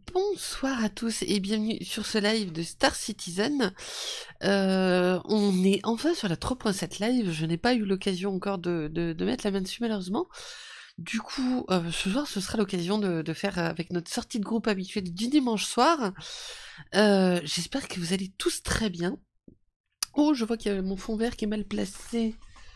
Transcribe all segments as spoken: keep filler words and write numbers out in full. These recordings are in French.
Bonsoir à tous et bienvenue sur ce live de Star Citizen. Euh, on est enfin sur la trois point sept live, je n'ai pas eu l'occasion encore de, de, de mettre la main dessus malheureusement. Du coup, euh, ce soir ce sera l'occasion de, de faire avec notre sortie de groupe habituelle du dimanche soir. Euh, J'espère que vous allez tous très bien. Oh, je vois qu'il y a mon fond vert qui est mal placé.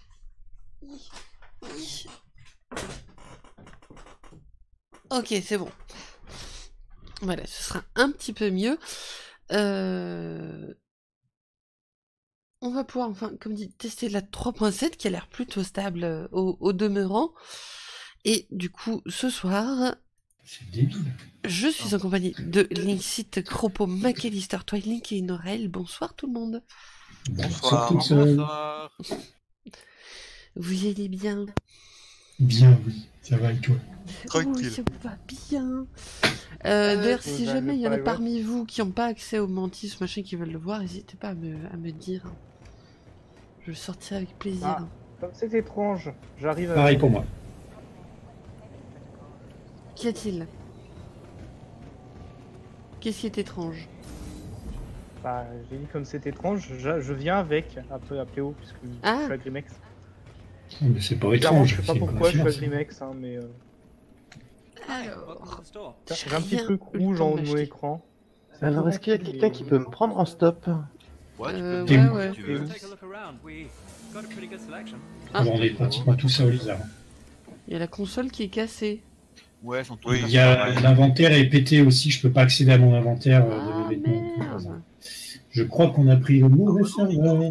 Ok, c'est bon. Voilà, ce sera un petit peu mieux. Euh... On va pouvoir, enfin, comme dit, tester la trois point sept qui a l'air plutôt stable euh, au, au demeurant. Et du coup, ce soir, je suis en compagnie de Linksit, Cropo, McAllister, Twilight et Norel. Bonsoir tout le monde. Bonsoir. Bonsoir. Vous allez bien? Bien, oui. Ça va et toi? Oui, ça va bien. Euh, D'ailleurs, si jamais il y en a parmi vous qui n'ont pas accès au Mantis, machin, qui veulent le voir, n'hésitez pas à me, à me dire. Je le sortirai avec plaisir. Ah, comme c'est étrange, j'arrive à... Pareil pour moi. Qu'y a-t-il? Qu'est-ce qui est étrange? Bah, j'ai dit comme c'est étrange, je, je viens avec, un peu à P O, puisque ah. je suis à Grimex. Mais c'est pas étrange. Je sais pas pourquoi je suis à Grimex, hein, mais... Euh... Alors... J'ai un petit truc rouge en haut de mon écran. Alors, est-ce qu'il y a quelqu'un qui peut me prendre en stop? Ouais, euh, tu peux. ouais, ouais. Tu veux. Ah. On est pratiquement tous à Olizar. Il y a la console qui est cassée. Ouais, sont tous oui, il y a l'inventaire est pété aussi, je peux pas accéder à mon inventaire euh, ah, de mes vêtements. Merde. Je crois qu'on a pris le mauvais serveur.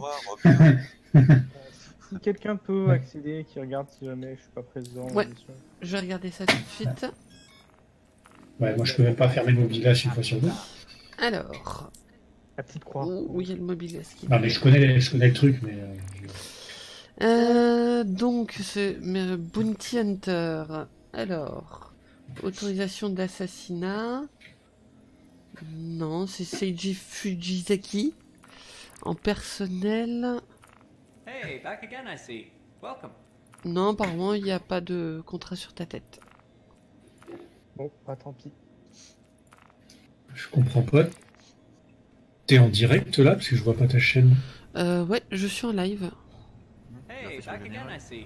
Si quelqu'un peut accéder, qui regarde si jamais je suis pas présent. Ouais, je vais regarder ça tout de suite. Ouais, moi je peux même pas fermer le mobilas une fois sur deux. Alors... La petite croix. Où, où il y a le mobilas qui... Non mais je connais, je connais le truc, mais... Euh, je... euh, donc, c'est euh, Bounty Hunter. Alors... Autorisation d'assassinat... Non, c'est Seiji Fujisaki. En personnel... Hey, back again, I see. Welcome. Non, apparemment, il n'y a pas de contrat sur ta tête. Bon, bah tant pis. Je comprends pas. T'es en direct là, parce que je vois pas ta chaîne. Euh, ouais, je suis en live. Hey, back again, I see.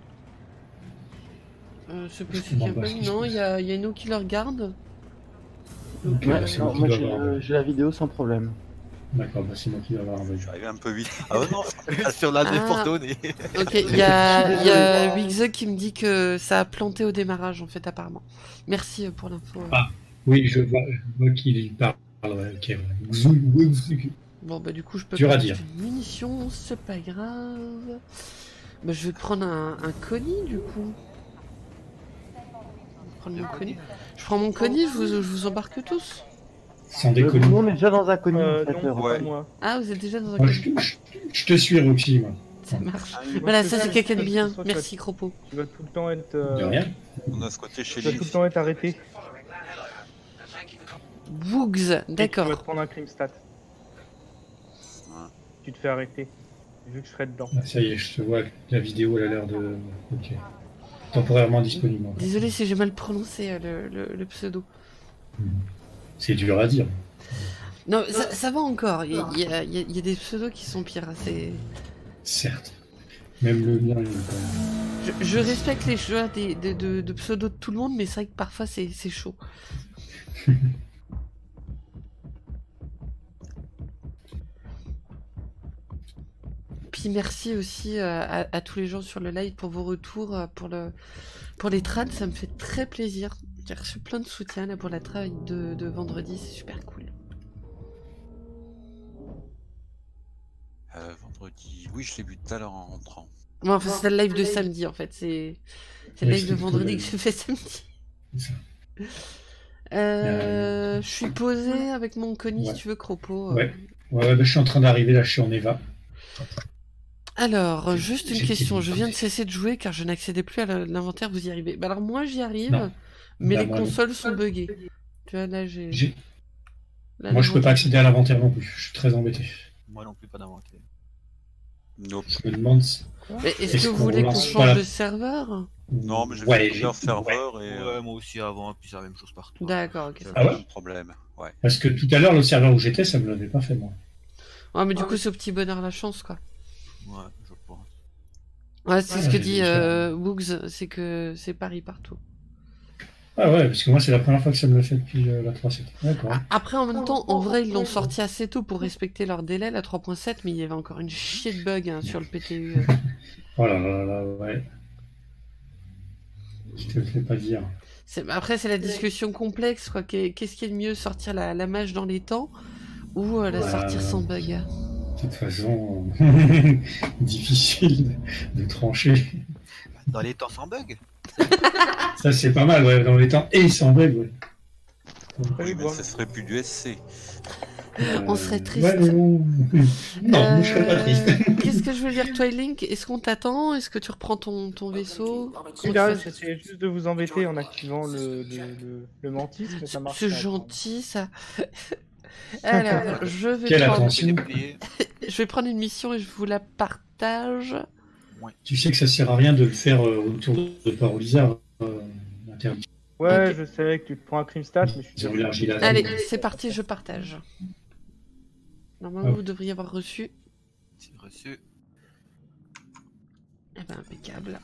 Euh, c'est possible qu'il y ait pas... Non, il y a, y a nous qui le regarde. Donc, ouais, euh, non, moi j'ai la vidéo sans problème. D'accord, bah c'est moi qui dois avoir un Je suis arrivé un peu vite. Ah non, sur la ah. Portone. Et... Ok, il y a, y a Wigzug qui me dit que ça a planté au démarrage en fait apparemment. Merci pour l'info. Ah, oui, je vois, je vois qu'il parle. Ouais, ok, ouais. Bon bah du coup je peux dur pas à dire. Munitions, c'est pas grave. Bah je vais prendre un, un colis du coup. Je, mon colis. je prends mon colis, je vous, je vous embarque tous. Sans déconner. Nous on est déjà dans un colis Euh, en fait. non, ouais. moi. Ah vous êtes déjà dans un Moi, colis. je, je, je te suis Roxy, moi. Ça marche. Ah, Voilà, moi, ça c'est je- quelqu'un de bien. je- Merci Cropo. Tu vas tout le temps être... De Euh... rien. On a squatté chez Tu vas lui. tout le temps être arrêté. Woogs, Tu vas te d'accord. prendre un crime stat. Ouais. Tu te fais arrêter. Vu que je serai dedans. Ah, ça y est, je te vois, la vidéo elle a l'air de... Ok. Temporairement disponible. En fait. Désolé si j'ai mal prononcé euh, le, le, le pseudo. C'est dur à dire. Non, ça, ça va encore. Il y, a- il y a- il y a- il y a des pseudos qui sont pires. hein, c'est- Certes. Même le mien, il est quand même... Je, je respecte les choix des, de, de, de pseudos de tout le monde, mais c'est vrai que parfois c'est c'est chaud. Puis merci aussi euh, à, à tous les gens sur le live pour vos retours, euh, pour, le, pour les trades, ça me fait très plaisir. J'ai reçu plein de soutien là, pour la travail de, de vendredi, c'est super cool. Euh, vendredi. Oui, je l'ai vu tout à l'heure en rentrant. Bon, enfin, c'est le live de samedi en fait, c'est c'est le Ouais, live de c'est vendredi cool. que je fais samedi. C'est ça. Euh, je suis posé avec mon colis Ouais. si tu veux, Cropo. euh. Ouais. Ouais, ouais, bah, je suis en train d'arriver, là, je suis en Eva. Alors, J'ai- juste une j'ai question, été je viens de décompté. céder de jouer car je n'accédais plus à la- l'inventaire, vous y arrivez. Bah alors moi j'y arrive, Non. mais Bah, les moi, non. consoles sont buggées. Tu vois, là j'ai... J'ai- là, Moi, je peux l'inventaire- pas accéder à l'inventaire non plus, je suis très embêté. Moi non plus, pas d'inventaire. Nope. Je me demande si... Mais est-ce Est-ce que vous qu'on voulez qu'on relance pas change la- de serveur? Non, mais j'ai Ouais, fait plusieurs serveurs et Ouais, euh, moi aussi avant, puis c'est la même chose partout. D'accord, ok. Ah ouais pas de problème. Ouais. Parce que tout à l'heure, le serveur où j'étais, ça me l'avait pas fait, moi. Ouais, mais du coup, c'est au petit bonheur la chance, quoi. Ouais, je pense. Ouais, c'est Ouais, ce que j'ai dit vu ça. euh, Boogs, c'est que c'est Paris partout. Ah ouais, parce que moi, c'est la première fois que ça me le fait depuis euh, la trois point sept. D'accord. Ah, Après, en même temps, en vrai, ils l'ont sorti assez tôt pour respecter leur délai, la trois point sept, mais il y avait encore une chier de bugs hein, sur le P T U. euh. Oh là là là, ouais. Je te le fais pas dire. C'est- Après, c'est la discussion complexe, quoi. Qu'est- Qu'est-ce qui est le mieux, sortir la, la mage dans les temps ou euh, la Ouais. sortir sans bug? De toute façon, difficile de trancher. Dans les temps sans bug. Ça, c'est pas mal, ouais, dans les temps et sans bug, ouais. Oui, mais ce serait plus du S C. On serait triste. Ouais, mais bon. Non, je serais pas Euh, triste. Qu'est-ce que je veux dire, Twilink? Est-ce qu'on t'attend? Est-ce que tu reprends ton, ton vaisseau? Oui, là, j'essayais juste de vous embêter en activant le, le, le, le mantis, mais ça marche C'est pas. gentil, ça. Alors, je vais, Quelle prendre... attention. je vais prendre une mission et je vous la partage. Tu sais que ça sert à rien de le faire euh, autour de Parolizard. Euh, interdit. Ouais, Ok. je savais que tu te prends un crime stat, mais je Ils ont suis élargi la Allez, zone. c'est parti, je partage. Normalement, Ah. vous devriez avoir reçu. C'est reçu. Eh ben, impeccable.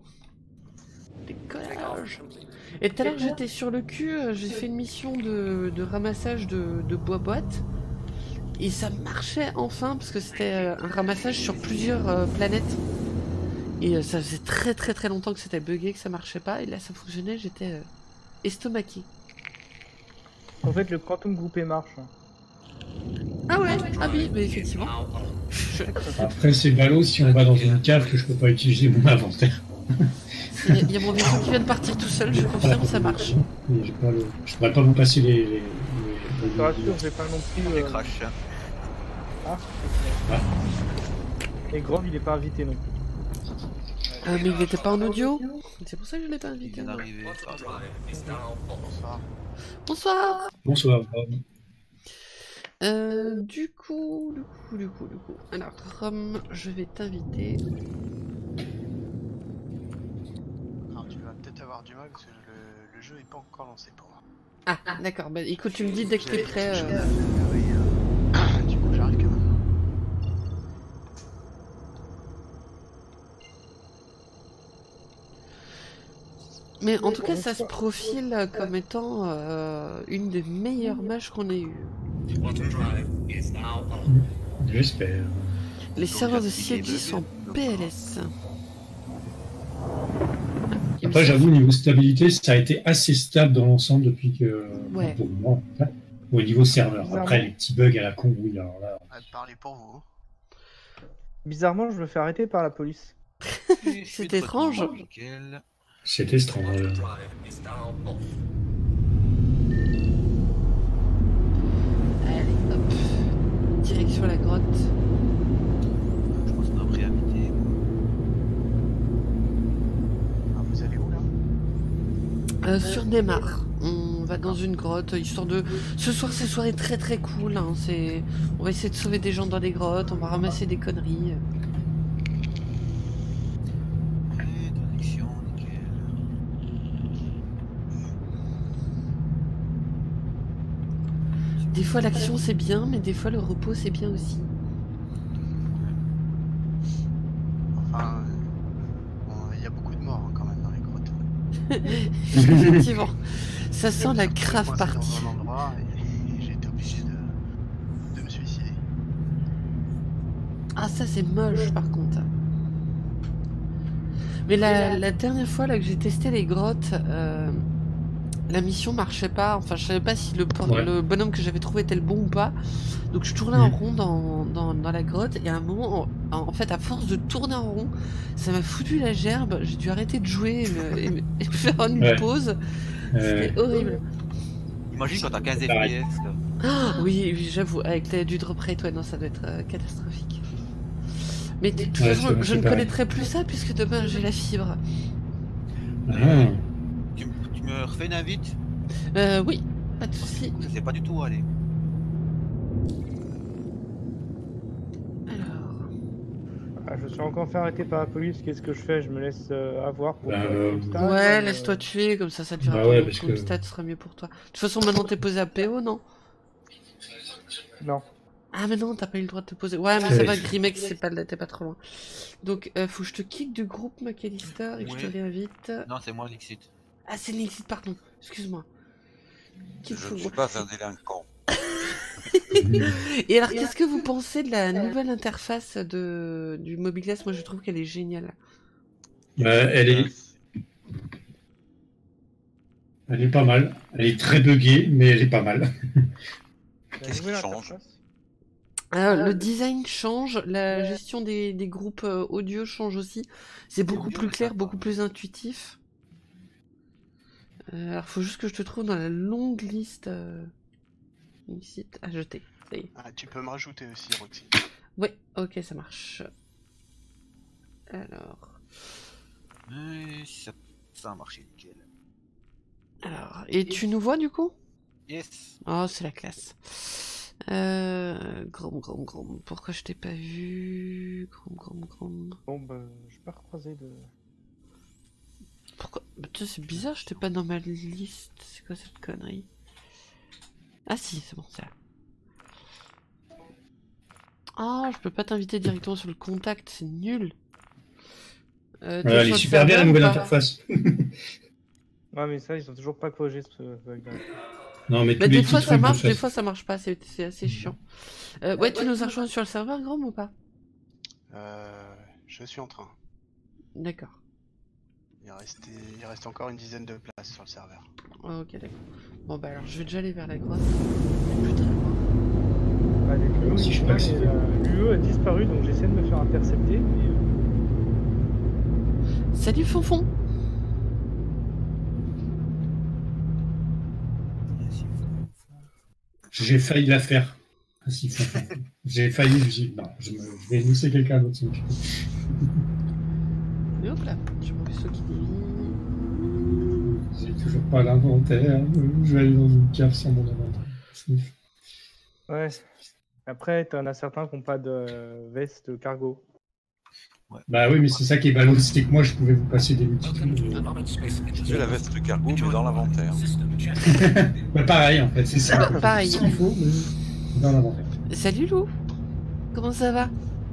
Décollage. Et tout à l'heure, j'étais sur le cul, euh, j'ai fait une mission de, de ramassage de, de bois-boîtes. Et ça marchait enfin, parce que c'était euh, un ramassage sur plusieurs euh, planètes. Et euh, ça faisait très très très longtemps que c'était bugué, que ça marchait pas. Et là, ça fonctionnait, j'étais euh, estomaqué. En fait, le quantum groupé marche. Ah ouais, ah oui, mais effectivement. Je- Après, c'est ballot si on va dans une cave que je peux pas utiliser mon inventaire. Il y, a- il y a mon vaisseau qui vient de partir tout seul, je confirme, ça marche. Et j'ai pas le- Je pourrais pas vous passer les. les, les- Je te rassure, j'ai pas non plus. Les euh, crash. Ah. Ah. Et Grove, il est pas invité non plus. Euh, mais il n'était pas en audio. C'est pour ça que je l'ai pas Il invité. vient d'arriver. Bonsoir. Bonsoir. Euh, du coup, du coup, du coup, du coup. Alors, Rom, je vais t'inviter. Alors, tu vas peut-être avoir du mal parce que le, le jeu est pas encore lancé pour moi. Ah, d'accord. Bah, écoute, tu me dis dès que t'es prêt. euh. Oui, euh, du coup, j'arrive quand même. Mais en tout cas, ça se profile comme étant euh, une des meilleures mages qu'on ait eues. J'espère. Les serveurs de C I G sont P L S. Après, j'avoue, niveau stabilité, ça a été assez stable dans l'ensemble depuis que. Ouais. Pour moi, en fait, au niveau serveur. Après, les petits bugs à la con, oui, alors là. On va te parler pour vous. Bizarrement, je me fais arrêter par la police. C'est étrange. Nickel. C'est étrange. Allez, hop. Direction la grotte. Je pense qu'on a pris à midi. Ah, vous allez où là? Euh, sur Neymar. On va dans une grotte, histoire de... Ce soir, c'est une soirée très très cool. Hein. C'est... On va essayer de sauver des gens dans les grottes, on va ramasser des conneries. Ouais, traduction, nickel. Des fois, l'action, c'est bien, mais des fois, le repos, c'est bien aussi. Enfin, euh, bon, il y a beaucoup de morts hein, quand même dans les grottes. Effectivement. Ça sent la Je suis grave coincé partie. dans un endroit et j'ai été obligé de, de me suicider. Ah, ça, c'est moche, par contre. Mais la, la dernière fois là, que j'ai testé les grottes, euh, la mission marchait pas. Enfin, je savais pas si le, por- Ouais. le bonhomme que j'avais trouvé était le bon ou pas. Donc, je tournais en Mm. rond dans, dans, dans la grotte. Et à un moment, en, en fait, à force de tourner en rond, ça m'a foutu la gerbe. J'ai dû arrêter de jouer et me, et me- et me faire une Ouais. pause. Euh, C'était horrible. Imagine quand t'as quinze Pareil. F P S. là. Ah, oui, oui, j'avoue, avec la- du drop rate, ouais, non, ça doit être euh, catastrophique. Mais de toute Ouais, façon, c'est- je c'est ne pareil. connaîtrai plus ça puisque demain j'ai la fibre. ah, Tu, m- tu me refais une invite? Euh, oui, pas de Parce que soucis. du coup, ça sait pas du tout où aller. Alors, Ah, je suis encore fait arrêter par la police, qu'est-ce que je fais? Je me laisse euh, avoir pour Bah, faire euh, une stat, Ouais, euh, laisse-toi tuer, comme ça, ça te dira Bah ouais, ton, parce ton que- stat sera mieux pour toi. De toute façon, maintenant t'es posé à P O, non? Non. Ah, mais non, t'as pas eu le droit de te poser. Ouais, mais Ouais. ça va, Grimex, c'est pas, t'es pas trop loin. Donc, euh, faut que je te kick du groupe, McAllister, et que je te Ouais. réinvite. Non, c'est moi Lixit. Ah, c'est Lexit, pardon. Excuse-moi. Qu'il Je faut- ne suis pas un délinquant. Et alors, qu'est-ce que vous pensez de la nouvelle interface de... du Mobiglass? Moi, je trouve qu'elle est géniale. Bah, elle est, elle est pas mal. Elle est très buggée, mais elle est pas mal. La Qu'est-ce qui nouvelle change? interface. Ah, le design change, la gestion des, des groupes euh, audio change aussi. C'est beaucoup plus clair, beaucoup plus intuitif. Euh, alors, faut juste que je te trouve dans la longue liste. Euh... Lexit à jeter. Ça y est. Ah, tu peux me rajouter aussi, Roxy. Ouais, ok, ça marche. Alors, Ouais, ça, ça a marché, nickel. alors, et tu nous vois du coup? Yes. Oh, c'est la classe. Euh, Grom, Grom, Grom. Pourquoi je t'ai pas vu? Grom, Grom, Grom. Bon, bah, je vais pas recroiser de. Pourquoi? Bah, tu sais, c'est bizarre, je t'ai pas dans ma liste. C'est quoi cette connerie? Ah si, c'est bon, c'est là. Ah, je peux pas t'inviter directement sur le contact, c'est nul. Euh, t'es Ouais, elle sur est le super bien la serveur nouvelle ou pas? interface. Ouais, mais ça, ils ont toujours pas corrigé ce bug-là. Non, mais Bah, tous les des petits fois ça trucs de marche, des face. fois ça marche pas, c'est c'est assez chiant. Euh, ouais, tu nous as rejoint sur le serveur, Grom, ou pas? Euh, je suis en train. D'accord. Il reste, il reste encore une dizaine de places sur le serveur. Ah, ok, d'accord. Bon, bah alors je vais déjà aller vers la grotte. Je suis plus très loin. Bah, les L U O, Si, ils je sont sais pas là, que c'est- mais, euh, l'U E a disparu, donc j'essaie de me faire intercepter. Mais, euh, Salut Fonfon! J'ai failli la faire. Ah, si, faut- J'ai failli, je me suis dit, non, je, me- je vais laisser quelqu'un d'autre. s'il me plaît. Et hop là, j'ai mon vaisseau qui dévie. J'ai toujours pas l'inventaire. Je vais aller dans une cave sans mon inventaire. Sniff. ouais. Après, t'en as certains qui n'ont pas de euh, veste cargo. Bah oui, mais c'est ça qui est ballot, c'est que moi je pouvais vous passer des multitudes. J'ai la veste du cargo, mais dans l'inventaire. Bah pareil en fait, c'est ça. Bah, pareil. Ce qu'il faut, mais dans l'inventaire. Salut Lou! Comment ça va?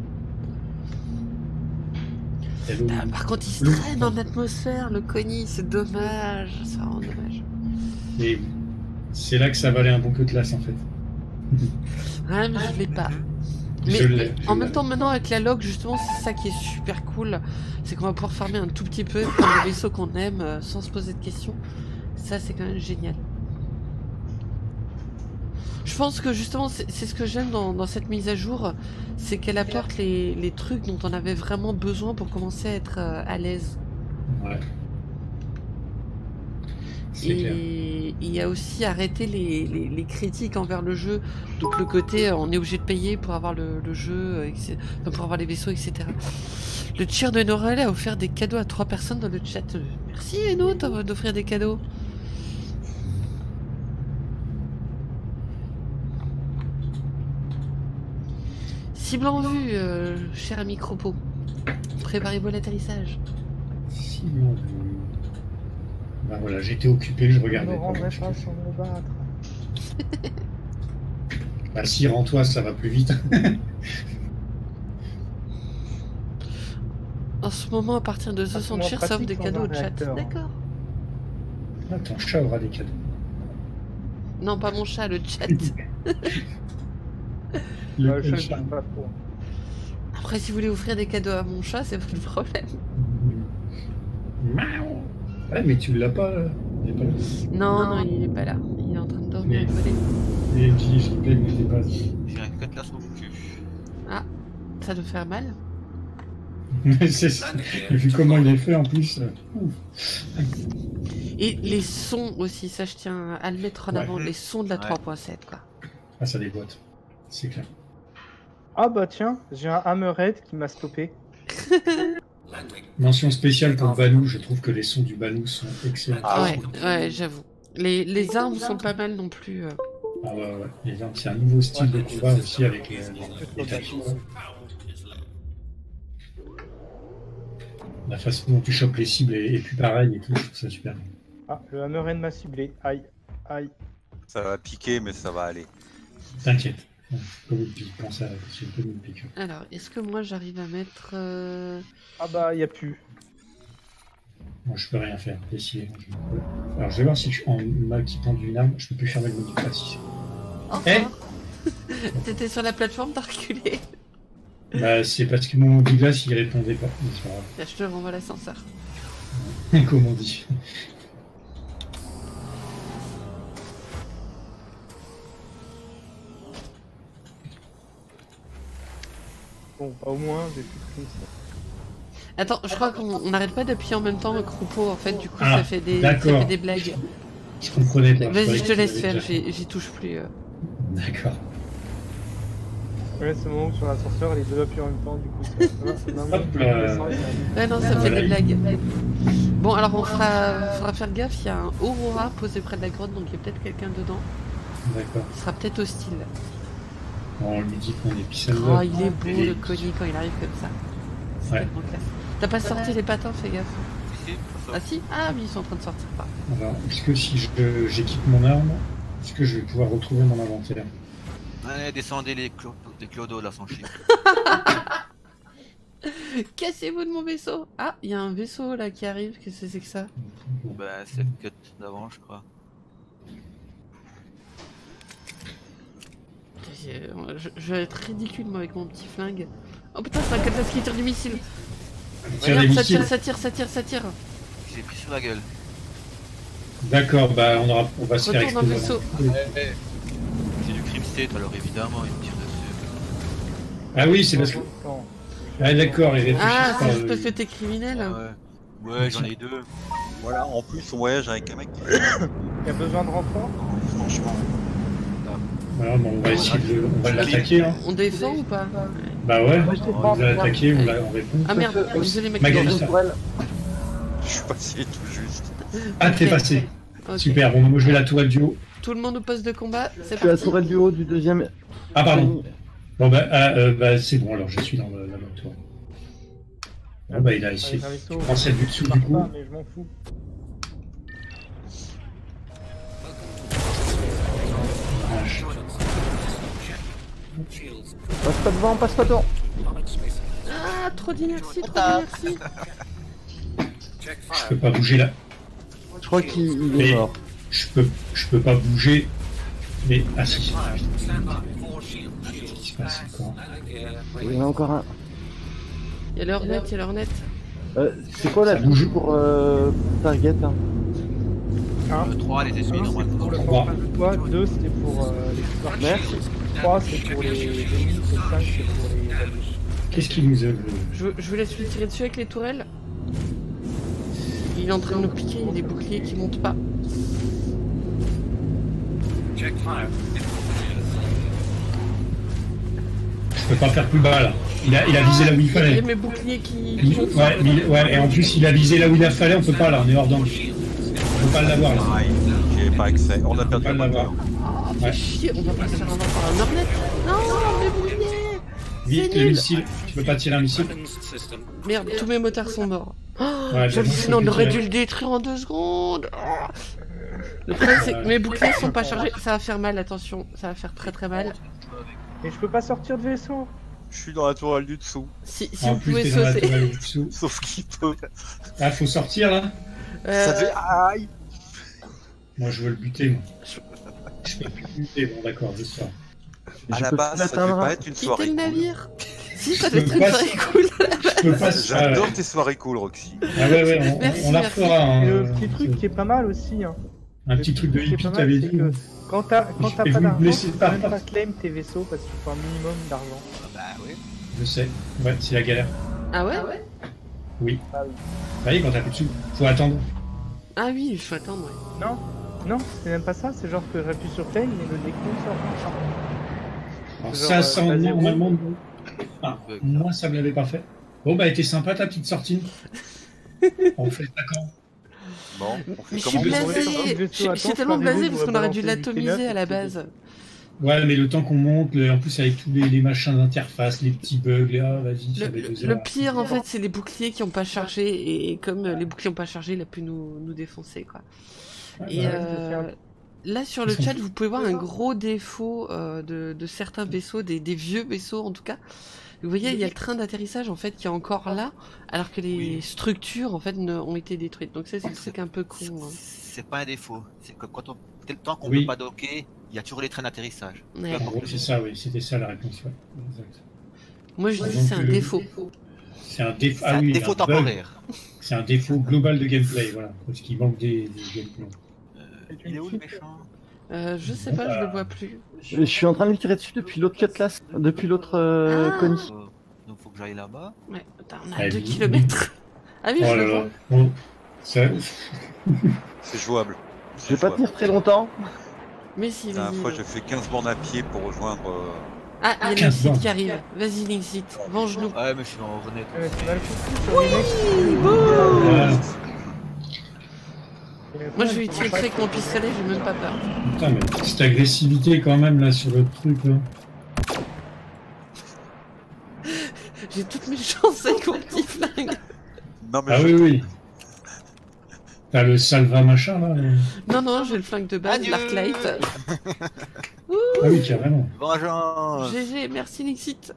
Hello. Ah, par contre, il se Lou. traîne en atmosphère, le cognis, c'est dommage. Ça rend dommage. Et c'est là que ça valait un bon cutlass en fait. Ah, mais je l'ai pas. Mais Je l'ai. je en même l'ai. temps, maintenant avec la log, justement, c'est ça qui est super cool. C'est qu'on va pouvoir farmer un tout petit peu, prendre le vaisseau qu'on aime euh, sans se poser de questions. Ça, c'est quand même génial. Je pense que justement, c'est c'est ce que j'aime dans, dans cette mise à jour, c'est qu'elle apporte les, les trucs dont on avait vraiment besoin pour commencer à être euh, à l'aise. Ouais. C'est clair. Et il y a aussi arrêté les, les, les critiques envers le jeu. Donc le côté euh, on est obligé de payer pour avoir le, le jeu, euh, et cetera, enfin, pour avoir les vaisseaux, et cetera. Le cheer de Noël a offert des cadeaux à trois personnes dans le chat. Euh, Merci Eno t'off- d'offrir des cadeaux. Cible en vue, euh, cher ami Cropo. Préparez-vous à l'atterrissage. Si, non, je- Bah voilà, j'étais occupé, je Je ne regardais. me pas. rendrai pas sans me battre. Bah si, rends-toi, ça va plus vite. En ce moment, à partir de Ah, soixante c'est cheers, moins ça offre des pratique cadeaux dans au un chat. réacteur, hein. D'accord. Là, ton chat aura des cadeaux. Non, pas mon chat, le chat. Le, Ouais, je le ne chat. sais pas trop. Après, si vous voulez offrir des cadeaux à mon chat, c'est pas le problème. Miaou. Ouais, mais tu l'as pas là. Il est pas là. Non, non, il est pas là. Il est en train de dormir Mais- au volet. Et J J P n'était pas. J'ai un cutlass au cul. Ah, ça doit faire mal. C'est ça. Et vu comment il est fait en plus. euh, ouf. Et les sons aussi, ça je tiens à le mettre en Ouais. avant. Les sons de la Ouais. trois point sept, quoi. Ah, ça déboîte. C'est clair. Ah bah tiens, j'ai un Hammerhead qui m'a stoppé. Mention spéciale pour Balou, je trouve que les sons du Balou sont excellents. Ah, ouais, ouais, j'avoue. Les, les armes sont pas mal non plus. euh. Ah ouais, ouais. Et c'est un nouveau style de combat aussi avec les, les, les tatous. La façon dont tu chopes les cibles est, est plus pareille et tout, je trouve ça super. Ah, le Hammerhead m'a ciblé. Aïe, aïe. Ça va piquer, mais ça va aller. T'inquiète. Comme tu penses à j'ai pas de piqûre. Alors, est-ce que moi j'arrive à mettre... euh, Ah bah, y a plus. Moi, je peux rien faire. Décidément, je m'en peux. Alors, je vais voir si je, en m'équipant d'une arme, je peux plus fermer le mode de si Oh, Eh t'étais sur la plateforme, t'as reculé. Bah, c'est parce que mon Douglas, il répondait pas. Mais c'est pas grave. Là, je te renvoie l'ascenseur. Comme on dit. Bon, bah, au moins, j'ai plus pris ça. Attends, je crois qu'on on n'arrête pas d'appuyer en même temps le croupeau, en fait, du coup Ah, ça, fait des, ça d'accord. fait des blagues. Je comprenais pas. Vas-y, je te laisse croyais faire, que tu l'avais j'y j'y touche plus. euh. déjà fait. D'accord. Ouais, c'est le moment où sur l'ascenseur, les deux appuient en même temps, du coup, ça ça- non, mais- Hop là. Ouais, non, ça fait Voilà. des blagues. Bon, alors on fera, faudra faire gaffe, il y a un Aurora posé près de la grotte, donc il y a peut-être quelqu'un dedans. D'accord. Il sera peut-être hostile. Bon, on lui dit qu'on est pissé Oh, il est beau le Connie quand il arrive comme ça. C'est Ouais. tellement classe. T'as pas sorti les patins, fais gaffe. Si, si, ça Ah si? Ah oui, ils sont en train de sortir. Ah. Alors, est-ce que si je- j'équipe mon arme, est-ce que je vais pouvoir retrouver mon inventaire? Allez, descendez les, clo les clodos là sans chier. Cassez-vous de mon vaisseau! Ah, il y a un vaisseau là qui arrive, qu'est-ce que c'est que ça? Bah, c'est le cut d'avant, je crois. Je, je vais être ridicule moi avec mon petit flingue. Oh putain, c'est un Katlas qui tire du missile! Tire des Regarde, ça missiles. tire, ça tire, ça tire, ça tire! J'ai pris sur la gueule. D'accord, bah on, aura, on va se faire Retourne dans le exploser. vaisseau! C'est du crime state, alors évidemment, il me tire dessus. Ah oui, c'est parce que. Non. Ah d'accord, il réfléchit Ah, pas. c'est juste euh, parce que t'es criminel! Ouais, ouais j'en ai deux. Voilà, en plus, on voyage avec un mec. Y a besoin de renfort? Franchement. Voilà, bon, on va essayer de le- on va l'attaquer. Hein. On défend ou pas? Bah ouais, Moi, je on défends. va l'attaquer, on, la- on répond. Ah merde, désolé mec. Magali. Dans une tourelle. Je suis passé tout juste. Ah, t'es Ok. passé. Ok. Super, bon, moi je vais la tourelle du haut. Tout le monde au poste de combat, Je c'est suis à la parti. tourelle du haut du deuxième. Ah, pardon. Bon, bah, ah, euh, bah c'est bon, alors je suis dans le- la bonne tourelle. Bon, bah, il a essayé. Avec un vaisseau, Je prends celle du dessous je du pars coup. pas, mais je m'en fous. Passe pas devant, passe pas devant. Ah, trop d'inertie, trop d'inertie. Je peux pas bouger là. Je crois qu'il il est Mais mort. je peux, je peux pas bouger. Mais, ah si. Qu'est-ce qui se passe encore? Il y en a encore un. Il y a l'Hornet, il y a l'Hornet. Euh, c'est quoi la Ça bouge. bougie pour euh, Target hein? Un, Le trois, les ennemis, un c'est normalement. pour le Trois. portage de toi, deux c'était pour euh, les super Merci. trois c'est pour les ennemis, et cinq c'est pour les alliés. Qu'est-ce qu'il nous a. Je, je vous laisse lui tirer dessus avec les tourelles. Il est en train de nous piquer, il y a des boucliers qui montent pas. Je peux pas faire plus bas là. Il a, il a visé là où il Il y fallait. a mes boucliers qui, qui Il- montent. ouais, mais il- ouais, et en plus il a visé là où il a fallu, on peut pas là, on est hors d'angle. On peut pas l'avoir là. Ah, j'ai pas accès. On a On peut perdu pas le l'avoir. moteur. Oh, fais Ouais. chier, on va pas se faire avoir par un Hornet. Non, mes boucliers. Vite, C'est le nul. missile. Tu peux pas tirer un missile? Merde, tous mes motards sont morts. Oh, Ouais, je le bah, sais, faut on que aurait tu- dû le détruire en deux secondes. Oh. Le problème, c'est que mes boucliers sont pas chargés. Ça va faire mal, attention. Ça va faire très très mal. Mais je peux pas sortir de vaisseau. Je suis dans la tourelle du dessous. Si, si En vous plus, pouvez t'es dans la sauter. tourelle du dessous. Sauf qu'il peut. Ah, faut sortir là? Euh, Ça fait aïe. Moi je veux le buter, moi. Je peux plus le buter, bon d'accord, je sors. À Je la peux base, plus ça devait l'atteindre. pas être une Quittez soirée le cool. navire. Si, ça Je doit peux être une pas- soirée cool. Je peux pas. Ah J'adore ouais, tes soirées cool, Roxy. ah ouais, ouais, on, Merci, on la merci. refera. hein. Et le petit truc qui est pas mal aussi, hein. Un petit truc de Le truc hippie, qui est pas t'avais mal, dit. c'est que quand t'as quand t'as Et pas vous me d'argent, laissez tu peux pas. même pas claim tes vaisseaux parce qu'il faut un minimum d'argent. Bah oui. Je sais. Ouais, c'est la galère. Ah ouais? Oui. Ah oui. Vous voyez, quand t'as plus de sous, faut attendre. Ah oui, il faut attendre. Ouais. Non, non, c'est même pas ça, c'est genre que j'appuie sur claim et le décompte sort. Alors Genre, ça, euh, ça, basé normalement. roux. Ah, moi, ça me l'avait pas fait. Bon, bah, était sympa ta petite sortie. On fait ça quand? Bon, on fait Mais je suis comment vous blasé. voulez sortir du vaisseau Je je à suis temps, tellement je ferai blasé vous, parce qu'on vous aurait dû balancer du l'atomiser T neuf à la et puis- base. Ouais, mais le temps qu'on monte, le- en plus avec tous les, les machins d'interface, les petits bugs, là, vas-y, Le, ça met le- deux le heures. pire, en fait, c'est les boucliers qui ont pas chargé, et, et comme euh, les boucliers ont pas chargé, il a pu nous, nous défoncer, quoi. Ah, Et bah, euh, là, sur le chat, vous pouvez voir un gros défaut euh, de, de certains vaisseaux, des, des vieux vaisseaux en tout cas. Vous voyez, il y a le train d'atterrissage en fait qui est encore là, alors que les Oui. structures en fait ne- ont été détruites. Donc ça, c'est le truc un peu con. C'est hein. c'est pas un défaut. C'est que quand on, tel temps qu'on Oui. peut pas docker, il y a toujours les trains d'atterrissage. Ouais. En gros, c'est ça, oui, c'était ça la réponse. Ouais. Exact. Moi, je dis Donc, c'est un euh, défaut. C'est un défaut. C'est Ah un oui, défaut un bug. temporaire. C'est un défaut global de gameplay, voilà, parce qu'il manque des, des gameplays. Euh, il est où le méchant? Euh, je sais pas, je le vois plus. Je suis en train de lui tirer dessus depuis l'autre Cutlass, depuis l'autre euh, Ah. Connie. Euh, Donc faut que j'aille là-bas. Ouais, attends, on a Ah, deux oui. kilomètres. Ah oui, Oh je là le vois. là. Bon, ça- C'est jouable. Je vais pas tenir très longtemps. Mais si, La dernière vas-y. fois, j'ai fait quinze bornes à pied pour rejoindre. euh, Ah, il y a quinze Lynxit bornes. qui arrive. Vas-y, Lynxit, venge-nous. Ouais, mais je suis en revenette. Ouais, c'est mal foutu sur les mecs. Voilà. Moi, je vais lui tirer dessus avec mon pistolet, j'ai même pas peur. Putain, mais cette agressivité quand même là sur le truc là. J'ai toutes mes chances avec mon petit flingue. Non, mais Ah je- oui, oui. T'as le salva machin là. euh. Non, non, j'ai le flingue de base, Adieu. l'Arclight. Ah oui, carrément. Vengeance. G G, merci Lynxit.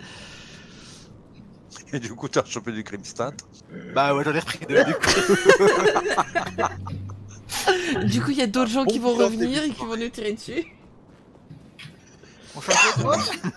Et du coup, t'as chopé du Grimstat. Bah ouais, j'en ai repris deux du coup. Du coup, il y a d'autres gens qui Bon, vont ça, revenir c'est et qui vont nous tirer dessus. On change de toi.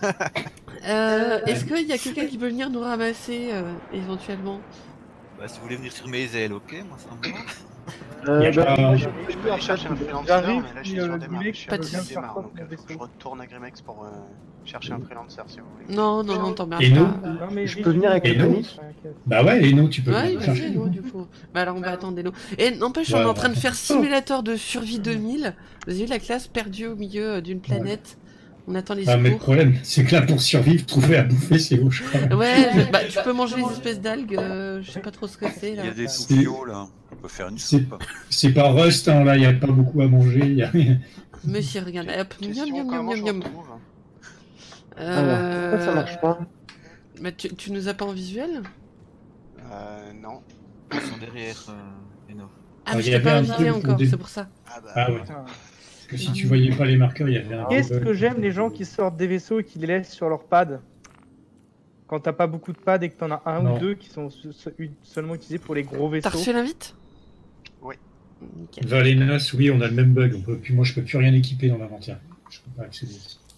Euh, Est-ce qu'il y a quelqu'un qui peut venir nous ramasser euh, éventuellement? Bah si vous voulez venir sur mes ailes, ok, moi ça me va. Euh, Il y a bah, pas- moi, Je peux aller chercher un freelancer, J'arrive, mais là je puis, suis euh, sur le démarre. Gimmick, Je suis pas de sur soucis. démarre, Pas donc de euh, vaisseau. je retourne à Grimex pour euh, chercher un freelancer si vous voulez. Non, non, non, t'emmerdes Et nous pas. Non, mais Je Rich, peux venir avec Et le nous Connie. Bah ouais, et nous tu peux Ouais, venir vas-y, chercher. non, du coup. Bah alors on va attendre Eno. Et n'empêche, on Ouais, est en ouais. train de faire simulateur de survie deux mille. Vous avez vu la classe perdue au milieu euh, d'une planète. On attend les Ah, mais le secours. problème, c'est que là pour survivre, trouver à bouffer, c'est gauche. Ouais, je- bah tu peux manger les espèces d'algues, euh, je sais pas trop ce que c'est Il là. y a des C'est- tuyaux là. On peut faire une C'est- soupe. C'est pas Rust, hein, là, il y a pas beaucoup à manger. Y a... Monsieur, regarde, hop, miam Question, miam miam comment miam je miam. retrouve Alors, pourquoi ça marche pas? Bah tu, tu nous as pas en visuel? Euh, non. Ils sont derrière euh, Eno. Ah, Ah, mais il je y t'ai avait pas un invité truc au encore, début. c'est pour ça. Ah bah, Ah ouais. Putain. Parce que si tu voyais pas les marqueurs, il y avait un Qu'est-ce bug. que j'aime les gens qui sortent des vaisseaux et qui les laissent sur leur pad quand t'as pas beaucoup de pads et que t'en as un Non. ou deux qui sont se- se- seulement utilisés pour les gros T'as vaisseaux. reçu l'invite? Oui. Nickel. Valenas, oui, on a le même bug. On peut plus, moi, je peux plus rien équiper dans l'inventaire. Je peux pas accéder.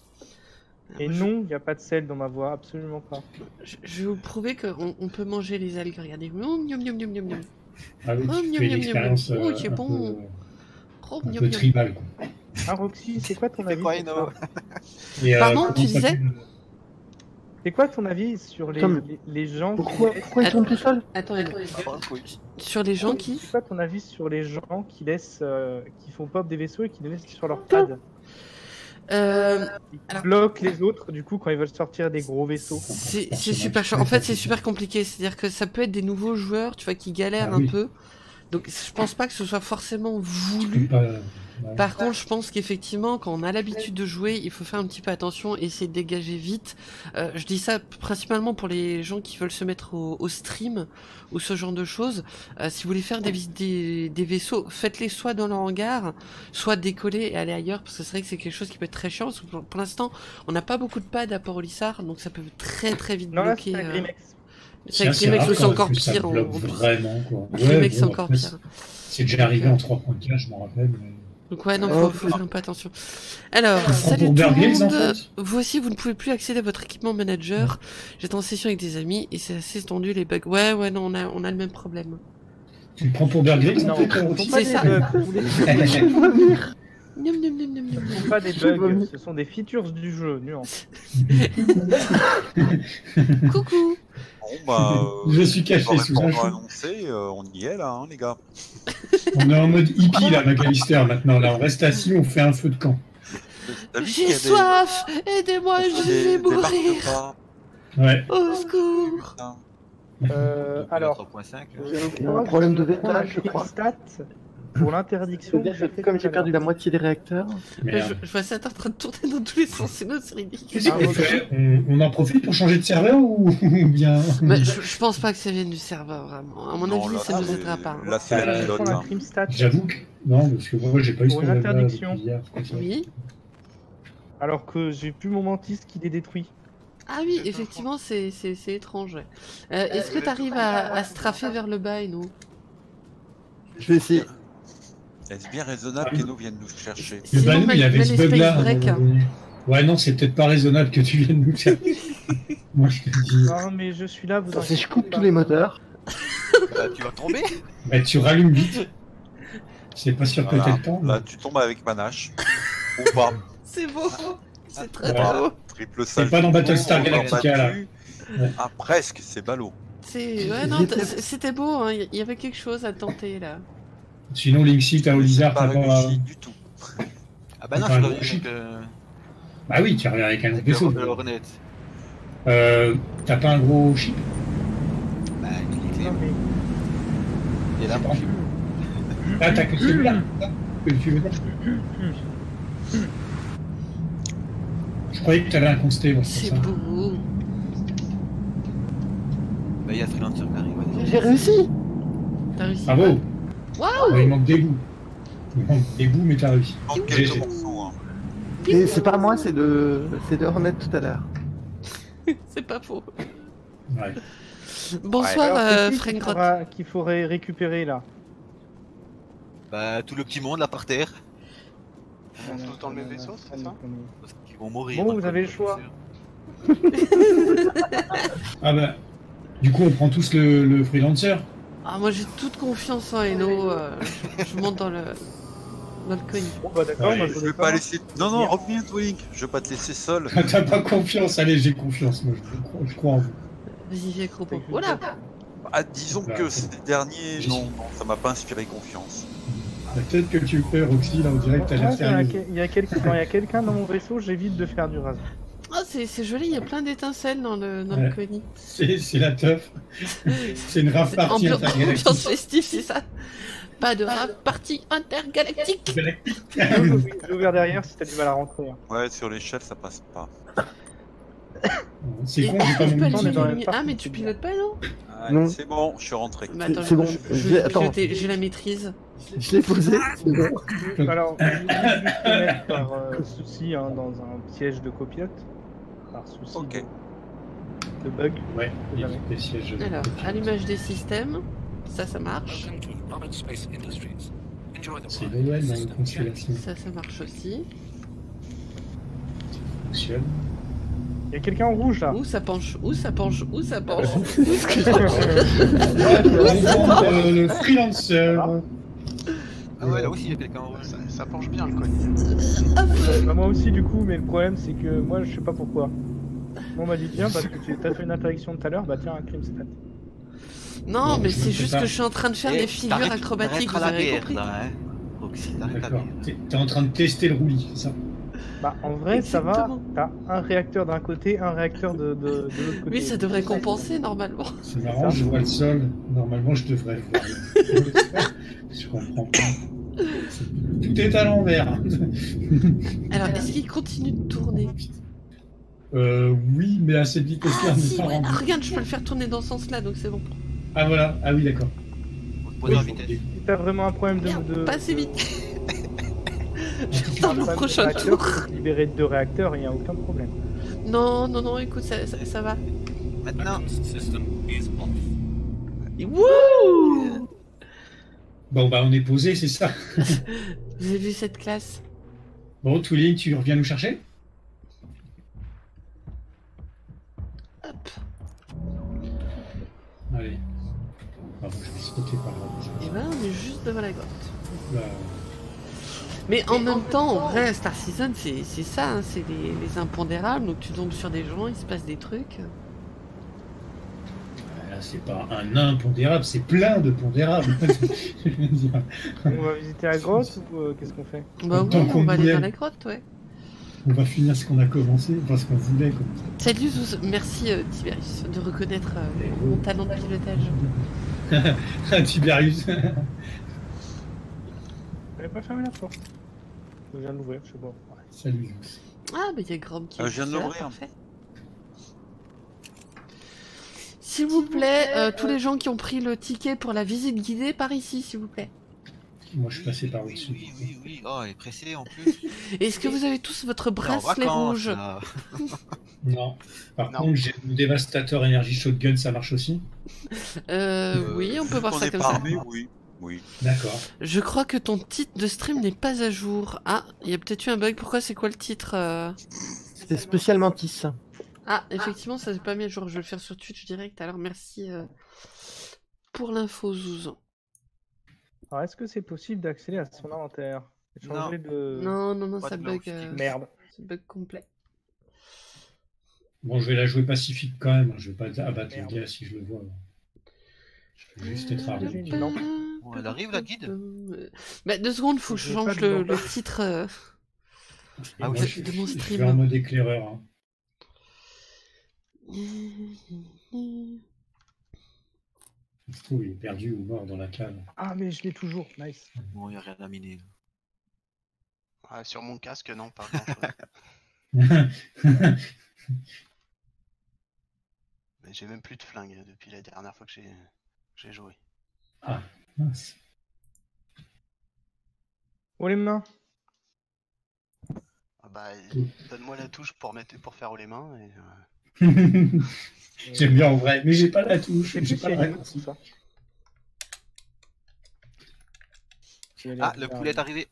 Et non, il n'y a pas de sel dans ma voix, absolument pas. Je, je vais vous prouver qu'on on peut manger les algues, regardez. Miam miam miam miam miam miam. Ah oui, Oh, tu, miam, tu as miam, une expérience miam, miam. euh, Oh, c'est un, bon. peu, Oh, un miam peu miam. tribal. Quoi. Ah Roxy, c'est quoi ton C'est avis quoi, sur Eno ça Et, euh, Pardon, comment tu ça disais s'appelle C'est quoi ton avis sur les, Tom, les, les gens Pourquoi, qui... pourquoi il tourne tout seul? Attends, attends. Oh, oui. Sur les gens qui... C'est quoi ton avis sur les gens qui laissent, euh, qui font pop des vaisseaux et qui les laissent sur leur pad Euh, et qui Alors- bloquent les autres du coup quand ils veulent sortir des gros vaisseaux. c'est c'est super chiant. En fait, c'est super compliqué. C'est-à-dire que ça peut être des nouveaux joueurs, tu vois, qui galèrent Ah oui. un peu. Donc, je pense pas que ce soit forcément Tu voulu. peux pas- ouais. Par contre, je pense qu'effectivement, quand on a l'habitude de jouer, il faut faire un petit peu attention et essayer de dégager vite. Euh, je dis ça principalement pour les gens qui veulent se mettre au, au stream ou ce genre de choses. Euh, si vous voulez faire des, vis- des, des vaisseaux, faites-les soit dans le hangar, soit décoller et aller ailleurs, parce que c'est vrai que c'est quelque chose qui peut être très chiant. Parce que pour, pour l'instant, on n'a pas beaucoup de pads à Port-Olissard, donc ça peut très très vite Non là bloquer. c'est un euh, Grimex. C'est avec Tiens, les mecs, rare c'est quand encore même que ça pire. en- bloque en plus. vraiment, quoi. Les mecs, c'est bon, encore après, pire. C'est déjà arrivé en trois point quatre, je m'en rappelle. Mais... Donc ouais, non, Oh. faut, faut faire un peu attention. Alors, prend salut pour tout le Bear Grylls, en monde. fait. Vous aussi, vous ne pouvez plus accéder à votre équipement manager. J'étais en session avec des amis et c'est assez tendu les bugs. Ouais, ouais, non, on a, on a le même problème. Tu me prends pour Bear Grylls, en Non, fait, ce euh, sont aussi pas C'est des ça. bugs, vous les- Miam, miam, miam, miam, miam. ce sont pas des bugs, ce sont des features du jeu, nuance. Coucou. Bon, bah. euh, Je suis caché on va sous un répondre à chou. annoncer, euh, on y est là, hein, les gars. On est en mode hippie, là, McAllister, maintenant. Là, on reste assis, on fait un feu de camp. T'as vu qu'il y J'ai a des- soif. Aidez-moi, des- je des vais barres de mourir. pas, Ouais. Au secours. putain. Euh, alors, trois point cinq. Il y a un problème de vétage, je crois. Stat, Pour l'interdiction, C'est-à-dire que comme j'ai perdu la moitié des réacteurs. Mais Merde. je, je vois ça en train de tourner dans tous les sens, sinon c'est ridicule. Qu'est-ce Ah, qu'on ok. fait on, on en profite pour changer de serveur ou, ou bien... Mais je, je pense pas que ça vienne du serveur, vraiment. À mon Non, avis, là, ça nous c'est- aidera pas. hein. Là, c'est Bah, la je pilote. prends la hein. crime stat. J'avoue que... Non, parce que moi, j'ai pas eu ce Pour une problème-là interdiction. depuis hier, c'est ça. Oui. Alors que j'ai plus mon mantis qui les détruit. Ah oui, effectivement, c'est c'est- c'est étrange. ouais. Euh, Est-ce que tu arrives à, à straffer vers le bas, Eno? Je vais essayer. Est-ce bien raisonnable qu'Eno vienne nous chercher? Le Sinon, Banou, mets- il avait mets ce les bug-là. space à un break. moment donné. Ouais, non, c'est peut-être pas raisonnable que tu viennes nous faire. Moi, je te dis... Non, mais je suis là, vous Attends, si inquiétez je coupe pas. tous les moteurs. Bah, tu vas tomber. Bah, tu rallumes vite. C'est pas sûr que Voilà. t'aies le temps. Là, tu tombes avec panache. Ou pas. C'est beau. C'est très Voilà. beau. Triple C'est salto. pas dans Battlestar on l'a Galactica, là. battu. Ouais. Ah, presque, c'est ballot. C'est ouais, non, t- c'était beau. hein. Il y avait quelque chose à tenter là. Sinon, Linksy, t'as au C'est Lizard, pas t'as pas... réussi du tout. Ah bah non, Enfin, je un reviens gros chip. avec, euh, Bah oui, tu reviens avec un avec vaisseau. le Hornet. Euh, t'as pas un gros chip? Bah, il est Non, clé. mais... Il est là, mon chip. Ah, t'as que celui-là que tu veux dire. Je croyais que t'avais un consté, moi, c'est C'est ça. beau. Bah, il y a Freelancer qui arrive. ouais. J'ai réussi. T'as réussi. Bravo. Waouh. Ouais, il manque des bouts. Il manque des bouts, mais t'as réussi. En G quelques G. morceaux. Hein. Et c'est pas moi, c'est de, c'est de Hornet tout à l'heure. C'est pas faux. Ouais. Bonsoir, Alors, euh, c'est qui Frank qu'il Roth. faudra- qu'il faudrait récupérer là. Bah, tout le petit monde là par terre. On est tous dans le même vaisseau, c'est ça? Parce qu'ils vont mourir. Bon, hein, vous avez le c'est choix. sûr. Ah bah, du coup, on prend tous le, le freelancer. Ah, moi j'ai toute confiance en Eno. euh, je, je monte dans le dans le colis. Bon bah d'accord, Ouais, moi Je je vais pas laisser. Non, non, reviens, Twink. Je vais pas te laisser seul. T'as pas confiance, allez, j'ai confiance, moi, je crois, je crois en vous. Vas-y, viens Cropo. Voilà. Ah, disons Bah, que ces derniers, j'y non, suis. non, ça m'a pas inspiré confiance. Bah, peut-être que tu le fais, Roxy, là, on dirait que t'as l'air Ouais, il y a sérieux. que- il y a quelqu'un quand il y a quelqu'un dans mon vaisseau, j'évite de faire du rasoir. Ah, c'est c'est joli, il y a plein d'étincelles dans le, dans Ouais. le colis. C'est c'est la teuf. C'est une rave C'est partie ambi- ambiance intergalactique. festive, c'est ça. Pas de rap partie intergalactique. J'ai ouvert derrière si t'as du mal à rentrer. hein. Ouais, sur l'échelle, ça passe pas. C'est Et- con, j'ai pas tu peux mon aller on est dans la allumer- partie Ah, mais tu pilotes pas, non Ouais, Non. c'est bon, je suis rentré. Mais attends, c'est bon, je- j'ai- je- attends. je t'ai- j'ai la maîtrise. Je l'ai posé. c'est bon. Alors, je vais juste te mettre par euh, souci hein, dans un piège de copilote. Par souci Ok. de, de bug. Ouais, il y a Jamais. des sièges. Alors, allumage des systèmes. Ça, ça marche. C'est Noël dans une constellation. Ça, ça marche aussi. Fonctionne. Il y a quelqu'un en rouge là. Où ça penche Où ça penche Où ça penche On prend euh, le freelancer. Ah ouais, là aussi il y a quelqu'un en rouge. Ça, ça penche bien le colis. Bah, moi aussi du coup, mais le problème c'est que moi je sais pas pourquoi. Moi, on m'a dit tiens parce que tu as fait une interdiction tout à l'heure, bah tiens un crime stat. Non, Non, mais je c'est sais juste pas. que je suis en train de faire Eh, des figures t'arrêtes- acrobatiques, t'arrêtes vous à avez l'arrière, compris. là, hein. Roxy, t'arrêtes à D'accord. l'arrière. T'es t'es en train de tester le roulis, c'est ça? Bah en vrai ça va, Exactement. t'as un réacteur d'un côté, un réacteur de, de, de l'autre côté. Oui, ça devrait compenser normalement. C'est marrant, je vois le sol. Normalement, je devrais le voir. Je comprends pas. Tout est à l'envers. Alors, est-ce qu'il continue de tourner Euh, oui, mais à cette vitesse-là, Ah, on n'est si, pas ouais. rendu. Ah, regarde, je peux le faire tourner dans ce sens-là, donc c'est bon. Ah voilà, ah oui, d'accord. Faut te poser en vitesse. Si t'as vraiment un problème de... Merde, de pas assez de- vite. de- Dans le de- prochain réacteur, tour. faut te libérer de deux réacteurs, il n'y a aucun problème. Non, non, non, écoute, ça, ça, ça va. Maintenant, Et wouh Bon, bah, on est posé, c'est ça. Vous avez vu cette classe? Bon, Twilling, tu reviens nous chercher? Hop. Allez. Ah, bon, je vais sauter par là. Et ben, on est juste devant la grotte. Là, Mais en même temps, en vrai, Star Citizen, c'est c'est ça, hein, c'est les, les impondérables. Donc tu tombes sur des gens, il se passe des trucs. là, c'est pas un impondérable, c'est plein de pondérables. Je veux dire. On va visiter la grotte ou euh, qu'est-ce qu'on fait? Bah oui, Tant on qu'on va y aller est. dans la grotte, ouais. On va finir ce qu'on a commencé, enfin ce qu'on voulait. Comme ça. Salut, Zouz. Merci euh, Tiberius de reconnaître euh, Eh mon oui. talent de pilotage. Un Tiberius. J'ai pas fermé la porte. Je viens de l'ouvrir, je sais pas. Ouais. Salut, Jox. Ah, mais il y a Grom qui Euh, est je viens de là, l'ouvrir. parfait. S'il vous plaît, euh, tous les gens qui ont pris le ticket pour la visite guidée, par ici, s'il vous plaît. Moi, je suis passé par Oui, au-dessus. oui, oui, oui. Oh, elle est pressée en plus. Est-ce que vous avez tous votre On est en bracelet vacances, rouge? là. Non. Par Non. contre, j'ai le dévastateur énergie shotgun, ça marche aussi? euh, Euh, Oui, on peut vu voir qu'on ça est comme pas ça. armé, oui. Oui. D'accord. Je crois que ton titre de stream n'est pas à jour. Ah, il y a peut-être eu un bug. Pourquoi? C'est quoi le titre euh C'est spécial Mantis. Ah, effectivement, ça s'est pas mis à jour. Je vais le faire sur Twitch direct. Alors, merci euh, pour l'info, Zouz. Alors, est-ce que c'est possible d'accéder à son inventaire et Non. changer de... Non, non, non, pas ça de bug. mouse, euh, Merde. C'est bug complet. Bon, je vais la jouer pacifique quand même. Je vais pas abattre le Merde. gars si je le vois. Je vais juste être armé. J'ai une lampe. Bon, elle arrive, la guide? Bah, deux secondes, faut que je J'ai change pas de le, lampe. le titre. euh, Et Ah oui, moi, de- je, de mon je- je stream. vais en mode éclaireur. Hein. Ça se trouve, il est perdu ou mort dans la cave. Ah, mais je l'ai toujours. Nice. Bon, il n'y a rien à miner. là. Ah, sur mon casque, non, pas grand chose. Mais j'ai même plus de flingue hein, depuis la dernière fois que j'ai j'ai joué. Ah, mince. Oh les mains. Ah bah, Cool. donne-moi la touche pour mettre pour faire haut les mains et euh, J'aime bien en vrai, mais j'ai pas la touche, Je sais j'ai plus pas s'il la y a une raccourci. tout ça. Je vais aller Ah, faire le poulet est arrivé.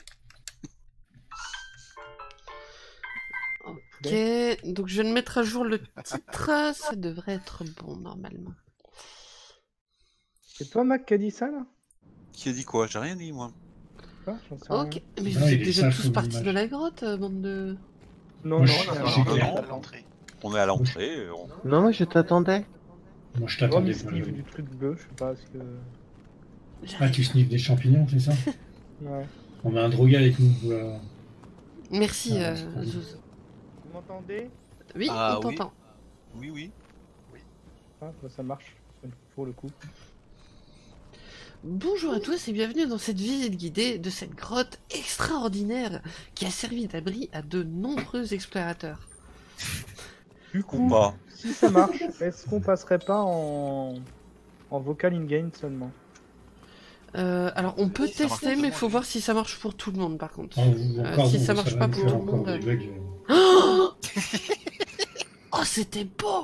Ok, donc je vais mettre à jour le titre. Ça devrait être bon normalement. C'est toi, Mac, qui a dit ça, là? Qui a dit quoi? J'ai rien dit, moi. Pas J'en sais rien. Ok, mais Ah, vous il êtes est déjà sage tous comme partis image. de la grotte, euh, bande de. Non, Moi, non, je- non, j'ai non, clair. non. à l'entrée. On est à l'entrée. On... Non, moi je t'attendais. Moi je Oh, t'attendais mais pas. Steve, j'avoue. du truc bleu, je sais pas ce que... Ah, tu sniffes des champignons, c'est ça? Ouais. On a un drogué avec nous. Voilà. Merci, Ah, euh, c'est pas Zouz. Vous m'entendez? Oui, Ah, on oui. t'entend. Oui, oui. Ah, bah, ça marche, pour le coup. Bonjour à tous et bienvenue dans cette visite guidée de cette grotte extraordinaire qui a servi d'abri à de nombreux explorateurs. Du Ou coup, pas. si ça marche, est-ce qu'on passerait pas en... en vocal in-game seulement? Euh, alors on peut Si ça marche tester, pour tout mais le faut monde, voir si ça marche pour tout le monde par contre. Ah, ou Euh, encore, si bon, ça marche va pas nous pour faire tout le encore monde, des euh, bugs. Oh, oh c'était beau.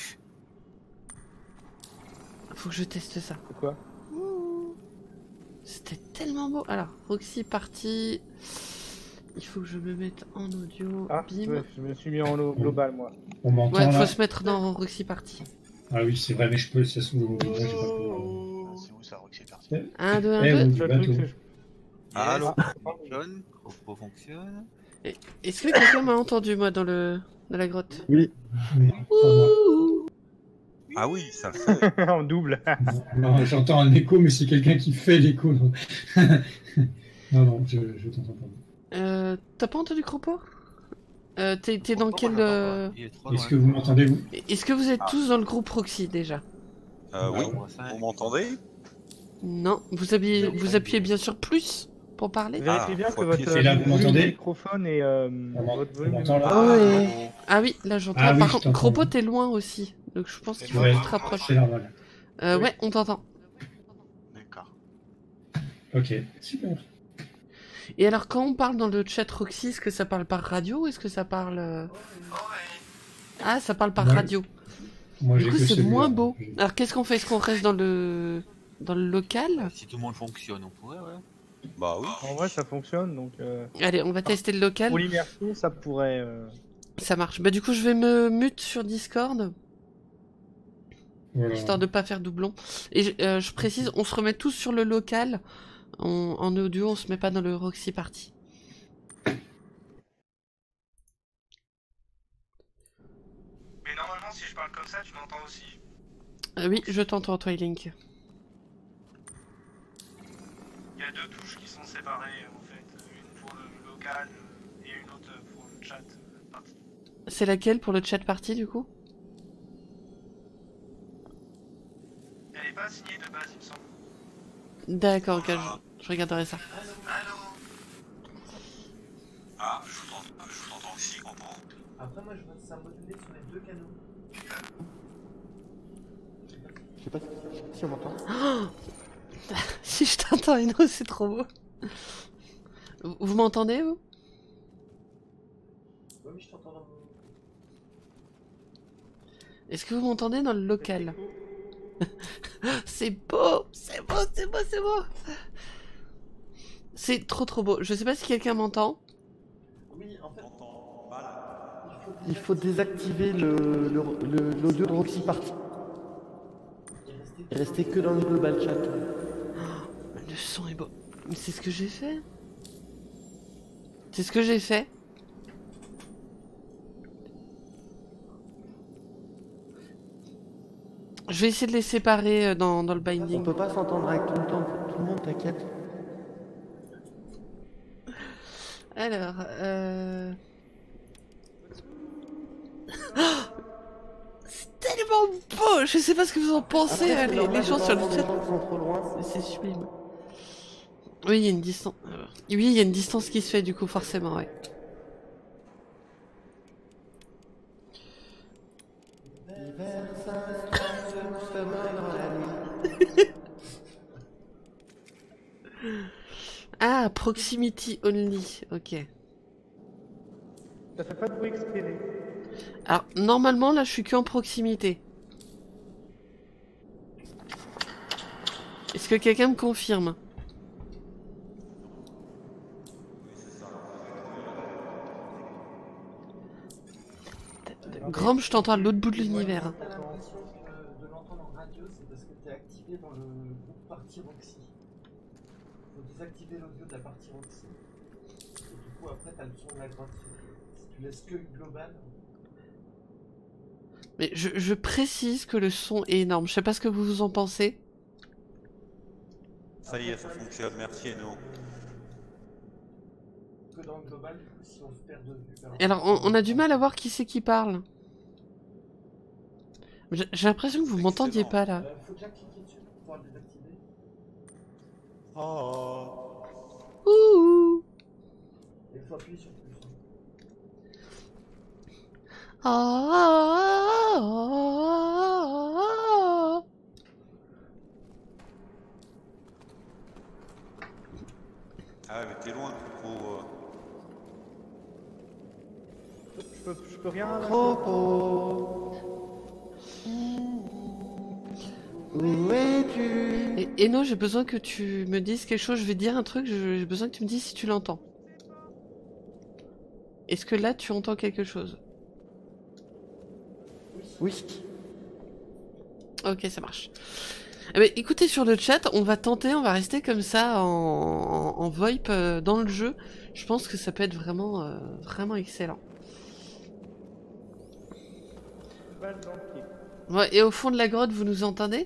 Faut que je teste ça. C'est quoi? C'était tellement beau. Alors, Roxy partie. Il faut que je me mette en audio. Ah, Bim. ouais, je me suis mis en lo- global, moi. On m'entend Ouais, là? faut se mettre dans Roxy partie. Ah oui, c'est vrai, mais je peux, ça se trouve, moi, j'ai pas pu. Ah, c'est où ça, Roxy est parti? un, deux, un, Eh, deux. ou du Le truc, bateau. c'est- Ah, Allô? fonctionne. Cropo fonctionne. Est-ce que quelqu'un m'a entendu, moi, dans le dans la grotte? Non, pas moi. Ouh. Ah oui, ça le fait. en double. Non, non, j'entends un écho, mais c'est quelqu'un qui fait l'écho. non, non, non, je, je t'entends pas. Euh, T'as pas entendu Cropo? euh, T'es t'es dans quel... euh, Il est trop Est-ce loin. que vous m'entendez, vous? Est-ce que vous êtes Ah. tous dans le groupe Roxy, déjà? Euh, oui. On voit ça, Vous m'entendez? Non. Vous appuyez, vous appuyez bien sur plus pour parler? Vérifiez bien faut que votre appuyer sur- là, vous volume de m'entendez? microphone et euh, m'en- votre on volume de m'entend, là? microphone. Oh, ouais. Ah oui, là j'entends. Ah oui, Par je contre, t'entends. Cropo, t'es loin aussi. Donc je pense qu'il faut Ouais. que tu te rapproches. C'est normal. Euh, Oui. Ouais, on t'entend. D'accord. Ok, super. Et alors, quand on parle dans le chat Roxy, est-ce que ça parle par radio ou est-ce que ça parle... euh, Ah, ça parle par Ouais. radio. Moi, Du j'ai coup, que c'est celui-là, moins donc beau. j'ai- Alors, qu'est-ce qu'on fait? Est-ce qu'on reste dans le dans le local? Si tout le monde fonctionne, on pourrait, ouais. Bah oui. En vrai, ça fonctionne, donc... Euh... Allez, on va tester le local. Pour l'immersion, ça pourrait... euh, Ça marche. Bah du coup, je vais me mute sur Discord, Voilà. histoire de pas faire doublon. Et je, euh, je précise, on se remet tous sur le local. On- en audio, on se met pas dans le Roxy Party. Mais normalement, si je parle comme ça, tu m'entends aussi. Euh, oui, je t'entends, toi, Link. Il y a deux touches qui sont séparées en fait, une pour le local et une autre pour le chat euh, party. C'est laquelle pour le chat party, du coup? Elle est pas signée de base, il me semble. D'accord, ok, je, je regarderai ça. Allô. Ah, je vous entends, je vous entends aussi, Cropo. Après, moi, je vois que ça modulé sur les deux canaux. Je sais pas si on m'entend. Oh si je t'entends, Eno, c'est trop beau. Vous, vous m'entendez, vous? Oui, mais je t'entends dans mon... Est-ce que vous m'entendez dans le local? C'est beau, c'est beau, c'est beau, c'est beau. C'est trop trop beau. Je sais pas si quelqu'un m'entend. Oui, en fait... Il faut désactiver le l'audio le, l'audio de Roxy Party. Et rester que dans le global chat. Oh, le son est beau. Mais c'est ce que j'ai fait. C'est ce que j'ai fait. Je vais essayer de les séparer dans, dans le binding. On peut pas s'entendre avec tout le temps, tout le monde, t'inquiète. Alors, euh... oh, c'est tellement beau. Je sais pas ce que vous en pensez, Après, les, normal, les gens de sur le temps en chat. temps, ils sont trop loin. C'est sublime. Oui, il y a une distance. Oui, il y a une distance qui se fait du coup, forcément, ouais. Ah, proximity only, ok. Ça fait pas de bruit expiré. Alors, normalement, là, je suis que en proximité. Est-ce que quelqu'un me confirme? Grom, je t'entends à l'autre bout de l'univers. T'as l'impression de, de l'entendre en radio, c'est parce que t'es activé dans le groupe partie Roxy. Faut désactiver l'audio de la partie Roxy. Et du coup, après, t'as le son de la grotte. Si tu laisses que le global... Mais je, je précise que le son est énorme. Je sais pas ce que vous vous en pensez. Ça y est, ça fonctionne, merci Eno. Que dans le global, du coup, si on se perd de vue... par- Et alors, on, on a du mal à voir qui c'est qui parle. J'ai j'ai l'impression que vous m'entendiez pas là. Euh, faut déjà cliquer dessus pour pouvoir le désactiver. Oh. Ouh. Et il faut appuyer sur plus. Ah, ah, ah, ah. Ah ouais, mais t'es loin, Cropo. Je peux, je peux rien rajouter. Cropo. Où es-tu? Et Eno, j'ai besoin que tu me dises quelque chose. Je vais te dire un truc, je- j'ai besoin que tu me dises si tu l'entends. Est-ce que là, tu entends quelque chose? Oui. Ok, ça marche. Eh ben, écoutez, sur le chat, on va tenter, on va rester comme ça en, en, en VoIP euh, dans le jeu. Je pense que ça peut être vraiment, euh, vraiment excellent. Balle dans le pied. Ouais, et au fond de la grotte, vous nous entendez?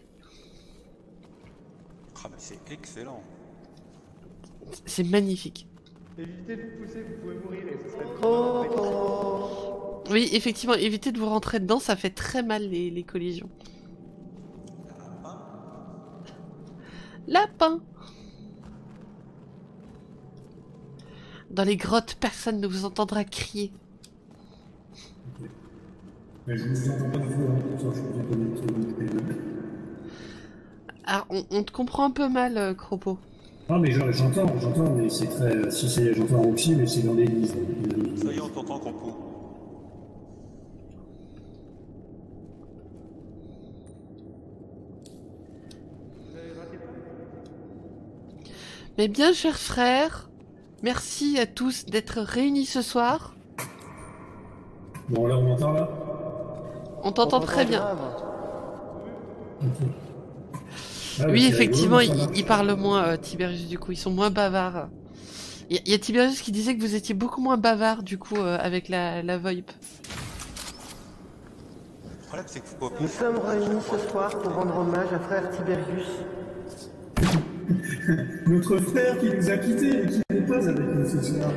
Ah mais c'est excellent. C'est magnifique. Évitez de vous pousser, vous pouvez mourir et ce serait Cropo. Oui, effectivement, évitez de vous rentrer dedans, ça fait très mal les, les collisions. Lapin. Dans les grottes, personne ne vous entendra crier. Mais je ne vous entends pas du tout, hein, pour ça je suis déconnecté. Ah, on, on te comprend un peu mal, euh, Cropo. Non mais genre, j'entends, j'entends, mais c'est très... Si c'est... J'entends Roxy, mais c'est dans l'église. Ça y est, on t'entend, Cropo. Mais bien, chers frères, merci à tous d'être réunis ce soir. Bon là on m'entend là? On t'entend très bien. Ok. Ah, Oui, c'est effectivement, rigolo, ça ils marche. il parlent moins, euh, Tiberius, du coup. Ils sont moins bavards. Il y, y a Tiberius qui disait que vous étiez beaucoup moins bavard, du coup, euh, avec la, la VoIP. Le problème, c'est que faut pas... Nous sommes réunis ce soir pour rendre hommage à frère Tiberius. Notre frère qui nous a quittés et qui n'est pas avec nous ce soir.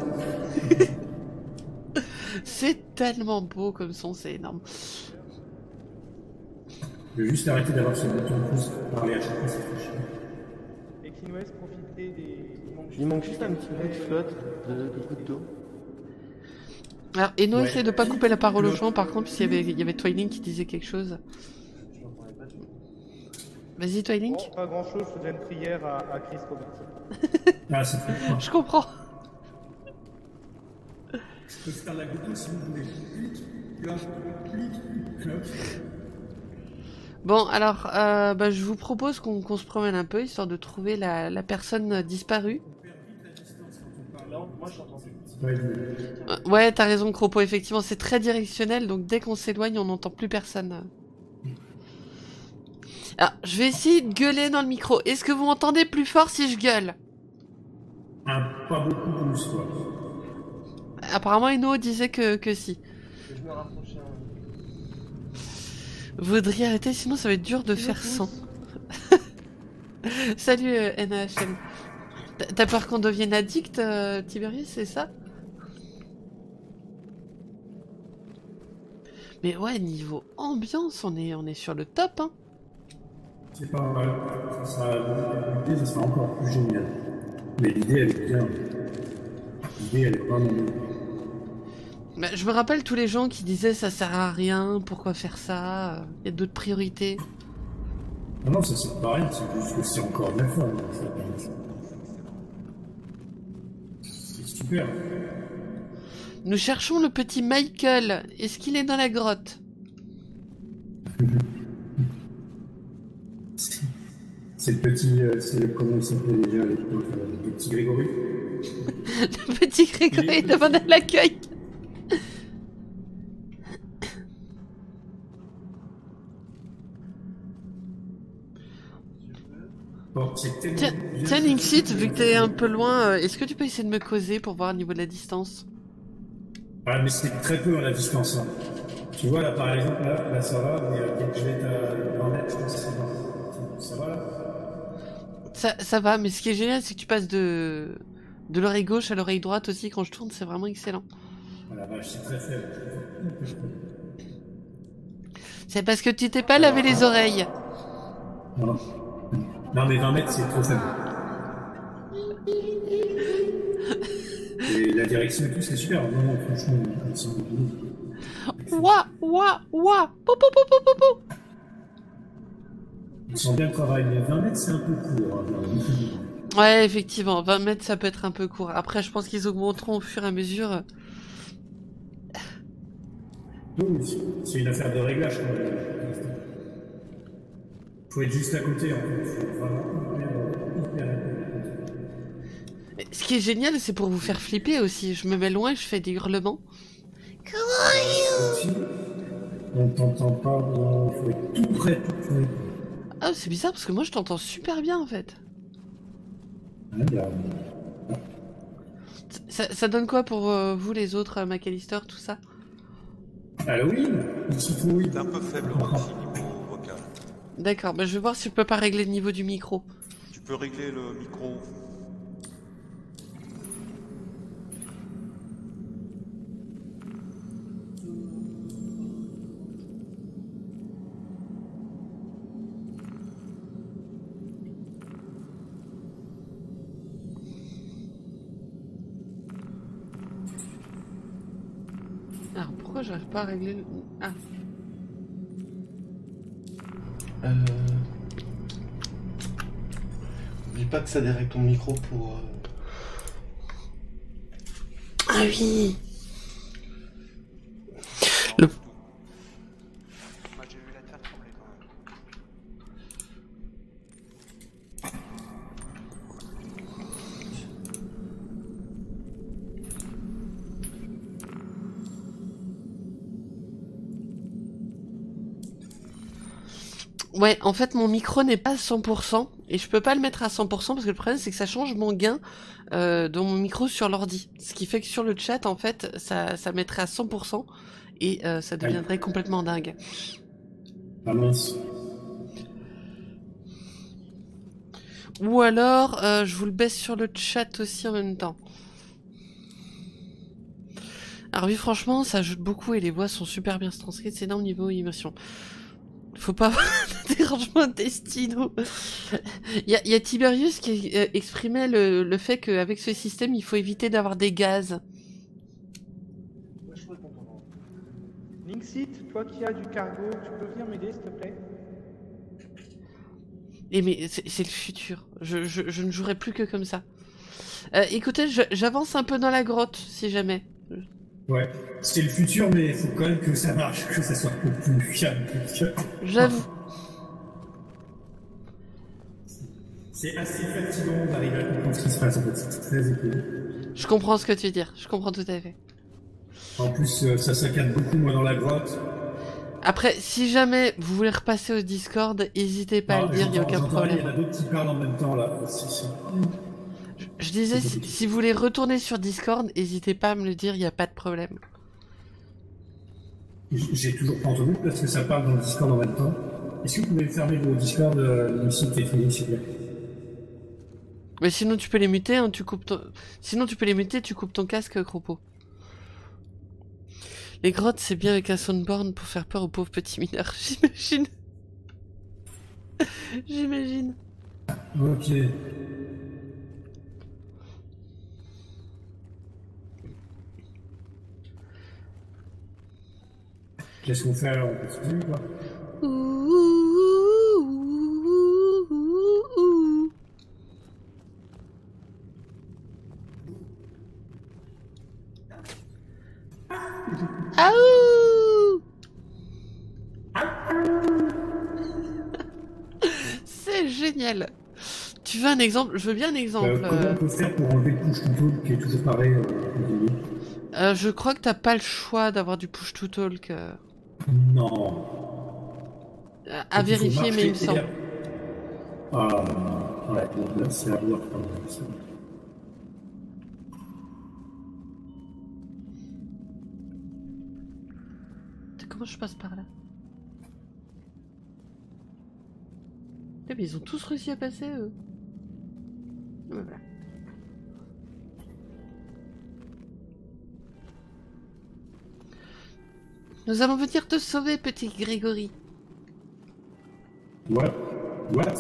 C'est tellement beau comme son, c'est énorme. Je vais juste arrêter d'avoir ce bouton de pouce pour parler à chaque fois, c'est trop chiant. Et Kinwes, profitez des... Il manque juste un petit bout de flotte, de, de goutte d'eau. Alors, Eno, Ouais. essaye de pas couper la parole aux gens, par contre, puisqu'il y avait, il y avait Twiling qui disait quelque chose. Je l'entendais pas du tout. Vas-y, Twiling. Bon, pas grand chose, je faisais une prière à, à Chris Robertson. Ah, ça fait quoi? Je comprends. Je peux faire la goutte si vous voulez. Clic, cloc, clic, cloc. Bon, alors, euh, bah, je vous propose qu'on qu'on se promène un peu, histoire de trouver la, la personne euh, disparue. Non, moi je t'entends plus. Ouais, mais- Euh, ouais, t'as raison, Cropo, effectivement, c'est très directionnel, donc dès qu'on s'éloigne, on n'entend plus personne. Alors, je vais essayer de gueuler dans le micro. Est-ce que vous m'entendez plus fort si je gueule? Ah, pas beaucoup plus, quoi. Apparemment, Eno disait que, que si. Je me rapprochais un. Vous voudriez arrêter, sinon ça va être dur de faire sans. Salut euh, N A H M. T'as- T'as peur qu'on devienne addict, euh, Tiberius, c'est ça? Mais ouais, niveau ambiance, on est, on est sur le top, hein. C'est pas mal. Ça sera, l'idée, ça sera encore plus génial. Mais l'idée, elle est bien. L'idée, elle est vraiment bien. Bah, je me rappelle tous les gens qui disaient ça sert à rien, pourquoi faire ça, il y a d'autres priorités. Non, non, ça sert pas à rien, c'est juste que c'est encore bien fort. hein, ça. C'est super. Nous cherchons le petit Michael. Est-ce qu'il est dans la grotte? C'est le petit. euh, c'est le. Comment il s'appelait déjà à l'époque, euh, le petit Grégory. Le petit Grégory demande à l'accueil. Bon, c'est tellement Tiens, bien. tiens Nixit, vu que t'es un peu loin, euh, est-ce que tu peux essayer de me causer pour voir au niveau de la distance? Ah, mais c'est très peu à la distance. Hein. Tu vois, là, par exemple, là, là ça va, mais euh, dès que je vais être à vingt mètres, je pense que ça va. Ça va, là? Ça, ça va, mais ce qui est génial, c'est que tu passes de, de l'oreille gauche à l'oreille droite aussi quand je tourne, c'est vraiment excellent. Ah la vache, c'est très faible. C'est parce que tu t'es pas lavé les oreilles. Non. Non, mais vingt mètres, c'est trop faible. Et la direction et tout, c'est super. Non, non, franchement, c'est un peu. Ouah, ouah, ouah, pou pou pou pou pou pou. Ils sont bien le travail, mais vingt mètres, c'est un peu court. Hein, Ouais, effectivement, vingt mètres, ça peut être un peu court. Après, je pense qu'ils augmenteront au fur et à mesure. oui, c'est une affaire de réglage. Quoi. Faut être juste à côté, en fait. Faut vraiment hyper, hyper, hyper. Ce qui est génial, c'est pour vous faire flipper aussi. Je me mets loin et je fais des hurlements. Aussi, on t'entend pas, il faut être tout près, tout près. Ah, c'est bizarre parce que moi je t'entends super bien en fait. Ouais, y a... Ça, ça donne quoi pour euh, vous les autres, euh, McAllister, tout ça? Halloween, il se faut oui. C'est un peu faible aussi niveau vocal. D'accord, bah je vais voir si je peux pas régler le niveau du micro. Tu peux régler le micro. Alors pourquoi j'arrive pas à régler le... Ah. Euh... N'oublie pas que ça dérègle ton micro pour... euh, Ah oui. Non, Le- du tout. Moi j'ai vu la terre trembler quand même. Ouais, en fait mon micro n'est pas à cent pour cent et je peux pas le mettre à cent pour cent parce que le problème c'est que ça change mon gain euh, de mon micro sur l'ordi. Ce qui fait que sur le chat en fait ça, ça mettrait à cent pour cent et euh, ça deviendrait complètement dingue. Ah mince. Ou alors euh, je vous le baisse sur le chat aussi en même temps. Alors oui franchement ça ajoute beaucoup et les voix sont super bien transcrites, c'est énorme niveau immersion. Faut pas avoir de dérangement intestinaux. Il y a, y a Tiberius qui euh, exprimait le, le fait qu'avec ce système, il faut éviter d'avoir des gaz. Moi je peux comprendre. Linksit, toi qui as du cargo, tu peux venir m'aider s'il te plaît? Et mais c'est le futur. Je, je, je ne jouerai plus que comme ça. Euh, écoutez, j'avance un peu dans la grotte, si jamais. Ouais, c'est le futur, mais il faut quand même que ça marche, que ça soit un peu plus fiable. J'avoue. C'est assez fatigant d'arriver à comprendre ce qui se passe, en fait. C'est très épieux. Je comprends ce que tu veux dire. Je comprends tout à fait. En plus, euh, ça saccade beaucoup, moi, dans la grotte. Après, si jamais vous voulez repasser au Discord, n'hésitez pas ah, à le dire, il n'y a aucun problème. Il y en a d'autres qui parlent en même temps, là. Si, si. Je, je disais, si, si vous voulez retourner sur Discord, n'hésitez pas à me le dire, il n'y a pas de problème. J'ai toujours pas entendu parce que ça parle dans le Discord en même temps. Est-ce que vous pouvez fermer vos Discord, euh, le site téléphonique, s'il vous plaît? Mais sinon, tu peux les muter, hein, tu coupes ton... Sinon, tu peux les muter, tu coupes ton casque, Cropo. Les grottes, c'est bien avec un soundboard pour faire peur aux pauvres petits mineurs, j'imagine. J'imagine. Ok. Qu'est-ce qu'on fait alors? On continue ou pas? Aouh! C'est génial. Tu veux un exemple? Je veux bien un exemple. Euh, comment on peut faire pour enlever le push to talk qui est toujours pareil euh, euh, Je crois que t'as pas le choix d'avoir du push to talk. Euh... Non. Euh, à vérifier, mais il me semble. Ah, ouais, là c'est à voir. Comment je passe par là? Eh bien, ils ont tous réussi à passer, eux. Voilà. Nous allons venir te sauver, petit Grégory. What? What?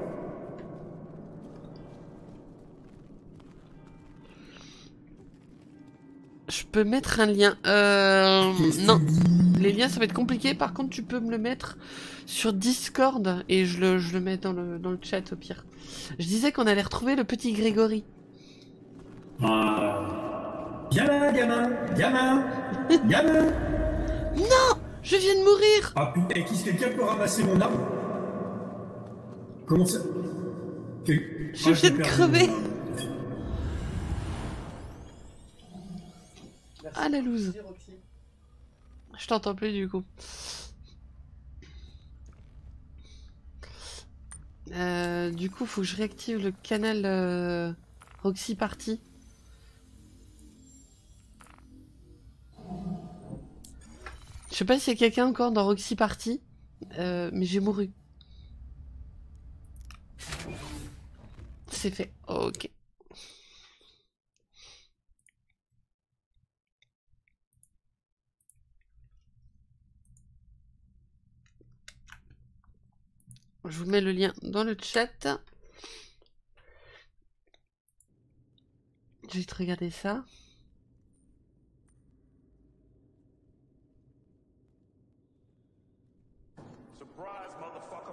Je peux mettre un lien. Euh... Non. Les liens, ça va être compliqué. Par contre, tu peux me le mettre sur Discord et je le, je le mets dans le, dans le chat au pire. Je disais qu'on allait retrouver le petit Grégory. Ah. Gamin, gamin, gamin, gamin. Non, je viens de mourir. Ah putain, qui quelqu'un peut ramasser mon arme? Comment ça? Que... Je ah, viens de crever. Ah la loose. Je t'entends plus du coup. Euh, du coup, faut que je réactive le canal euh, Roxy Party. Je sais pas s'il y a quelqu'un encore dans Roxy Party, euh, mais j'ai mouru. C'est fait. Ok. Je vous mets le lien dans le chat. Je vais te regarder ça. Surprise, motherfucker.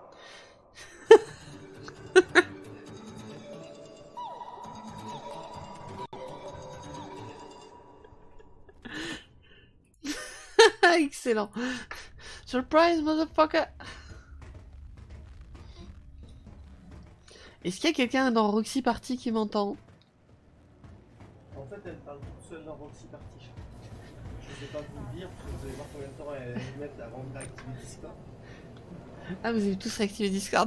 Excellent. Surprise, motherfucker. Est-ce qu'il y a quelqu'un dans Roxy Party qui m'entend? En fait, elle parle toute seule dans Roxy Party. Je sais pas vous le dire, parce que vous allez voir combien de temps elle met avant d'activer Discord. Ah, vous avez tous réactivé Discord?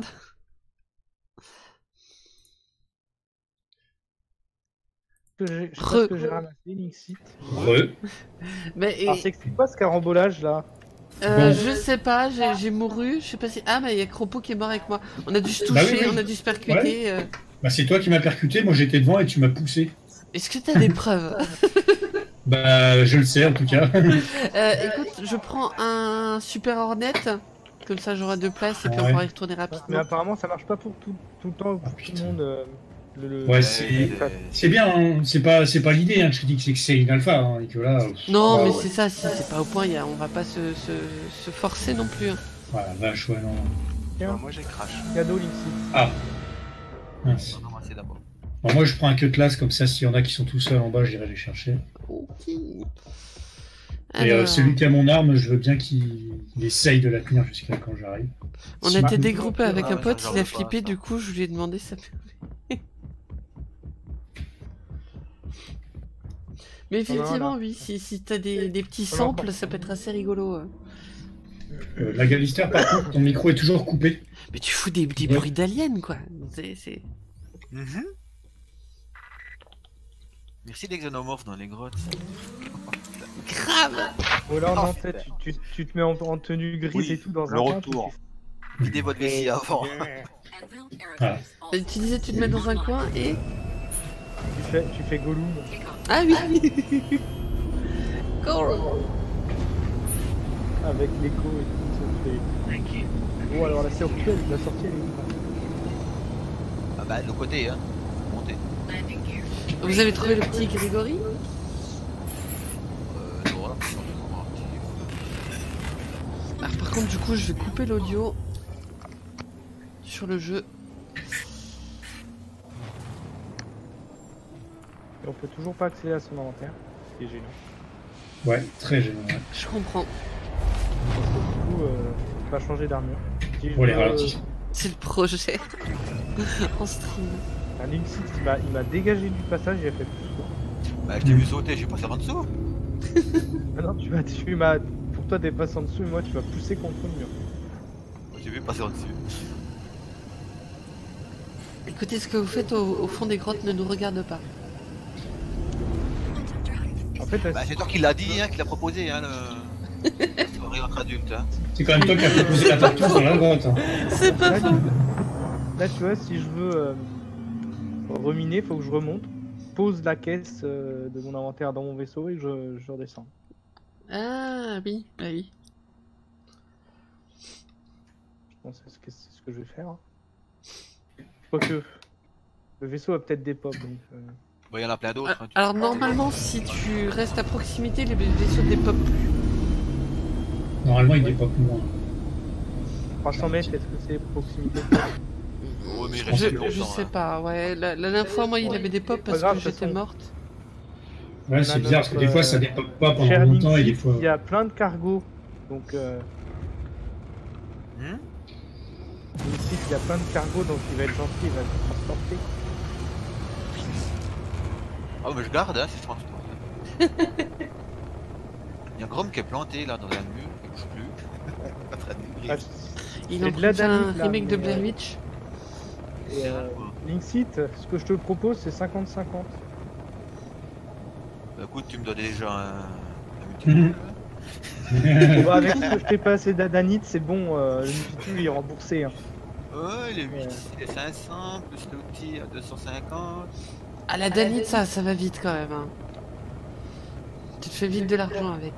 Je sais pas ce que j'ai ramassé, Linksit. Re. Mais et... Alors, c'est quoi ce carambolage là? Euh, bon. Je sais pas, j'ai mouru, je sais pas si... Ah bah il y a Cropo qui est mort avec moi. On a dû se toucher, bah oui, oui. On a dû se percuter. Ouais. Euh... Bah c'est toi qui m'as percuté, moi j'étais devant et tu m'as poussé. Est-ce que t'as des preuves? Bah je le sais en tout cas. euh, écoute, je prends un Super Hornet, comme ça j'aurai deux places et puis ouais. On pourra y retourner rapidement. Mais apparemment ça marche pas pour tout, tout le temps, pour tout le monde. Euh... Le, le- Ouais, c'est c'est bien, hein. c'est pas, c'est pas l'idée hein, que je dis que c'est que c'est une alpha, hein, et que là... euh, Non, ah, mais ouais. c'est ça, si c'est pas au point, y a, on va pas se, se, se forcer non plus. hein. Voilà, vache, ouais, non. Tiens, Bah, moi j'ai crash. cadeau Linksy. Ah mince. Non, c'est d'abord. Bon, moi je prends un cutlass, comme ça s'il y en a qui sont tout seuls en bas, j'irai les chercher. Ok. Et Alors, euh, celui qui a mon arme, je veux bien qu'il il essaye de la tenir jusqu'à quand j'arrive. on Si a ma- été dégroupé avec Ah un ouais, pote, ça, il a j'en veux pas, flippé, ça. du coup je lui ai demandé ça. Mais effectivement, Voilà. oui, si, si t'as des, des petits Voilà. samples, ça peut être assez rigolo. euh. Euh, la Galister, par contre, ton micro est toujours coupé. Mais tu fous des, des Ouais. bruits d'aliens, quoi. C'est, c'est... Mhm. Merci les xénomorphes dans les grottes. Grave. Oh là, Oh, non, tu, tu, tu te mets en, en tenue grise Oui, et tout dans le un coin, retour. tu Videz votre vessie avant. Voilà. Et tu disais, tu te mets dans un coin et... Tu fais, tu fais Gollum. Ah oui. Go. Avec l'écho et tout, ça fait... Bon, alors la sortie, elle- la sortie, elle est où là? Ah bah de l'autre côté hein. Montez. Vous avez trouvé le petit Grégory? Euh, non, là, c'est vraiment un petit- Alors par contre, du coup, je vais couper l'audio sur le jeu. Et on peut toujours pas accéder à son inventaire. C'est gênant. Ouais, très gênant. ouais. Je comprends. Parce que du coup, euh, je peux pas changer d'armure. Si je Pour les veux, ralentir. C'est le projet. En stream. Un Linksy, il m'a- il m'a dégagé du passage, il a fait plus soin. Bah je t'ai vu sauter, j'ai passé en dessous. Ah non, tu m'as, tu m'as, pour toi t'es passé en dessous et moi tu m'as poussé contre le mur. J'ai vu passer en dessous. Écoutez, ce que vous faites au, au fond des grottes ne nous regarde pas. En fait, Bah c'est toi qui l'a dit, hein, qui l'a proposé, hein, le... la soirée entre adultes. Hein. C'est quand même toi qui as proposé la torture dans la grotte. hein. C'est pas là, faux. tu- là, tu vois, si je veux euh, reminer, faut que je remonte, pose la caisse euh, de mon inventaire dans mon vaisseau et que je, je redescends. Ah oui, ah oui. Je pense que c'est ce que, c'est ce que je vais faire. hein. Quoique, le vaisseau a peut-être des pops. Donc, euh, Bah il y en a plein d'autres. hein, tu- Alors normalement, si tu restes à proximité, les vaisseaux dépopent plus. Normalement, il dépop moins. trois cents mètres, est-ce que c'est proximité? Ouais, mais il reste Je, plus je longtemps, sais hein. pas, ouais. La, la dernière fois, moi, il avait des pop parce Pas grave, que de toute j'étais façon. morte. Ouais, On c'est a bizarre parce que notre, des fois euh, ça dépop pas pendant Cher longtemps et des Linksy, fois. il y a plein de cargos. Donc, euh, Hmm Linksy, il y a plein de cargos, donc il va être gentil, il va se transporter. Ah mais je garde, hein, si je transporte. Il y a Grom qui est planté là dans un mur, qui bouge plus. Pas très débile. Ah, Il C'est en de la prend un dynamite, là, remake de mais, Blair euh, Witch. Et euh, Linksit, ce que je te propose, c'est cinquante cinquante. Bah écoute, tu me donnes déjà un, un Mhm. multi. Bon, bah, avec ce que je t'ai passé d'Adanite, c'est bon, euh, le multitool il est remboursé. Hein. Ouais, les huit, Ouais. les cinq cents, plus l'outil à deux cent cinquante. Ah, la danite, ça, ça va vite quand même. Hein. Tu te fais vite de l'argent avec.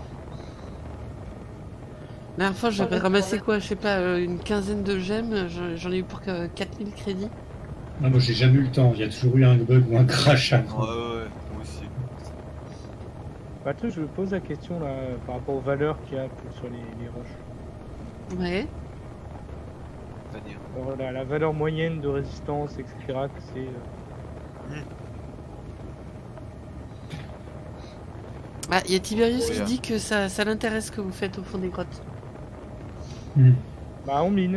La dernière fois, j'avais ramassé quoi, je sais pas, euh, une quinzaine de gemmes, j'en j'en ai eu pour que quatre mille crédits. Non, moi j'ai jamais eu le temps, il y a toujours eu un bug ou un crash. à Ouais, ouais, ouais, moi aussi. Bah, tu sais, je me pose la question là, par rapport aux valeurs qu'il y a pour- sur les, les roches. Ouais. C'est-à-dire. Alors, la, la valeur moyenne de résistance, et cetera, que c'est. euh, Bah, il y a Tiberius Ouais, qui là. dit que ça, ça l'intéresse ce que vous faites au fond des grottes. Hmm. Bah, on mine.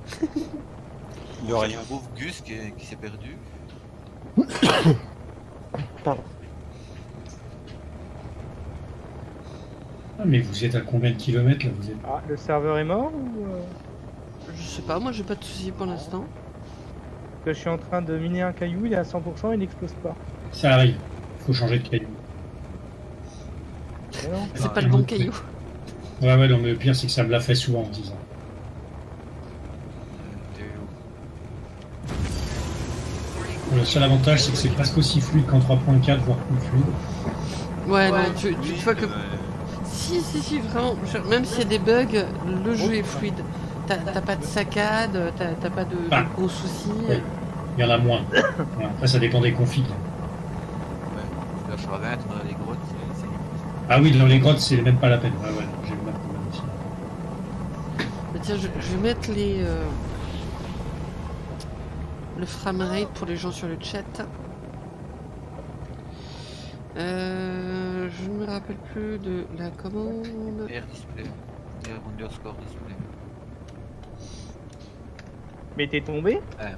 De Il y a rien. un pauvre Gus qui, est- qui s'est perdu. Pardon. Ah, mais vous êtes à combien de kilomètres là vous êtes... Ah, le serveur est mort ou. euh, Je sais pas, moi j'ai pas de soucis pour l'instant. Parce que je suis en train de miner un caillou, il est à cent pour cent, il n'explose pas. Ça arrive, faut changer de caillou. Mais non. C'est pas le bon caillou. Ouais, ouais, non, mais le pire c'est que ça me l'a fait souvent en disant. T'es où? Le seul avantage c'est que c'est presque aussi fluide qu'en trois point quatre, voire plus fluide. Ouais, non, tu, tu Oui, vois que. euh, Si, si, si, vraiment. je- Même s'il y a des bugs, le jeu est fluide. T'as t'as pas de saccade, t'as t'as pas de, de Ah. gros soucis. Ouais. il y en a moins. Voilà. Après, ça dépend des configs. Ouais, là je suis à vingt dans les grottes, c'est limite. Ah oui, dans les grottes, c'est même pas la peine. Ouais, ouais, j'ai le même problème aussi. Bah, tiens, je, je vais mettre les... Euh, le framerate pour les gens sur le chat. Euh, je ne me rappelle plus de la commande. Air display. Air underscore display. Mais t'es tombé? Ouais.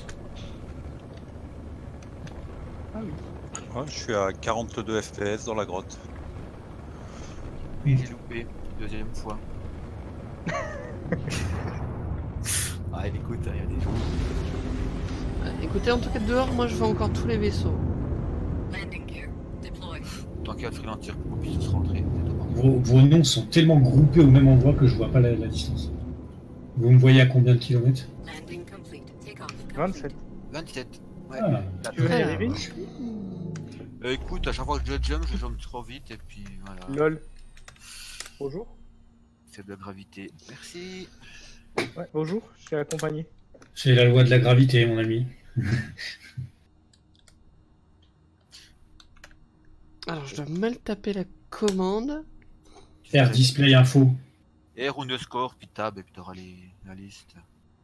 Ah oui. Ouais, je suis à quarante-deux F P S dans la grotte. J'ai loupé, deuxième fois. Ah écoute, il y a des jours. Euh, écoutez, en tout cas, dehors, moi, je vois encore tous les vaisseaux. Tant qu'il y a le freelancer pour qu'on puisse se rentrer. Vos, vos noms sont tellement groupés au même endroit que je vois pas la, la distance. Vous me voyez à combien de kilomètres? vingt-sept. vingt-sept. Ouais. Ah. Tu veux y arriver? Euh, écoute, à chaque fois que je jump, je jump trop vite et puis voilà. Lol. Bonjour. C'est de la gravité. Merci. Ouais, bonjour, je t'ai accompagné. C'est la loi de la gravité, mon ami. Alors, je dois mal taper la commande. Air display info. Air underscore, puis tab, et puis t'auras les... la liste.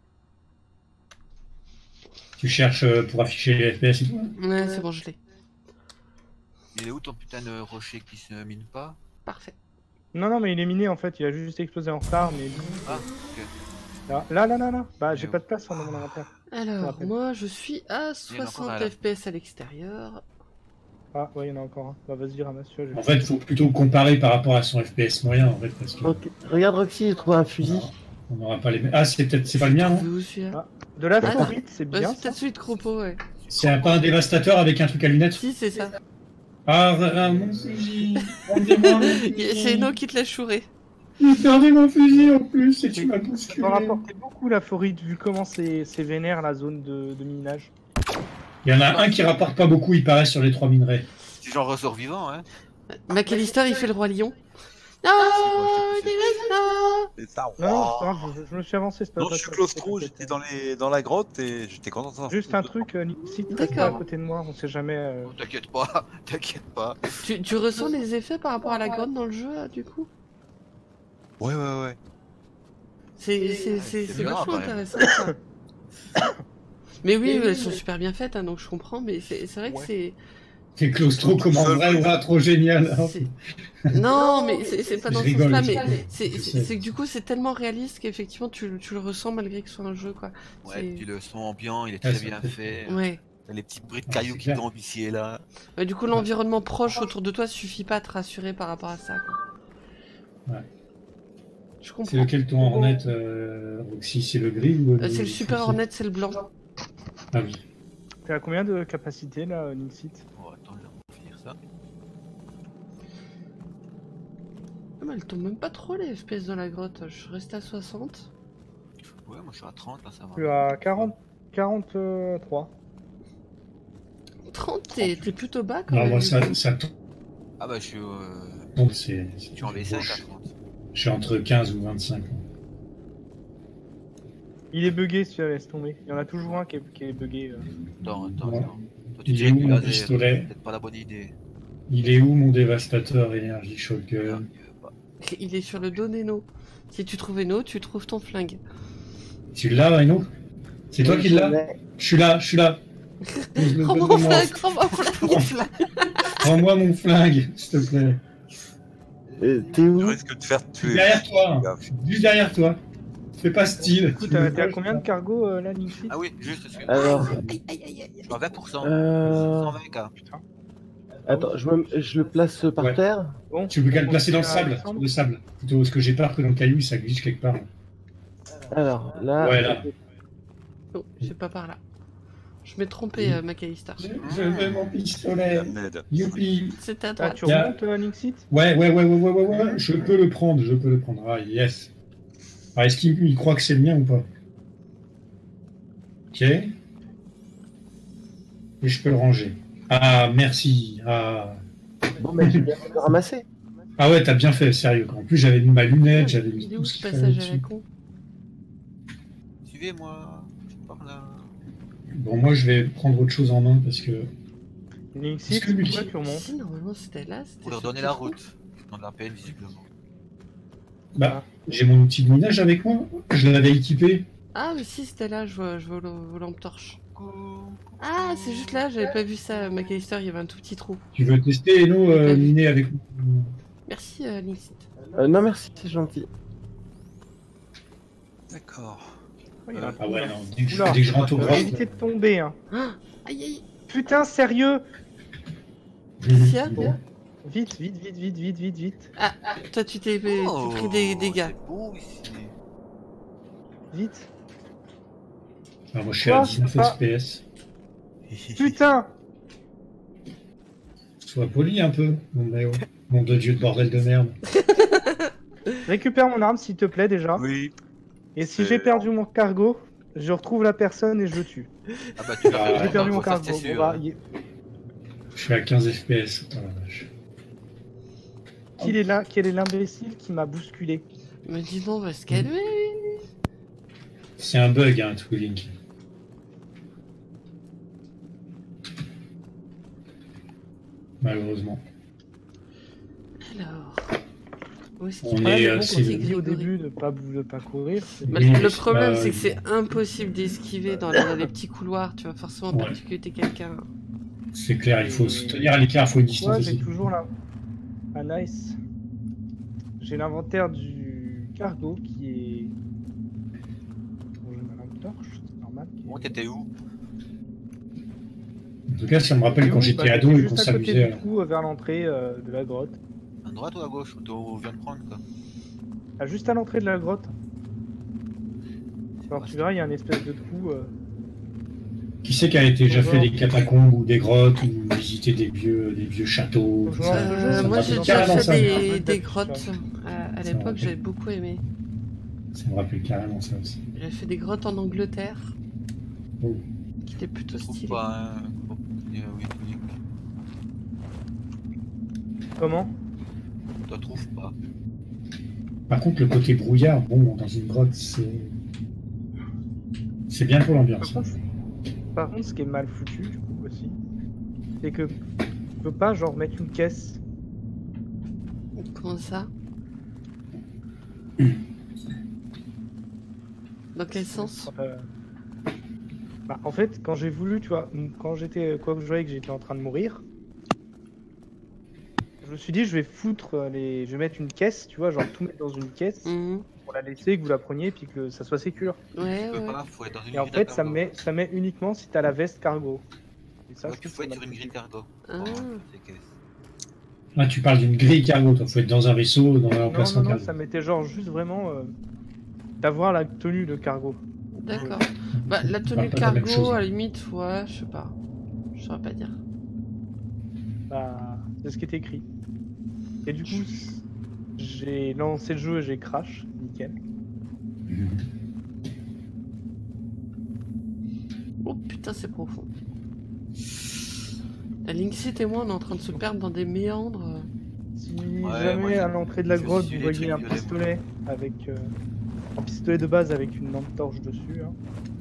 Tu cherches euh, pour afficher les F P S et tout? Ouais, c'est bon, je l'ai. Il est où ton putain de rocher qui se mine pas? Parfait. Non, non, mais il est miné en fait, il a juste explosé en retard, mais... Ah, ok. Là, là, là, là, là. Bah, j'ai pas de place dans mon inventaire. Alors, moi, je suis à Il y en a encore soixante un, là. F P S à l'extérieur. Ah, ouais, il y en a encore un. Bah, vas-y, ramasse celui-là. En fait, il faut plutôt comparer par rapport à son F P S moyen, en fait, parce que Ok, regarde Roxy, j'ai trouvé un fusil. on n'aura pas les mêmes. Ah, c'est peut-être, c'est pas le mien, non? Où celui-là Ah, de la Ah, favorite, c'est Ouais, bien. c'est peut-être celui de Cropo, ouais. C'est un, pas un dévastateur avec un truc à lunettes? Si, c'est ça. Ah, ah, mon fusil! Rendez-moi mon fusil. C'est Eno qui te l'a chouré. J'ai perdu mon fusil en plus et tu m'as Ça bousculé. va rapporter beaucoup la forite, vu comment c'est c'est vénère la zone de, de minage. Il y en a un qui rapporte pas beaucoup, il paraît, sur les trois minerais. Si j'en ressors vivant, hein. McAllister, il fait le roi lion. Non, il est là. C'est ça. Non, non, c'est pas grave, je, je me suis avancé, c'est pas Non, pas- je suis pas- claustro, pas- j'étais dans, les... dans la grotte et j'étais content. Juste un truc, euh, si tu restes pas à côté de moi, on sait jamais. euh, Oh, t'inquiète pas, t'inquiète pas. Tu, tu ressens les effets par rapport à la grotte dans le jeu, là, du coup? Ouais, ouais, ouais. C'est c'est- c'est- c'est c'est bien, vachement quand même. intéressant, ça. Mais oui, elles sont super bien faites, hein, donc je comprends, mais c'est c'est vrai que c'est... C'est claustro comme en vrai ou pas, trop génial. hein. c'est- Non, mais c'est c'est pas Je dans ce rigole, sens-là, je mais rigole. c'est Je c'est- sais. c'est que du coup, c'est tellement réaliste qu'effectivement, tu, tu le ressens malgré que ce soit un jeu, quoi. Ouais, C'est- puis le son ambiant, il est Ouais, très c'est bien cool. fait. Ouais. T'as les petits bruits de Ah, cailloux c'est qui clair. tombent ici et là. Ouais, du coup, l'environnement proche autour de toi suffit pas à te rassurer par rapport à ça, quoi. Ouais. Je comprends. C'est lequel ton Hornet, euh, Roxy? C'est le gris ou Euh, C'est le Super foncé? Hornet, c'est le blanc. Ah oui. T'es à combien de capacité là, Nixit? Oh, attends, je vais finir ça. Ah, mais elle tombe même pas trop les F P S dans la grotte. Je suis resté à soixante. Ouais, moi je suis à trente là, ça va. Je suis à quarante, quarante-trois. trente, t'es t'es plutôt bas quand Non, même. moi, du ça, coup. ça tombe, Ah bah je suis, euh... c'est. je suis en V cinq à trente. Je suis entre quinze ou vingt-cinq. Il est bugué celui-là, laisse tomber. Il y en a toujours un qui est, qui est bugué. euh. Attends, attends, Ouais. attends. Toi tu Il dirais est que où du mon laser, pistolet? c'est peut-être pas la bonne idée. Il est où mon dévastateur énergie shotgun? Il veut pas. Il est sur le dos d'Eno. Si tu trouves Eno, tu trouves ton flingue. Tu l'as, Eno? C'est toi qui l'as? Je suis là, je suis là. Prends mon flingue, prends mon flingue. Rends-moi mon flingue, s'il te plaît. Euh, T'es où? Je risque de te faire Je suis tuer. derrière toi. Gaffe. Juste derrière toi. Fais pas style. Écoute, t'es t'es à combien de cargo euh, là, Nixit? Ah oui, juste, excuse-moi. Alors, Je suis à vingt pour cent. Euh, cent vingt K. Putain. attends, je, me... je le place par Ouais. terre. Bon, Tu veux qu'à le on placer dans le continue à sable? descendre. Le sable. Plutôt parce que j'ai peur que dans le caillou ça glitch quelque part. Alors, là. Ouais, là. Oh, c'est pas par là. Je m'ai trompé, euh, McAllister. Je veux mon pistolet. Merde. Youpi. C'était à Ah, droite. tu Bien. remontes, euh, Nixit? Ouais, ouais, ouais, ouais, ouais, ouais, ouais. Je peux le prendre, je peux le prendre. Ah, yes. Ah, est-ce qu'il il croit que c'est le mien ou pas? Ok. Et je peux le ranger. Ah, merci. Ah, Bon, mais je viens de le ramasser. ah ouais, t'as bien fait, sérieux. En plus, j'avais mis ma lunette, j'avais mis Il est tout où ce ce qu'il fallait passage à la dessus. con? Suivez-moi. Je suis par là. Bon, moi, je vais prendre autre chose en main parce que. Linksy, Est-ce que lui- pourquoi tu remontes? Si, normalement c'était là. c'était Pour leur ce donner petit la trou. route. Dans la peine, visiblement. Bah, j'ai mon outil de minage avec moi. Je l'avais équipé. Ah, mais si, c'était là, je vois, je vois vos vos lampes torches. Ah, c'est juste là, j'avais pas vu ça, McAllister, il y avait un tout petit trou. Tu veux tester, Hello, euh, miner avec moi? Merci, euh, Linksy. Euh, non, merci, c'est gentil. D'accord. Oui, il y a un Ah ouais, trou, là. non, dès que, je, Oula, dès que je rentre au euh, graphe. évitez de tomber, hein. Ah, aïe aïe. Putain, sérieux? Qu'est-ce qu'il y a Bon. Vite, vite, vite, vite, vite, vite, vite. Ah, toi tu t'es t'es Oh, pris des dégâts. C'est beau ici. Vite. Ah, moi, je suis à Quoi dix-neuf Ah. F P S. Putain! Sois poli un peu, mon Méo. Mon de Dieu de bordel de merde. Récupère mon arme, s'il te plaît, déjà. Oui. Et si Euh, j'ai perdu mon cargo, je retrouve la personne et je le tue. Ah bah tu l'as Ah, fait. J'ai perdu mon ça, cargo. c'est Bon, sûr. bah, y- Je suis à quinze F P S. Oh la vache. Qui est là? Quel est l'imbécile qui m'a bousculé? Me dis bon, on va se calmer. C'est un bug, hein, tout Link. Malheureusement. Alors. Où est-ce On qu'il est, Ouais, mais euh, bon, c'est quand le- tu dis au Grégory. début de pas, bou- de pas courir. c'est- Bah, Oui, le mais problème, c'est c'est pas- que c'est impossible d'esquiver dans, les- dans les petits couloirs. Tu vas forcément Ouais. percuter quelqu'un. C'est clair, il faut Et- se tenir à l'écart, il faut une distance. Ouais, j'ai aussi. toujours là. Ah, nice. J'ai l'inventaire du cargo qui est. Bon, j'ai ma lampe torche, c'est normal. Bon, t'étais où? En tout cas, ça me rappelle quand Bah, j'étais ado et juste qu'on à côté s'amusait. du trou, euh, vers l'entrée euh, de la grotte. À droite ou à gauche? Où on vient de prendre quoi. Ah, juste à l'entrée de la grotte. Alors tu verras, il y a un espèce de trou. euh, Qui c'est qui a été déjà Bonjour. fait des catacombes ou des grottes ou visité des vieux, des vieux châteaux, tout Bonjour. ça. Euh, Ça me moi, j'ai rappelle déjà carrément fait ça. des, Ouais, des ça. grottes. À, à Ça me l'époque, rappelle. j'avais beaucoup aimé. Ça me rappelle carrément ça aussi. J'avais fait des grottes en Angleterre. Oh. Qui étaient plutôt Je trouve stylées. pas un. Bon, euh, oui, oui. Comment? Je te trouve pas. Par contre, le côté brouillard, bon, dans une grotte, c'est. C'est bien pour Par l'ambiance. contre, par contre, ce qui est mal foutu, du coup, aussi, c'est que tu peux pas, genre, mettre une caisse. Comment ça? Dans quel sens? Euh, Bah, en fait, quand j'ai voulu, tu vois, quand j'étais, quoi que je voyais que j'étais en train de mourir, je me suis dit, je vais foutre euh, les. Je vais mettre une caisse, tu vois, genre tout mettre dans une caisse Mhm. pour la laisser, que vous la preniez, puis que ça soit sécure. Ouais, Tu peux ouais. pas, faut être dans une Et en grille fait, ça cargo. met, ça met uniquement si t'as la veste cargo. Et ça, Ouais, je tu trouve faut que être c'est sur une mal grille cargo. Ah. Pour, euh, ces caisses. Là, tu parles d'une grille cargo, toi. Faut être dans un vaisseau, dans un Non, emplacement non, non, cargo. ça mettait genre juste vraiment euh, d'avoir la tenue de cargo. D'accord. Bah, la tenue pas de la même cargo, chose. à la limite, ouais, je sais pas. Je saurais pas dire. Bah, c'est ce qui est écrit. Et du coup, j'ai lancé le jeu et j'ai crash, nickel. Mhm. Oh putain, c'est profond. La Linksit et moi, on est en train de se perdre dans des méandres. Si Ouais, jamais moi, j'ai- à l'entrée de la j'ai grotte su vous les voyez un trucs violets, pistolet avec euh, un pistolet de base avec une lampe torche dessus, hein.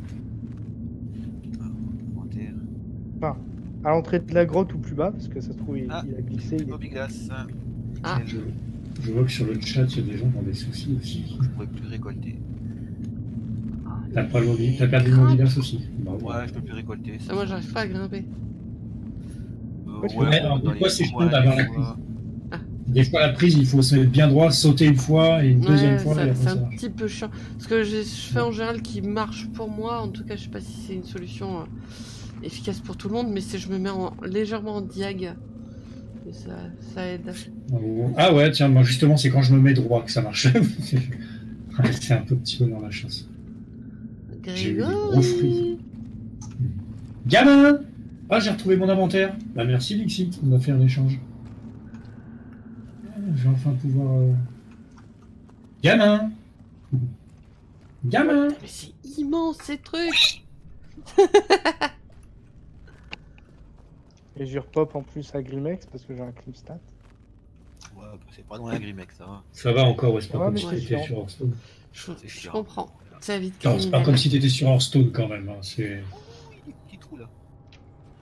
Inventaire. Enfin, à l'entrée de la grotte ou plus bas parce que ça se trouve il, Ah, il a glissé. Il est... Bobby Glass. Ah. Je, je vois que sur le chat, il y a des gens qui ont des soucis aussi. Je pourrais plus récolter. T'as pas le mobile, t'as perdu le mobilas aussi. Bravo. Ouais, je peux plus récolter. Ah, moi, j'arrive pas à grimper. Euh, Ouais, tu ouais, peux mettre- dans des les fois, c'est coins, chiant d'avoir des la fois- Des fois, la prise, il faut se mettre bien droit, sauter une fois et une deuxième Ouais, fois. ça- et après, c'est ça un marche. petit peu chiant. Parce que j'ai- je fais en général qui marche pour moi. En tout cas, je sais pas si c'est une solution euh, efficace pour tout le monde, mais c'est je me mets en- légèrement en diag. Et ça, ça aide. Oh. Ah ouais, tiens, moi justement, c'est quand je me mets droit que ça marche. Ouais, c'est un peu petit peu dans la chasse. J'ai eu des gros fruits. Gamin! Ah, j'ai retrouvé mon inventaire. Bah merci Lixit, on a fait un échange. Je vais enfin pouvoir... euh, Gamin! Gamin! Mais c'est immense ces trucs! Et je repop en plus à Grimex parce que j'ai un Crimstat. Ouais, bah, c'est pas dans la Grimex, ça va. Ça va encore, ouais, c'est pas Ouais, comme mais si c'est t'étais chiant. sur Hearthstone. Je, C'est je chiant. comprends. Ça vite Non, c'est pas comme si t'étais sur Hearthstone quand même. Hein. C'est...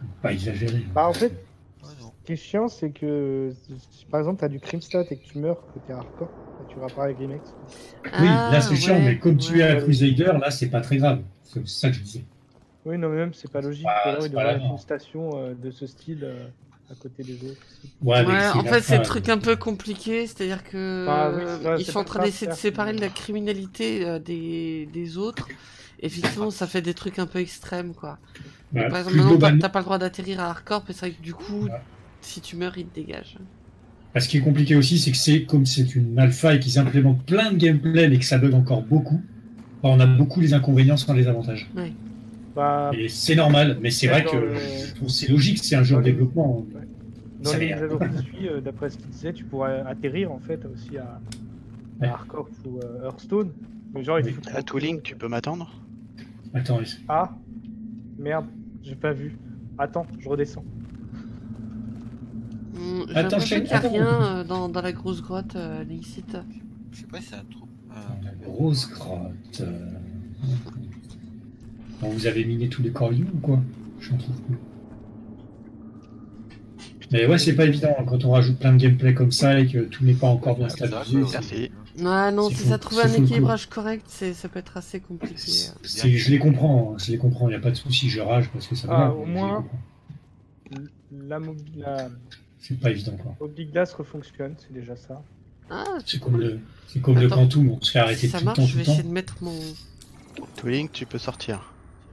Pas exagéré. Bah en fait, Ouais, non. ce qui est chiant, c'est que si par exemple t'as du Crimstat et que tu meurs côté hardcore, bah, tu réapparais avec Grimex. Oui, là c'est chiant, ouais, mais comme tu es à ouais. Crusader, là c'est pas très grave. C'est ça que je disais. Oui, non, mais même c'est pas logique. Bah, Ou alors c'est il pas devrait la être une mort. station euh, de ce style euh, à côté des autres. Ouais, avec Ouais, en Sylvain, fait, c'est euh, le truc un peu compliqué, c'est-à-dire que Ah oui, c'est vrai, ils c'est sont en pas train grave, d'essayer de certes, séparer mais- la criminalité euh, des, des autres. Effectivement, ça fait des trucs un peu extrêmes, quoi. ouais, Par exemple, plus maintenant, t'as globalement, t'as pas le droit d'atterrir à hardcore, mais c'est vrai que du coup, Ouais. si tu meurs, il te dégage. bah, ce qui est compliqué aussi, c'est que c'est comme c'est une alpha et qu'ils implémentent plein de gameplay, mais que ça bug encore beaucoup. Bah, on a beaucoup les inconvénients sans les avantages. Ouais. Bah, Et c'est normal, mais c'est Ouais, vrai dans que le- je trouve que c'est logique, c'est un jeu en dans le- développement. dans Ça les m'énerve. mises à jour qui suit, euh, d'après ce qu'il disait, tu pourrais atterrir en fait aussi à, Ouais. à Hardcore ou euh, Hearthstone. Mais genre, il te Oui. fout À Tooling, tu peux m'attendre? Attends, Ah, merde, j'ai pas vu. Attends, je redescends. Hum, J'ai Attends, l'impression je- qu'il n'y a attends. rien euh, dans, dans la grosse grotte, euh, Lixit. Je sais pas si c'est un trou. la grosse grotte. euh, Bon, vous avez miné tous les coriaux ou quoi? Je n'en trouve plus. Mais ouais, c'est pas évident hein, quand on rajoute plein de gameplay comme ça et que tout n'est pas encore bien stabilisé. c'est- Merci. Ouais, non, C'est si fou- ça trouve c'est un fou le coup. équilibrage correct, c'est- ça peut être assez compliqué. c'est- c'est- Je les comprends, hein, je les comprends, il n'y a pas de souci, je rage parce que ça Ah, va. au mais je les moins- comprends. La, mob- la C'est pas évident quoi. Oblique Glace refonctionne, c'est déjà ça. Ah, C'est comme le, c'est comme le Attends. Quantum, on se fait si arrêter ça tout le marche, temps, je tout vais le temps. essayer de mettre mon... Tooling, tu peux sortir.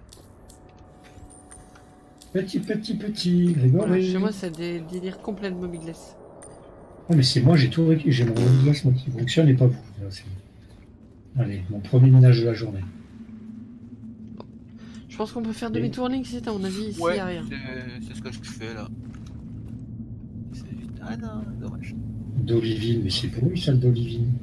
Petit, petit, petit, Voilà, Grégory. chez moi, c'est des délires complets de mobigless. Oh, mais c'est moi, j'ai tout récupéré, j'ai mon glace moi qui fonctionne et pas vous. Là, c'est- Allez, mon premier ménage de la journée. Je pense qu'on peut faire demi-tour, Lixit, à mon avis, ici, Ouais, y a rien. c'est c'est ce que je fais là. C'est juste. Ah non, dommage. D'Olivine, mais c'est pourri ça, le d'Olivine.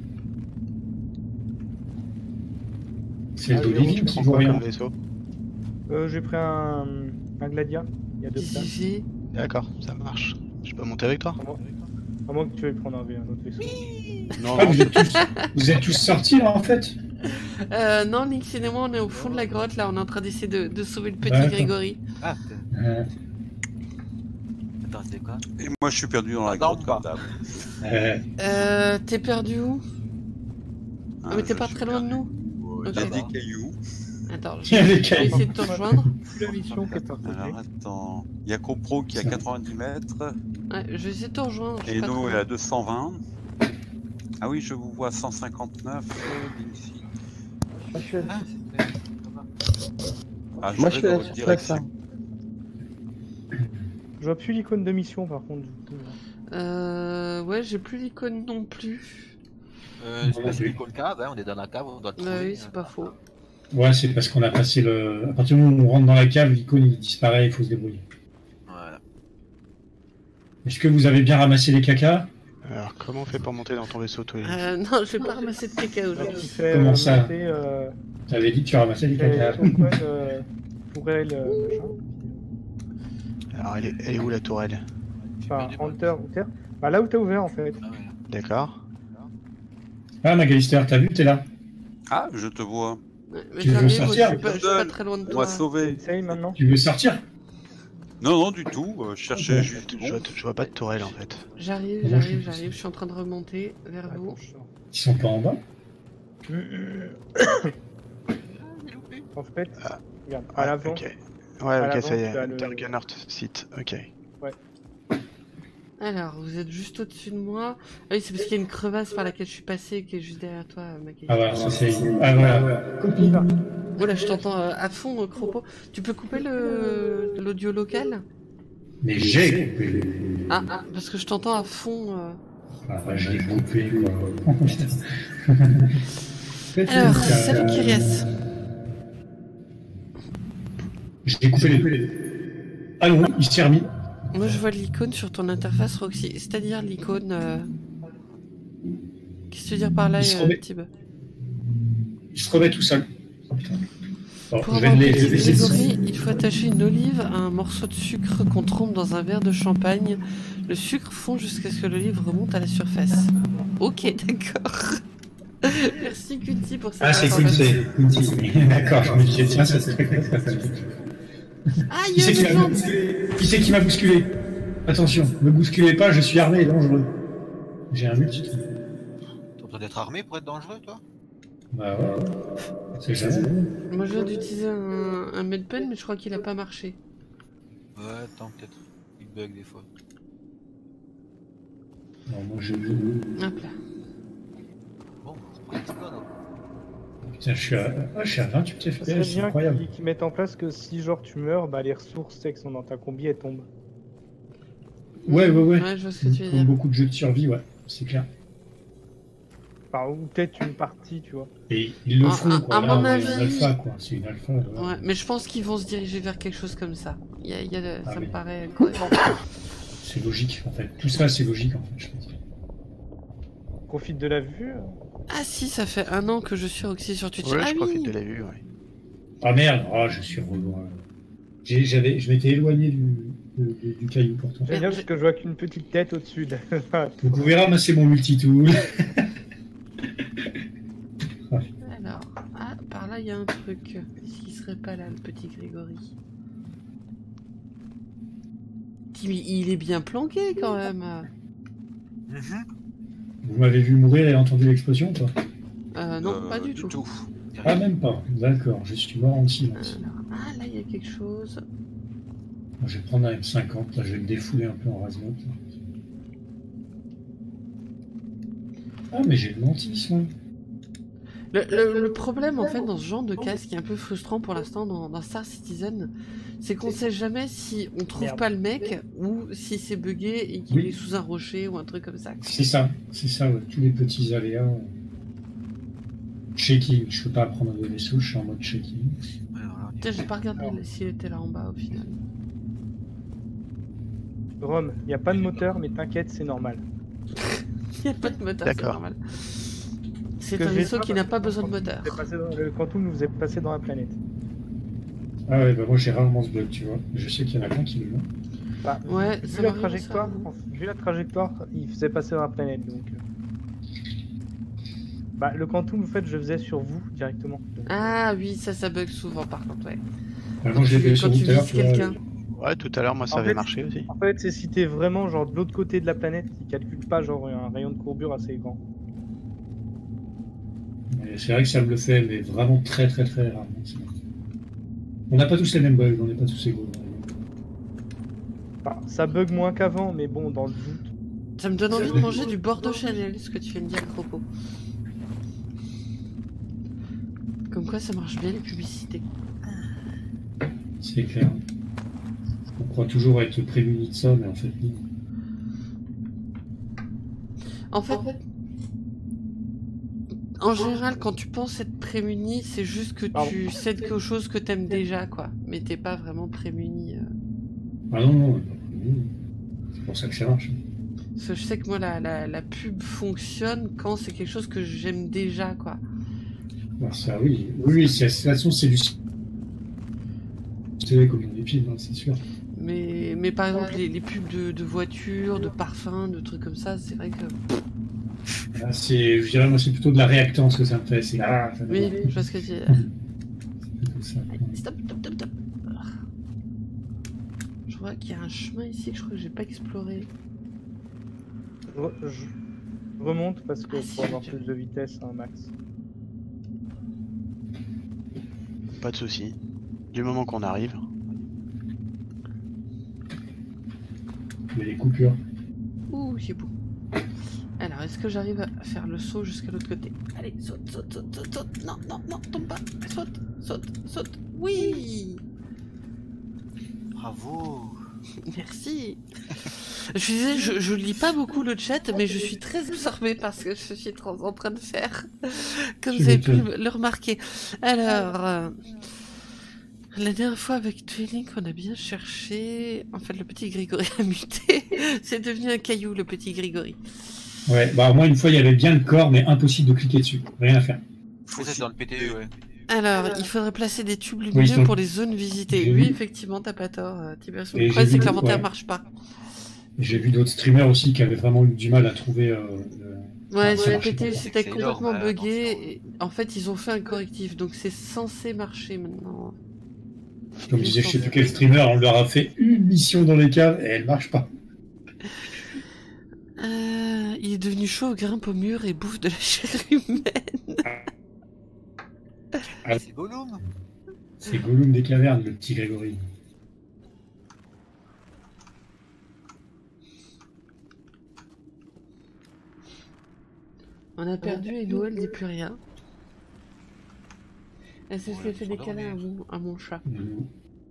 C'est le Ah, oui, d'Olivine Tu qui prends vaut quoi rien. comme vaisseau? Euh, j'ai pris un, un Gladia, il y a deux places. Ici, D'accord, ça marche. Je peux monter avec toi? À moins, à moins que tu veuilles prendre un, un autre vaisseau. Non, Ah, non, vous êtes tous, vous êtes tous sortis là en fait. Euh, non, Lixit et moi, on est au fond de la grotte, là, on est en train d'essayer de, de sauver le petit D'accord. Grégory. Ah, putain. Euh, Attends, c'est quoi? Et moi, je suis perdu dans la Ah, grotte non, comme pas. d'hab. euh, Euh, t'es perdu où? Ah, mais t'es je pas suis très loin de perdu. nous? Ouais, Ok. Il y a ça va. des cailloux. Attends, Il je y a des je vais cailloux. essayer de te rejoindre. La mission qui est à côté. Alors attends, il y a Copro qui est à Ça. quatre-vingt-dix mètres Ouais, je vais essayer de te rejoindre. je suis et pas nous très est loin. à deux cent vingt. Ah oui, je vous vois cent cinquante-neuf euh, d'ici. Moi, je suis à- Ah, c'est ça va. Ah, Moi, vais je suis à dans la votre surface, direction. hein. Je vois plus l'icône de mission par contre. du coup. Euh, ouais, j'ai plus l'icône non plus. Euh, c'est pas celui qu'on le cave, hein, on est dans la cave, on doit le trouver. Bah oui, c'est pas faux. Ouais, c'est parce qu'on a passé le. À partir du moment où on rentre dans la cave, l'icône il disparaît, il faut se débrouiller. Voilà. Est-ce que vous avez bien ramassé les cacas? Alors, comment on fait pour monter dans ton vaisseau, Tooling? Euh, non, je vais pas ramasser de caca Alors, aujourd'hui. tu fais, Comment euh, ça monter, euh, T'avais dit que tu ramassais les tu fais cacas. tourelle, euh, tourelle, euh, machin. Alors, elle est, elle est où la tourelle? Enfin, Hunter, Hunter. Bah, là où t'as ouvert en fait. Ah, voilà. D'accord. Ah, Magalister, t'as vu, t'es là. Ah, je te vois. Ouais, mais Tu veux j'arrive, sortir je suis pas, je suis pas très loin de On toi. va sauver. Essaye maintenant. Tu veux sortir? Non, non, du tout. euh, Je cherchais Ok. juste. Je vois, je vois pas de tourelle en fait. J'arrive, Moi, je j'arrive, suis- j'arrive, je suis en train de remonter vers vous. Attends, je sors. Ils sont pas en bas? En fait, Ah. regarde, Ah, à l'avant. Ok. Ouais, À ok, l'avant, ça y est. tu as le- Intergunner site, ok. Alors, vous êtes juste au-dessus de moi. Ah oui, c'est parce qu'il y a une crevasse par laquelle je suis passé qui est juste derrière toi, Maquet. Ah ouais, ça c'est. Ah voilà. Copie. Voilà, je t'entends euh, à fond, euh, Cropo. Tu peux couper le l'audio local? Mais j'ai coupé. Ah, ah, parce que je t'entends à fond. euh. Ah, bah, je l'ai coupé quoi. Alors, salut Kyrias. J'ai coupé les. Ah non, il s'est remis. Moi, je vois l'icône sur ton interface, Roxy. C'est-à-dire l'icône. euh, Qu'est-ce que tu veux dire par là, Il se euh, remet. Tib? Il se remet tout seul. Bon, Pour je vais avoir le un petit laisser. Grégory, il faut attacher une olive à un morceau de sucre qu'on trempe dans un verre de champagne. Le sucre fond jusqu'à ce que l'olive remonte à la surface. Ok, d'accord. Merci Cutie pour cette Ah, c'est information. cool, c'est. D'accord, je me disais, tiens, ça serait. Aïe, Qui c'est qui le m'a vent. bousculé Qui c'est qui m'a bousculé? Attention, ne bousculez pas, je suis armé et dangereux. J'ai un multi-trou. T'as besoin d'être armé pour être dangereux, toi? Bah ouais, ouais. C'est jamais. Moi, je viens d'utiliser un, un medpen, mais je crois qu'il a pas marché. Ouais, attends, peut-être. Il bug des fois. Non, moi j'ai eu. Hop là. Bon, on explose. hein. Putain, je suis à, ah, je suis à vingt-huit Ça F P serait S, c'est bien incroyable. qu'ils qu'ils mettent en place que si genre tu meurs, bah les ressources tu sais, qui sont dans ta combi elles tombent. Ouais, ouais, ouais. Ouais, je vois ce que tu veux Comme dire. beaucoup de jeux de survie, ouais, c'est clair. Enfin, ou peut-être une partie, tu vois. Et ils le À- font, à- quoi. à Là, mon on est en avis- alpha, quoi. C'est une alpha. voilà. Ouais, mais je pense qu'ils vont se diriger vers quelque chose comme ça. Il y a, il y a de- Ah ça oui. me paraît cohérent. C'est logique, en fait. Tout ça, c'est logique, en fait, je pense. Profite de la vue. euh. Ah si, ça fait un an que je suis Roxy sur Twitch. Ouais, ah je profite oui. de la vue, ouais. Ah merde, ah, je suis relou. hein. J'ai- J'avais, je m'étais éloigné du, du, du- du caillou pourtant. J'aime bien parce que je vois qu'une petite tête au-dessus. de- Vous pouvez ramasser mon multitool. Alors, ah, par là il y a un truc. Est-ce qu'il serait pas là, le petit Grégory? Il il est bien planqué quand même. Mhm. Vous m'avez vu mourir et entendu l'explosion, toi? Euh, non, Euh, pas du, tout. Ah, même pas. D'accord, je suis mort en silence. Alors, ah là il y a quelque chose. Moi, je vais prendre un M cinquante, là, je vais me défouler un peu en rasnote. Ah, mais j'ai le mantis, moi. Le, le- le problème en fait dans ce genre de cas, ce qui est un peu frustrant pour l'instant dans, dans Star Citizen, c'est qu'on sait jamais si on trouve Merde. pas le mec ou si c'est buggé et qu'il Oui. est sous un rocher ou un truc comme ça. C'est ça, c'est ça, ouais. Tous les petits aléas. euh. Checking, je peux pas apprendre de vaisseau, je suis en mode checking. Ouais, voilà, Putain, j'ai pas regardé s'il était là en bas au final. Rome, il n'y a pas de moteur, mais t'inquiète, c'est normal. Il n'y a pas de moteur, c'est D'accord. normal. C'est Que un j'ai vaisseau pas qui n'a parce pas que besoin de quand moteur. vous êtes passé dans- Le Quantum nous faisait passer dans la planète. Ah ouais, bah moi j'ai rarement ce bug, tu vois. Je sais qu'il y en a plein qui le ont. Bah, Ouais, vu ça la m'arrive, trajectoire, ça. en- vu la trajectoire, il faisait passer dans la planète, donc. euh. Bah, le Quantum, en fait, je faisais sur vous directement. Donc, Ah oui, ça, ça bug souvent par contre, ouais. Bah, moi je l'ai tu- fait sur quand vous tu tout à l'heure, vises tu vois. quelqu'un. Ouais, tout à l'heure, moi, ça En avait fait, marché aussi. En fait, c'est si t'es vraiment genre de l'autre côté de la planète, il calcule pas genre un rayon de courbure assez grand. Mais c'est vrai que ça me le fait, mais vraiment très très très rarement. c'est vrai. On n'a pas tous les mêmes bugs, on n'est pas tous égaux. Enfin, ça bug moins qu'avant, mais bon, dans le doute. Ça me donne envie de manger du Bordeaux Chanel, ce que tu viens de dire, Cropo. Comme quoi, ça marche bien les publicités. C'est clair. On croit toujours être prémuni de ça, mais en fait non. En fait, en général, quand tu penses être prémuni, c'est juste que Pardon. tu sais de quelque chose que t'aimes déjà, quoi. Mais t'es pas vraiment prémuni. euh. Ah non, non, on est pas prémuni. C'est pour ça que ça marche. Parce que je sais que moi, la, la, la pub fonctionne quand c'est quelque chose que j'aime déjà, quoi. Bah, ça oui, oui, oui, c'est- de toute façon c'est du télé comme dans les films, hein, c'est sûr. Mais, mais par exemple, les, les pubs de, de voitures, de parfums, de trucs comme ça, c'est vrai que... Là, c'est, je dirais, moi, c'est plutôt de la réactance que ça me fait. C'est ah, ça me- Oui, je vois ce que tu dis. c'est plutôt ça. Stop, stop, stop, stop. Je vois qu'il y a un chemin ici que je crois que j'ai pas exploré. Je, re- je remonte parce que Ah, si, pour avoir je- plus de vitesse, un max. Pas de soucis. Du moment qu'on arrive. Mais les coupures. Ouh, c'est beau. Alors, est-ce que j'arrive à faire le saut jusqu'à l'autre côté? Allez, saute, saute, saute, saute, saute. Non, non, non, tombe pas. Saute, saute, saute. Oui. Bravo. Merci. Je suis désolée, je, je lis pas beaucoup le chat, mais je suis très absorbée par ce que je suis trop en train de faire. Comme Tu vous avez pu m'étonnes. le le remarquer. Alors, euh, la dernière fois avec Twilink, on a bien cherché. En fait, le petit Grégory a muté. C'est devenu un caillou, le petit Grégory. Ouais, bah moi une fois il y avait bien le corps, mais impossible de cliquer dessus. Rien à faire. C'est ça, c'est dans le P T E, ouais. Alors, il faudrait placer des tubes Oui, lumineux ils sont- pour les zones visitées. J'ai Oui, vu. effectivement, t'as pas tort, euh, Tiberius. Et Le problème, j'ai c'est vu- que l'inventaire ouais. marche pas. J'ai vu d'autres streamers aussi qui avaient vraiment eu du mal à trouver. Euh, le- Ouais, Ah, sur ça le marche P T, pas. c'était C'est complètement énorme, ouais, buggé. attention. et en fait, ils ont fait un correctif, donc c'est censé marcher maintenant. Comme disait je sais plus quel streamer, on leur a fait une mission dans les caves et elle marche pas. Euh, il est devenu chaud, grimpe au mur et bouffe de la chair humaine. Ah, C'est Gollum. c'est Gollum des cavernes, le petit Grégory. On a perdu et Noël dit plus rien. Elle s'est Ouais, fait ils des sont câlins à dormis. mon, à mon chat. Mhm.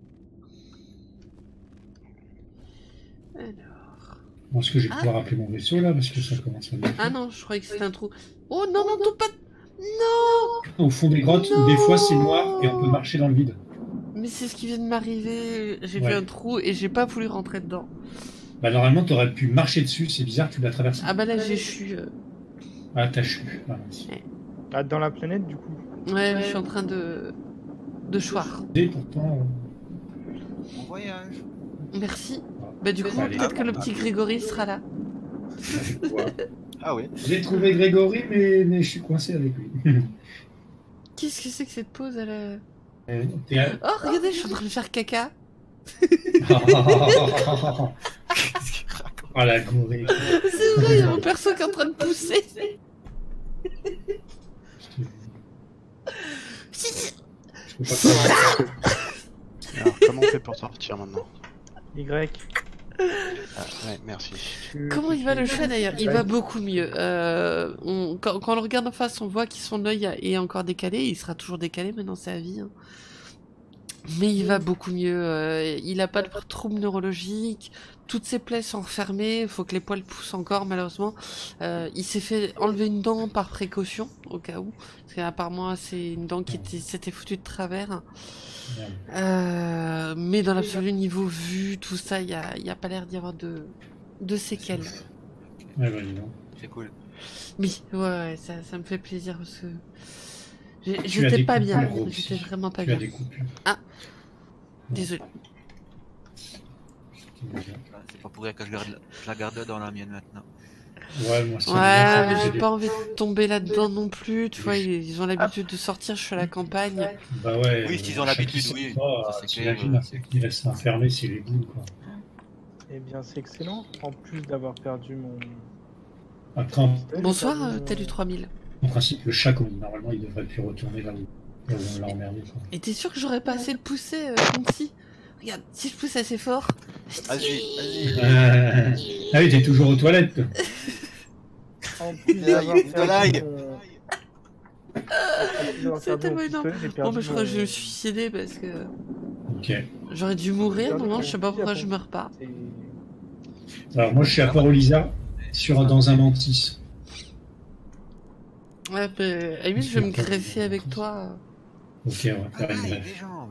Alors... Bon, est-ce que je vais Ah. pouvoir appeler mon vaisseau là parce que ça commence à me Ah non, je croyais que c'était un trou. Oh non, non, non, pas... Non. Au fond des grottes, Non. des fois c'est noir et on peut marcher dans le vide. Mais c'est ce qui vient de m'arriver. J'ai vu Ouais. un trou et j'ai pas voulu rentrer dedans. Bah normalement t'aurais pu marcher dessus, c'est bizarre, tu l'as traversé. Ah bah là j'ai chu. euh. Ah t'as chu. Ah, mince. Ah, dans la planète, du coup. Ouais, je suis en train de... de choir. Et pourtant, Bon voyage. Merci. Bah du coup, Allez. peut-être que le petit Grégory sera là. euh, ouais. Ah ouais. J'ai trouvé Grégory mais, mais je suis coincé avec lui. Qu'est-ce que c'est que cette pause à la... Euh, t'es à- Oh, regardez, je suis en train de faire caca. Oh la gorille. C'est vrai, il y a mon perso qui est en train de pousser. Je peux pas faire- Alors, comment on fait pour sortir maintenant? Y. Ah, ouais, merci. Tu- Comment tu- il va tu- le chat d'ailleurs? Il Ouais. va beaucoup mieux. Euh, on- quand, quand on le regarde en face, on voit que son œil est encore décalé. Il sera toujours décalé maintenant, c'est à vie. hein. Mais il va beaucoup mieux. euh, il a pas de troubles neurologiques. Toutes ses plaies sont refermées. Il faut que les poils poussent encore, malheureusement. Euh, il s'est fait enlever une dent par précaution, au cas où. Parce qu'apparemment, c'est une dent qui était- s'était foutue de travers. Euh, mais dans l'absolu, niveau vue, tout ça, il n'y a, y a pas l'air d'y avoir de, de séquelles. Ouais, bah, dis donc. C'est cool. Oui, ouais, ouais, ça, ça me fait plaisir parce que j'ai- Tu as j'étais des pas bien. coupures aussi. J'étais vraiment pas Tu as bien. des coupures. Ah, désolé. Ah, C'est pas pour rien que je, garde, je la garde dans la mienne maintenant. Ouais, moi ça Ouais, me mais vient, j'ai des- pas envie de tomber là-dedans non plus. Tu vois, ils, ils ont l'habitude de sortir. Je suis à la campagne. Bah ouais. Oui, s'ils ont euh, l'habitude, chaque oui. fois, Ça, c'est t'imagines, clair, un truc qui reste enfermé, c'est les boules, quoi. Eh bien, c'est excellent. En plus d'avoir perdu mon. Après, en, j'ai Bonsoir, perdu euh, mon- Talu trois mille. en principe, le chat, comme normalement, il devrait plus retourner là où, là où on l'a emmerdé, quoi. Et t'es sûr que j'aurais pas assez de pousser, euh, Conti? Regarde, si je pousse assez fort. Vas-y, vas-y. Euh... Ah oui, t'es toujours aux toilettes, toi. En plus L'ail, d'avoir de perdu l'ail. mon- en plus d'avoir C'est perdu tellement mon énorme. pistolet, j'ai Bon, perdu bah, je crois que je vais mon- me suicider parce que Ok. j'aurais dû mourir. perdu Non, mon je sais pas pourquoi fusil je à meurs pas. C'est- Alors, moi, je suis à Port-Olisa, sur, dans un mantis. Ouais, bah, à limite, je vais me greffer avec toi. Ok, on va Ah, faire une il y a brève. des jambes.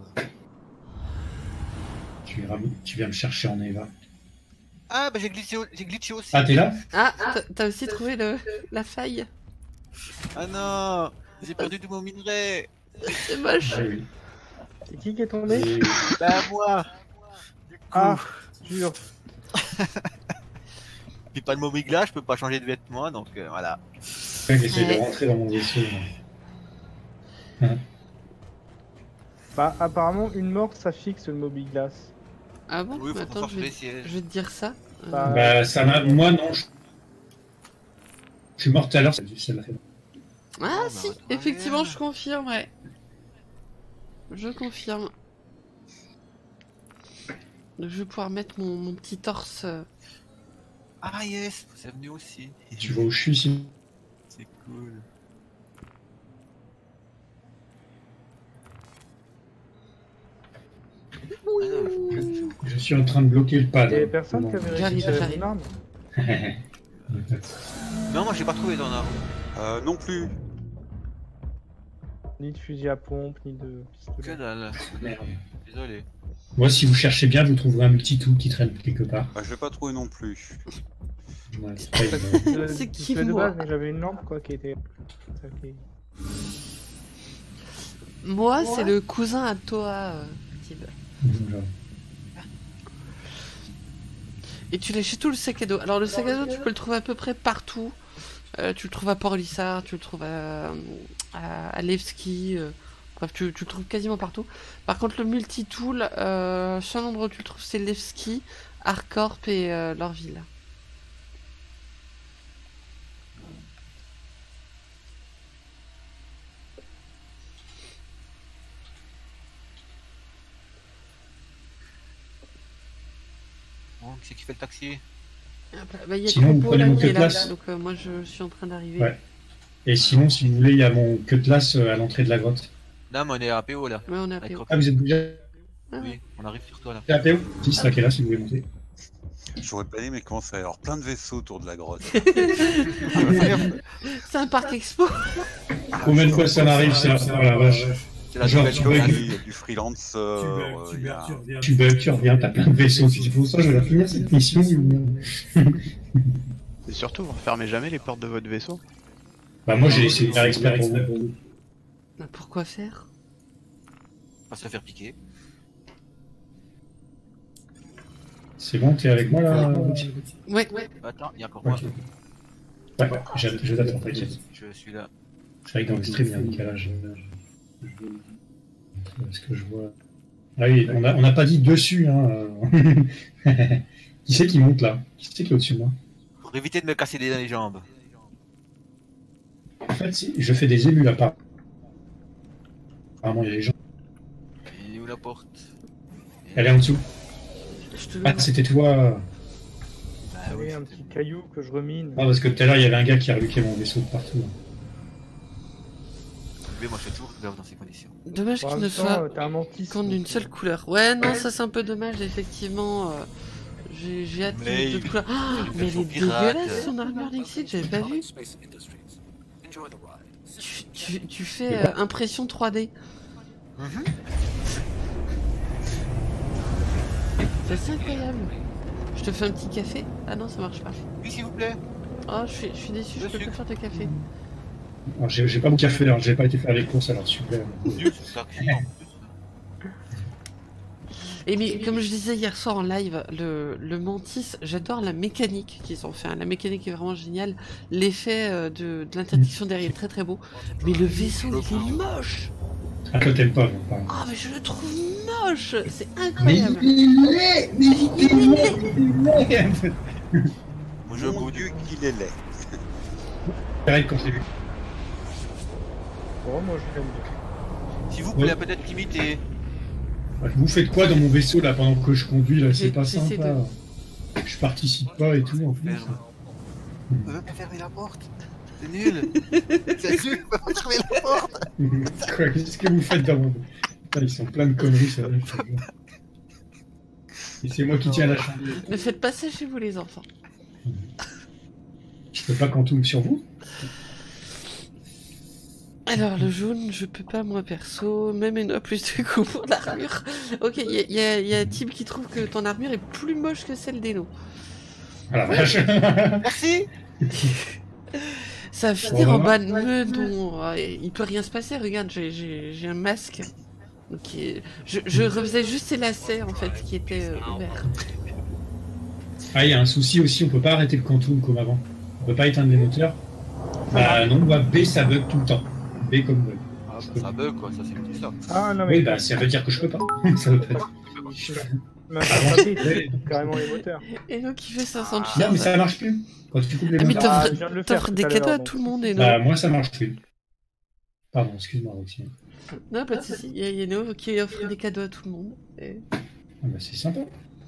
Tu, iras- tu viens me chercher en Eva. Ah, bah j'ai glitché, au- j'ai glitché aussi. Ah, t'es là? Ah, t'as- t'as aussi trouvé le, la faille. Ah non, j'ai perdu tout mon minerai. C'est moche. Ah oui. C'est qui qui est tombé? Et- Bah moi. Ah, dur. J'ai pas de mobigla, je peux pas changer de vêtements, donc euh, voilà. Ouais, j'essaie Ouais. de rentrer dans mon vaisseau. là. Bah, apparemment, une mort, ça fixe le Mobiglas. Ah bon? Oui, faut Attends, qu'on je sorte vais, les sièges. je vais te dire ça. Euh, Bah, Bah, ça m'a. Moi, non. Je, je suis mort tout à l'heure, ça ça m'a fait. Ah bah, si, bah, effectivement, bien. je confirme, ouais. Je confirme. Donc je vais pouvoir mettre mon, mon petit torse. euh, Ah yes, c'est venu aussi. Tu vois où je suis, sinon. C'est cool. Ah non, je- je- Je suis en train de bloquer le pad. il y avait hein. personne Non. qui avait J'arrive, réussi à j'arrive. une arme. Non, moi j'ai pas trouvé d'en arme. Euh, non plus. Ni de fusil à pompe, ni de Que pistolet. dalle. Merde. Désolé. Moi, si vous cherchez bien, vous trouverez un multi-tout qui traîne quelque part. Bah, je l'ai pas trouvé non plus. Ouais, c'est pas évident. Le C'est qui, pistolet de moi? base, mais j'avais une lampe quoi qui était. ça qui- Moi, c'est le cousin à toi, euh, Tib. Genre. Et tu l'as chez tout le sac à dos. Alors le sac à dos, tu peux le trouver à peu près partout. Euh, tu le trouves à Port-Lissard, tu le trouves à, à, à Levski, euh, Bref, tu, tu le trouves quasiment partout. Par contre, le multi-tool, euh, seul endroit où tu le trouves, c'est Levski, Harcorp et euh, Lorville. Bon, qui c'est qui fait le taxi? Bah, il y a Sinon, vous Troupeau prenez là mon qui est là, Cutlass. donc euh, moi je suis en train d'arriver. Ouais. Et sinon, si vous voulez, il y a mon Cutlass euh, à l'entrée de la grotte. Là, mais on est à P O là. Ouais, on est à Avec P O. Rocky. Ah, vous êtes déjà Oui, on arrive sur toi là. à P O? Si, c'est là qui est là, si vous voulez monter. J'aurais pas dit, mais comment ça va y avoir plein de vaisseaux autour de la grotte. C'est un parc expo. Combien de fois ça m'arrive, ça? Oh la vache. C'est la Genre, nouvelle tu chose. bugs, Il y a du freelancer, euh, il y a... tu bugs, tu reviens, t'as plein de vaisseaux. C'est pour ça que je vais la finir cette mission. Et surtout, vous refermez jamais les portes de votre vaisseau. Bah, moi, j'ai essayé de faire exprès pour vous. Bah, pourquoi faire? On va se faire piquer. C'est bon, t'es avec moi là? Ouais. Attends, il y a encore moi. Ok. Ouais, je, je t'attends, t'inquiète. Je suis là. C'est vrai que dans le stream, il y a un décalage. Est-ce que je vois... Ah oui, on n'a on a pas dit dessus, hein. Qui c'est qui monte là? Qui c'est qui est au-dessus de moi? Pour éviter de me casser les jambes. En fait, si, je fais des élus là-bas. Apparemment, il y a les gens. Il est où la porte? Elle est en dessous. Je te Ah, c'était toi. Bah Ah oui, un petit caillou que je remine. Ah, parce que tout à l'heure, il y avait un gars qui a reluqué mon vaisseau de partout. Mais moi je fais toujours grave dans ces conditions. Dommage En qu'il même ne temps, soit euh, t'as un mantis. qu'en une seule couleur. Ouais, non, ça c'est un peu dommage, effectivement. euh, J'ai j'ai hâte qu'il y ait Mais d'autres il- couleurs. Ah, il mais elle fait est son pirate. dégueulasse son armure Lexit, j'avais pas vu. Tu, tu, tu fais euh, impression trois D. Mhm. C'est assez incroyable. Je te fais un petit café? Ah non, ça marche pas. Oui, s'il vous plaît. Oh, je suis, je suis déçu, je Le peux pas sucre. faire de café. Alors, j'ai j'ai pas mon café, alors j'ai pas été faire les courses, alors super. Dieu, c'est ça que en plus. Et mais comme je disais hier soir en live, le, le Mantis, j'adore la mécanique qu'ils ont fait. hein. La mécanique est vraiment géniale. L'effet euh, de, de l'interdiction derrière est très très beau. Mais le vaisseau, il est moche. Ah, toi t'aimes pas, non, pas. Ah, mais je le trouve moche. C'est Mais incroyable. il est Mais il est Il est en fait. Moi je Mon goûte. dieu, qu'il est laid. Pareil quand je l'ai vu. Bon, moi je l'aime bien. S'il vous plaît, peut-être limité. Vous faites quoi dans mon vaisseau là pendant que je conduis là? C'est J'ai- pas j'essaie sympa. Je participe pas et tout en plus. Ferme. On veut pas fermer la porte. C'est nul. C'est nul, on peut pas fermer la porte. Quoi, qu'est-ce que vous faites dans mon... Putain, ils sont plein de conneries, ça. je te jure. Et c'est moi qui tiens la chandelle. Ne faites pas ça chez vous, les enfants. Je peux pas quantum sur vous? Alors, le jaune, je peux pas, moi, perso. Même une A plus de coup pour l'armure. Ok, il y, a- y a- y a Tib qui trouve que ton armure est plus moche que celle d'Eno. Ah la vache. Merci. Ça va finir en Oh. bas de meudon. euh, Il peut rien se passer, regarde, j'ai- j'ai j'ai un masque. Donc, qui est- je, je refaisais juste ces lacets, en fait, qui étaient euh, ouverts. Ah, il y a un souci aussi, on peut pas arrêter le quantum comme avant. On peut pas éteindre les moteurs. Bah non, bah, B ça bug tout le temps. B comme bug. Ah, bah, ça bug quoi, ça c'est plus ça. Ah non, mais. Oui, bah ça veut dire que je peux pas. Ça veut pas dire. Même pas tapé, il coupe carrément les moteurs. Eno qui fait cinq cents de Non, charge. mais ça marche plus. Quand tu coupes les Ah, mais moteurs. Ah, t'offres je viens de le faire t'offres tout des à cadeaux l'heure, à donc. tout le monde, Eno. Bah moi ça marche plus. Pardon, excuse-moi Roxy. Non, pas de soucis. Il y a Eno qui offre des cadeaux à tout le monde. Et... Ah bah c'est sympa.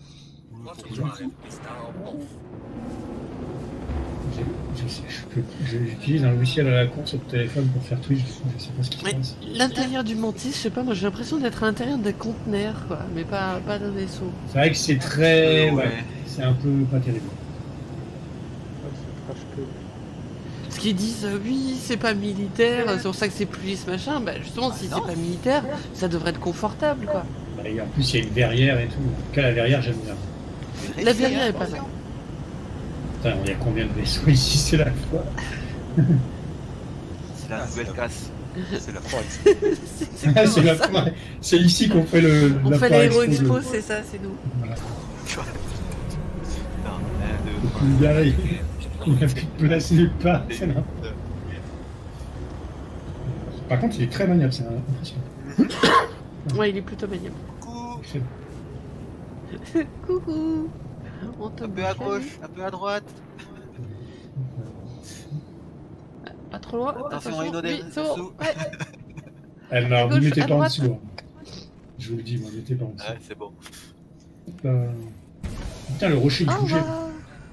Je- je sais- je peux- je- J'utilise un logiciel à la con sur le téléphone pour faire Twitch, du coup, je sais pas ce qui se Ouais, passe. l'intérieur du Mantis, je sais pas, moi j'ai l'impression d'être à l'intérieur d'un conteneur, quoi, mais pas, pas d'un vaisseau. C'est vrai que c'est très... Ouais. Ouais, c'est un peu pas terrible. Ah, c'est trash que. Parce qu'ils disent, euh, oui, c'est pas militaire, c'est pour ça que c'est plus lisse, machin. Bah justement, si c'est pas militaire, ça devrait être confortable, quoi. Bah, et en plus il y a une verrière et tout. En tout cas la verrière j'aime bien. La verrière est pas mal. Putain, il y a combien de vaisseaux ici? C'est la fois. C'est la nouvelle casse. C'est la forêt. C'est Ah, c'est exactement la ça. fois. C'est ici qu'on fait le. On la fait foire l'aéro expo, expo, le- c'est ça, c'est nous. Voilà. Non, un, deux, Donc, trois. il y a- il n'y a plus de place nulle part. c'est n'importe- Par contre, il est très maniable, c'est impressionnant. Ouais, il est plutôt maniable. Coucou. Coucou. On te Un peu à gauche, un peu à droite. Pas trop loin. Attention, il y en a des oui, c'est bon. dessous. Ouais. Eh, mais alors, Gauche, vous mettez à pas en droite. dessous. Hein. Je vous le dis, moi, mettez pas en dessous. Ouais, c'est bon. Euh, Putain, le rocher il Au bougeait. revoir.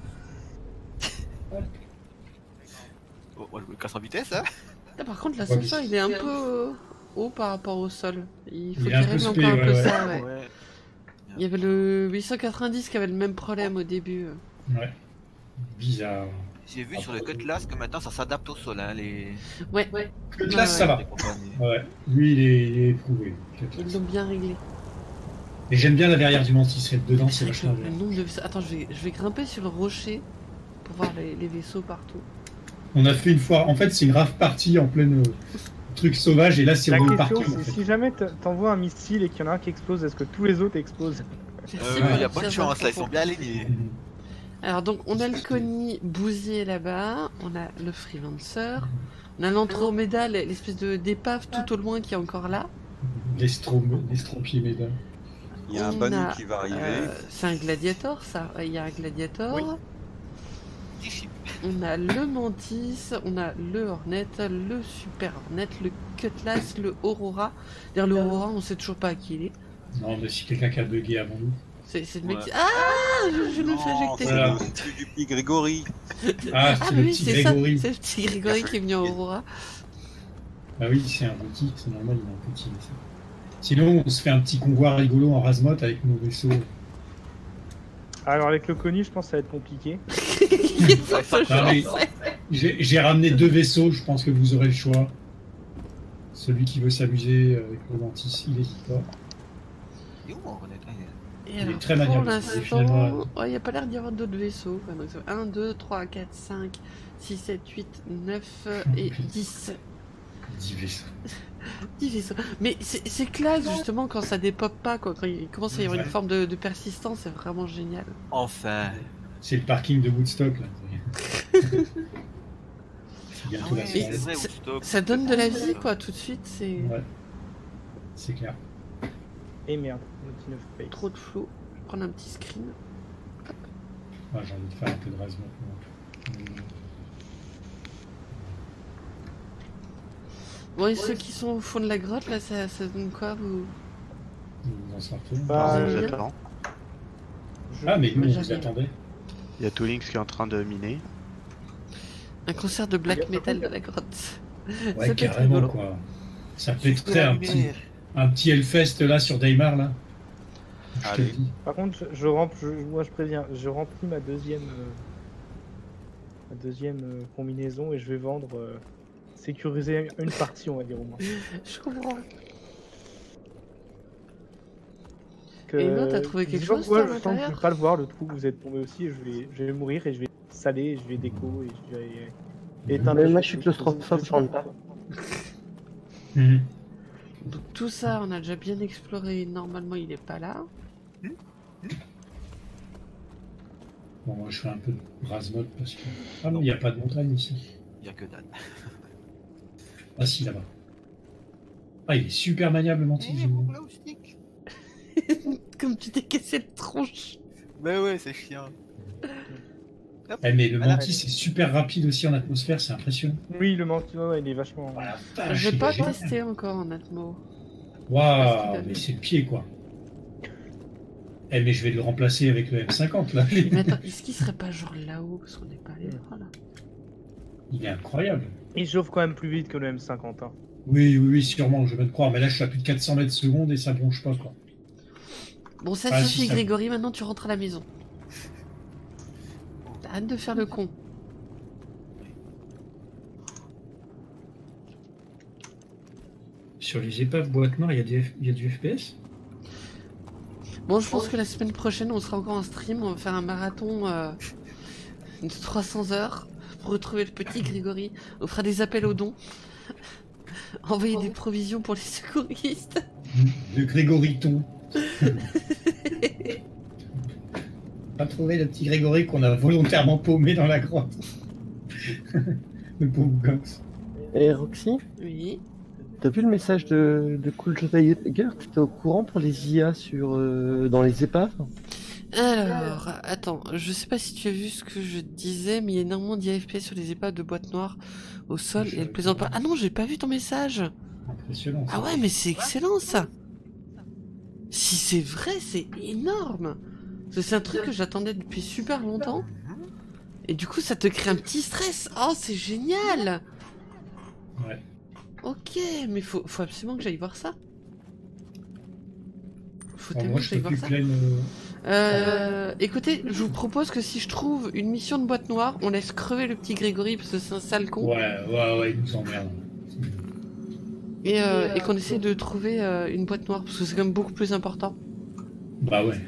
Oh, oh, je me casse en vitesse, hein. Ah, par contre, l'ascenseur, il est un peu euh, haut par rapport au sol. Il faut Il est qu'il un peu règle spé, encore un ouais, peu ouais. ça, ouais. Ouais. Il y avait le huit cent quatre-vingt-dix qui avait le même problème au début. Ouais. Bizarre. J'ai vu sur le Cutlass que maintenant ça s'adapte au sol, hein, les... Ouais, ouais. Le Ouais, classe, ouais. ça va. les compagnies. Ouais. Lui, il est, il est éprouvé. le Ils classe. l'ont bien réglé. Et j'aime bien la verrière du mantis, c'est dedans, c'est C'est vrai que vachement le bien. nombre de vaisseaux... Attends, je vais, je vais grimper sur le rocher pour voir les, les vaisseaux partout. On a fait une fois, en fait, c'est une rave partie en pleine euh, truc sauvage, et là, c'est La dans le question, parking. En c'est fait. si jamais t- t'envoies un missile et qu'il y en a un qui explose, est-ce que tous les autres explosent? Euh, Merci il pour y a le pas de tir chance, là, ils sont d'info. bien alignés. Mhm. Alors donc on a le Connie Bousier là-bas, on a le Freelancer, on a l'Andromeda, l'espèce de d'épave tout au loin qui est encore là. L'estrom- L'estropié médaille. Il y a un On Banu a, qui va arriver. euh, c'est un gladiator ça, Ouais, il y a un gladiator. Oui. Petit chip. On a le Mantis, on a le Hornet, le Super Hornet, le Cutlass, le Aurora. D'ailleurs le Aurora on sait toujours pas à qui il est. Non, mais si quelqu'un qui a bugué avant nous. C'est c'est le mec Ouais. qui... Ah je, je me fais Non, éjecter. c'est Voilà. le petit du petit Grégory. Ah, Ah c'est le oui petit c'est ça, Grégory. c'est le petit Grégory qui est venu en Aurora. Ah oui, c'est un petit, c'est normal, il est un petit. mais ça. Sinon, on se fait un petit convoi rigolo en Razmot avec nos vaisseaux. Alors avec le Connie, je pense que ça va être compliqué. Il est pas ce Non, mais- genre. J'ai j'ai ramené deux vaisseaux, je pense que vous aurez le choix. Celui qui veut s'amuser avec le mantis, il est là. Et où on est Et Il est alors, très pour maniable, l'instant, et finalement, ouais, il n'y a pas l'air d'y avoir d'autres vaisseaux. un, deux, trois, quatre, cinq, six, sept, huit, neuf et dix. dix vaisseaux. dix vaisseaux. Mais c'est c'est classe justement quand ça dépop pas, quoi. Quand il commence à y avoir une Ouais. forme de, de persistance, c'est vraiment génial. Enfin. C'est le parking de Woodstock, là. C'est bientôt Ah la ouais, soirée. c'est vrai, c'est- Woodstock. Ça donne de la vie, quoi, tout de suite. C'est Ouais, c'est clair. Et merde, Naughty neuf Face. trop de flou. Je vais prendre un petit screen. Ah, j'ai envie de faire un peu de Razmot. Bon, et ceux qui sont au fond de la grotte, là, ça, ça donne quoi, vous Vous en sortez. Bah, Vous je aimez bien j'attends. Je- Ah, mais nous, Moi, on j'arrive. vous attendait. Il y a Toolings qui est en train de miner. Un concert de black metal de la grotte. Ouais, Ça peut être carrément, rigolo. quoi. Ça pèterait un petit, un petit Hellfest là sur Daymar, là. Je te le Allez. dis. Par contre, je, je rempl- je- moi je préviens, je remplis ma deuxième, euh, ma deuxième euh, combinaison et je vais vendre, euh, sécuriser une partie, on va dire au moins. Je comprends. Que- Et Emma, t'as trouvé je quelque sais pas chose, pourquoi, toi, à je sens que je l'intérieur vais pas le voir, le trou, vous êtes tombé aussi, et je vais, je vais mourir et je vais saler, et je vais déco et je vais éteindre. Mais les moi, choses. je suis claustrophobe, je rentre pas. Mhm. Donc tout ça, on a déjà bien exploré. Normalement, il est pas là. Bon, moi, je fais un peu de Razmot parce que. Ah non, il n'y a pas de montagne ici. Il n'y a que dalle. Ah si, là-bas. Ah, il est super maniable, le mantis. Eh, mon glow stick. Comme tu t'es cassé le tronche. Mais ouais, c'est chiant. Hop. Eh, mais le Voilà. mantis, c'est super rapide aussi en atmosphère, c'est impressionnant. Oui, le manteau, ouais, ouais, il est vachement. Ah, Je vais pas j'ai- tester encore en Atmo. Waouh, mais c'est le pied, quoi. Eh, mais je vais le remplacer avec le M cinquante, là. Mais attends, est-ce qu'il serait pas genre là-haut parce qu'on n'est pas allé voir là? Il est incroyable. Il chauffe quand même plus vite que le M cinquante. Hein. Oui, oui, oui, sûrement, je veux te croire. Mais là, je suis à plus de quatre cents mètres secondes et ça bronche pas, quoi. Bon, ça Ah, suffit, si, ça- Grégory. Maintenant, tu rentres à la maison. Arrête de faire le con. Sur les épaves boîte noire, il y a du, F- il y a du F P S. Bon, je pense que la semaine prochaine, on sera encore en stream. On va faire un marathon euh, de trois cents heures pour retrouver le petit Grégory. On fera des appels aux dons. Envoyer des provisions pour les secouristes. De Grégoriton. Pas trouvé le petit Grégory qu'on a volontairement paumé dans la grotte. Le pauvre gosse. Et Roxy, Oui. T'as vu le message de, de Cool Tiger? T'es au courant pour les I A sur, euh, dans les épaves? Alors, attends, je sais pas si tu as vu ce que je disais, mais il y a énormément d'I A F P sur les épaves de boîte noire au sol et elles plaisantent pas. Ah non, j'ai pas vu ton message. Impressionnant. Ah ouais, mais c'est excellent ça. Si c'est vrai, c'est énorme. Parce que c'est un truc que j'attendais depuis super longtemps. Et du coup, ça te crée un petit stress. Oh, c'est génial. Ouais. Ok, mais faut, faut absolument que j'aille voir ça. Faut Alors, tellement moi, que je j'aille voir t'occupe ça. pleine. Euh... Euh, écoutez, je vous propose que si je trouve une mission de boîte noire, on laisse crever le petit Grégory parce que c'est un sale con. Ouais, ouais, ouais, il nous emmerde. Et, euh, et qu'on essaie de trouver euh, une boîte noire parce que c'est quand même beaucoup plus important. Bah ouais.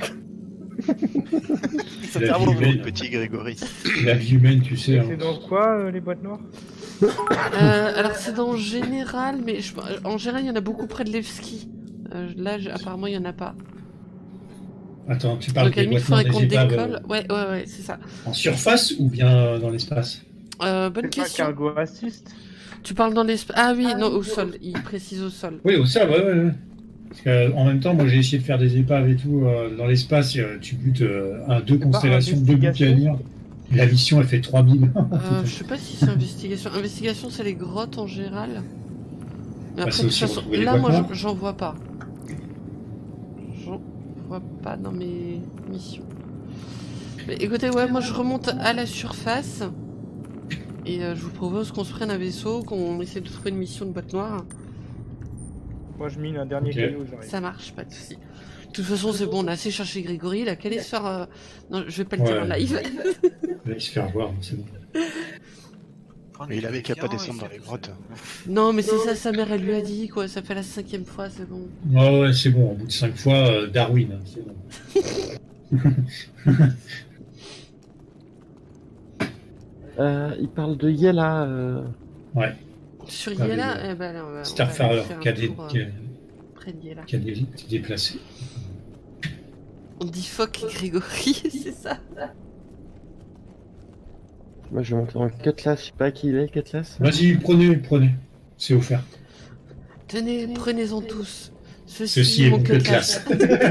Ça La fait vie un humaine. Petit Grégory. La vie humaine, tu sais. C'est Hein. dans quoi euh, les boîtes noires? Euh, alors c'est dans général, mais je- en général il y en a beaucoup près de Levski. Euh, là j'ai- apparemment il y en a pas. Attends, tu parles Donc à la des limite il boîtes faudrait noires qu'on des épaves décolle. euh, Ouais ouais ouais c'est ça. en surface ou bien dans l'espace? Euh, bonne C'est pas question. Cargo Assist? Tu parles dans l'espace. Ah oui non au sol. Il précise au sol. Oui, au sol, ouais, ouais, ouais. Parce qu'en même temps, moi j'ai essayé de faire des épaves et tout euh, dans l'espace. euh, Tu butes euh, un, deux constellations, deux investigation. boucanières. La mission elle fait trois mille. Euh, je sais pas si c'est investigation. Investigation c'est les grottes en général. Mais Bah, après c'est de toute aussi façon retrouver les là boîtes moi noires. j'en- j'en vois pas. J'en vois pas dans mes missions. Mais écoutez ouais moi je remonte à la surface. Et euh, je vous propose qu'on se prenne un vaisseau, qu'on essaie de trouver une mission de boîte noire. Moi je mine un dernier Ok. caillou, j'arrive. Ça marche, pas de soucis. De toute façon, c'est bon, on a assez cherché Grégory, il a qu'à aller se faire. euh, Non, je vais pas le dire en Ouais. live. Il va se faire voir, c'est bon. Mais il avait qu'à pas descendre dans les grottes. Non, mais c'est ça, sa mère, elle lui a dit, quoi. Ça fait la cinquième fois, c'est bon. Ouais, ouais, c'est bon. Au bout de cinq fois, euh, Darwin, hein, c'est bon. Euh, il parle de Yella. Euh... Ouais. Sur Ah, Yella, mais, eh ben, là, on va, on va Starfarer, aller faire un qui a des- tour, euh, qui a- près de Yella. qui a des- qui est déplacé. On dit fuck Grégory, c'est ça. Moi je vais monter en Cutlass, je sais pas qui il est, Cutlass. Vas-y, prenez, prenez. C'est offert. Tenez, prenez-en tous. Ceci, Ceci est mon mon Cutlass.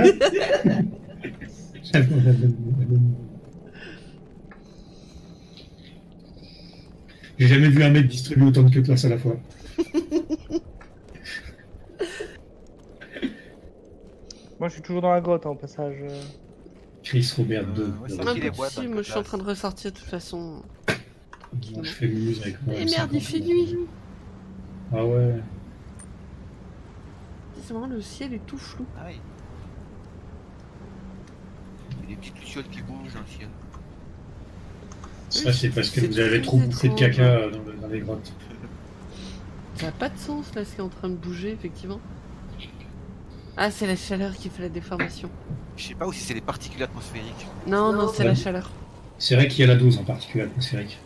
J'ai jamais vu un mec distribuer autant de cutlass à la fois. Moi je suis toujours dans la grotte hein, au passage. euh. Chris Robert deux. ouais, c'est Ah, vrai qu'il pas est de boîte, soucis, hein, moi je suis en Cutlass. train de ressortir de toute façon. Moi, je fais muse avec moi. Eh merde, il fait nuit. Ah ouais. C'est marrant, le ciel est tout flou. Ah oui. Il y a des petites lucioles qui bougent dans le ciel. Ça, c'est parce que C'est vous avez très trop bouffé de étrange. caca dans, le- dans les grottes. Ça n'a pas de sens là ce qui est en train de bouger effectivement. Ah c'est la chaleur qui fait la déformation. Je sais pas où si c'est les particules atmosphériques. Non non c'est Ouais. la chaleur. C'est vrai qu'il y a la dose en particulier atmosphérique.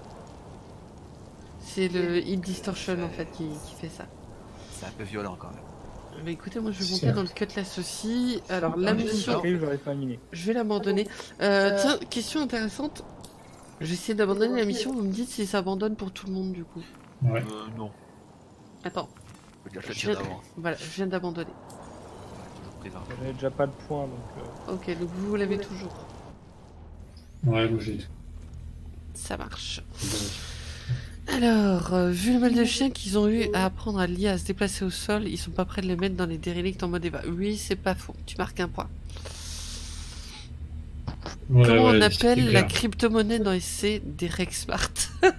C'est le heat distortion en fait qui, qui fait ça. C'est un peu violent quand même. Bah écoutez moi je vais C'est monter vrai. dans le cutlass aussi. Alors la Ah, mission, ok, j'arrive pas à miner. je vais l'abandonner. Euh, tiens, question intéressante. Je vais essayer d'abandonner la mission, vous me dites si ça abandonne pour tout le monde du coup. Ouais. Euh, non. Attends, Je peux déjà te le je dire viens, d'avance. voilà, je viens d'abandonner. Toujours présent. J'avais déjà pas de points donc. euh, Ok, donc vous, vous l'avez toujours. Ouais, moi j'ai tout. Ça marche. Alors, euh, vu le mal de chien qu'ils ont eu à apprendre à l'I A à se déplacer au sol, ils sont pas prêts de les mettre dans les dérélicts en mode Eva. Oui, c'est pas faux. Tu marques un point. Ouais, Comment ouais, on c'est appelle la clair. crypto-monnaie dans S C des Rex Smart?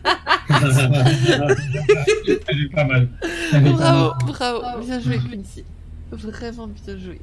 Elle est pas mal. Elle est pas Bravo, mal. bravo. Bien joué, Quincy. Vraiment bien joué.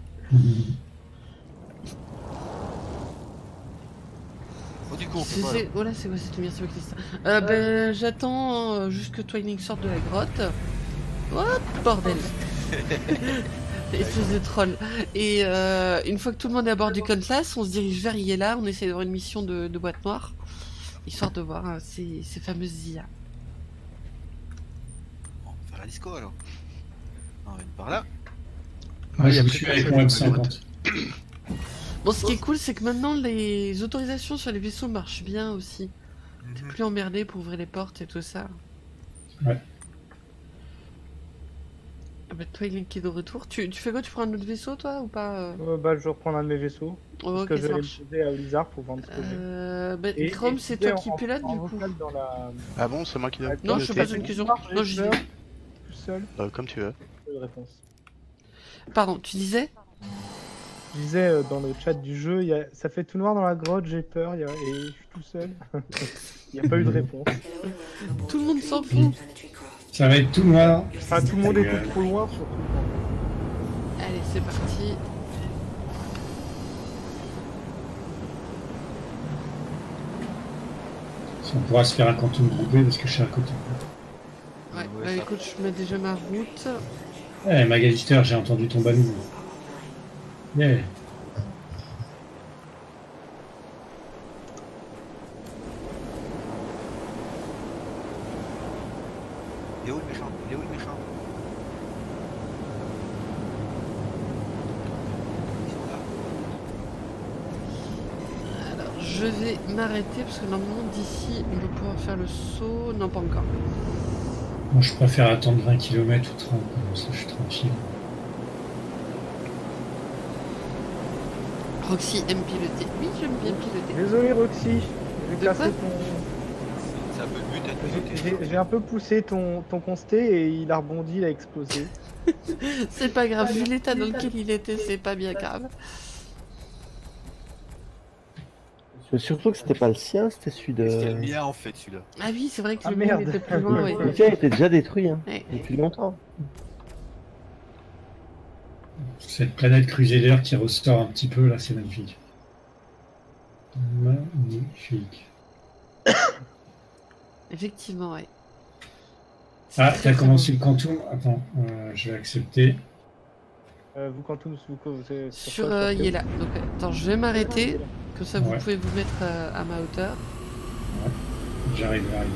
Oh, du coup, on fait C'est, quoi là c'est... Oh là, c'est quoi cette lumière sur le cristal euh, Ben, j'attends euh, juste que Twining sorte de la grotte. What bordel. Espèce de troll. Et euh, une fois que tout le monde est à bord du Cutlass, on se dirige vers Yella, on essaie d'avoir une mission de, de boîte noire, histoire de voir euh, ces, ces fameuses I A. On va faire la disco alors. On va une par là. Moi, je Ouais, vous y a suis plus avec personne mon dans M la cinquante. Bon, ce qui est cool, c'est que maintenant les autorisations sur les vaisseaux marchent bien aussi. T'es plus emmerdé pour ouvrir les portes et tout ça. Ouais. bah, toi, il est de retour. Tu, tu fais quoi? Tu prends un autre vaisseau, toi, ou pas euh Euh, bah, je vais reprendre un de mes vaisseaux. Oh, parce ok, que je ça vais le marche. poser à Blizzard pour vendre ce que j'ai. Euh, bah, Et- Chrome, et c'est tu sais, toi qui en- pilote, en du coup. vocal dans la... Ah bon, c'est moi qui dois Non, je sais piloter. pas une question. Marche, Non, je j'ai dis. peur, tout seul. Euh, Comme tu veux. Pas de réponse. Pardon, tu disais? Je disais euh, dans le chat du jeu, il y a... ça fait tout noir dans la grotte, j'ai peur, il y a... et je suis tout seul. Il n'y a pas eu de réponse. Tout le monde s'en fout. Ça va être tout noir. Enfin, tout le monde était trop loin, surtout. Allez, c'est parti. Si on pourra se faire un quantum groupé parce que je suis à côté. Ouais, bah écoute, je mets déjà ma route. Eh, Magalister, j'ai entendu ton balou. Yeah. Il est où le méchant? Il est où le méchant? Alors, je vais m'arrêter parce que normalement d'ici, on doit pouvoir faire le saut. Non, pas encore. Moi, je préfère attendre vingt kilomètres ou trente, comme ça je suis tranquille. Roxy aime piloter. Oui, j'aime bien piloter. Désolé, Roxy. J'ai De cassé quoi ton... C'est un peu le but d'être J'ai- J'ai j'ai un peu poussé ton, ton consté et il a rebondi, il a explosé. C'est pas grave, vu l'état dans lequel il était, c'est pas bien grave. Mais surtout que c'était pas le sien, c'était celui de. C'était le mien en fait celui-là. Ah oui, c'est vrai que Ah, le merde. mien était plus loin, ouais. Le tien était déjà détruit, hein, Ouais. depuis longtemps. Cette planète Crusader qui ressort un petit peu, là, c'est magnifique. Magnifique. Effectivement, ouais. Ah, C'est t'as très, commencé très le quantum. Attends, euh, je vais accepter. Euh, vous, quand tous, vous, vous, c'est- Sur, quoi, euh, sur il est là. Donc, attends, je vais m'arrêter. Comme ça, vous Ouais. pouvez vous mettre euh, à ma hauteur. J'arrive, j'arrive.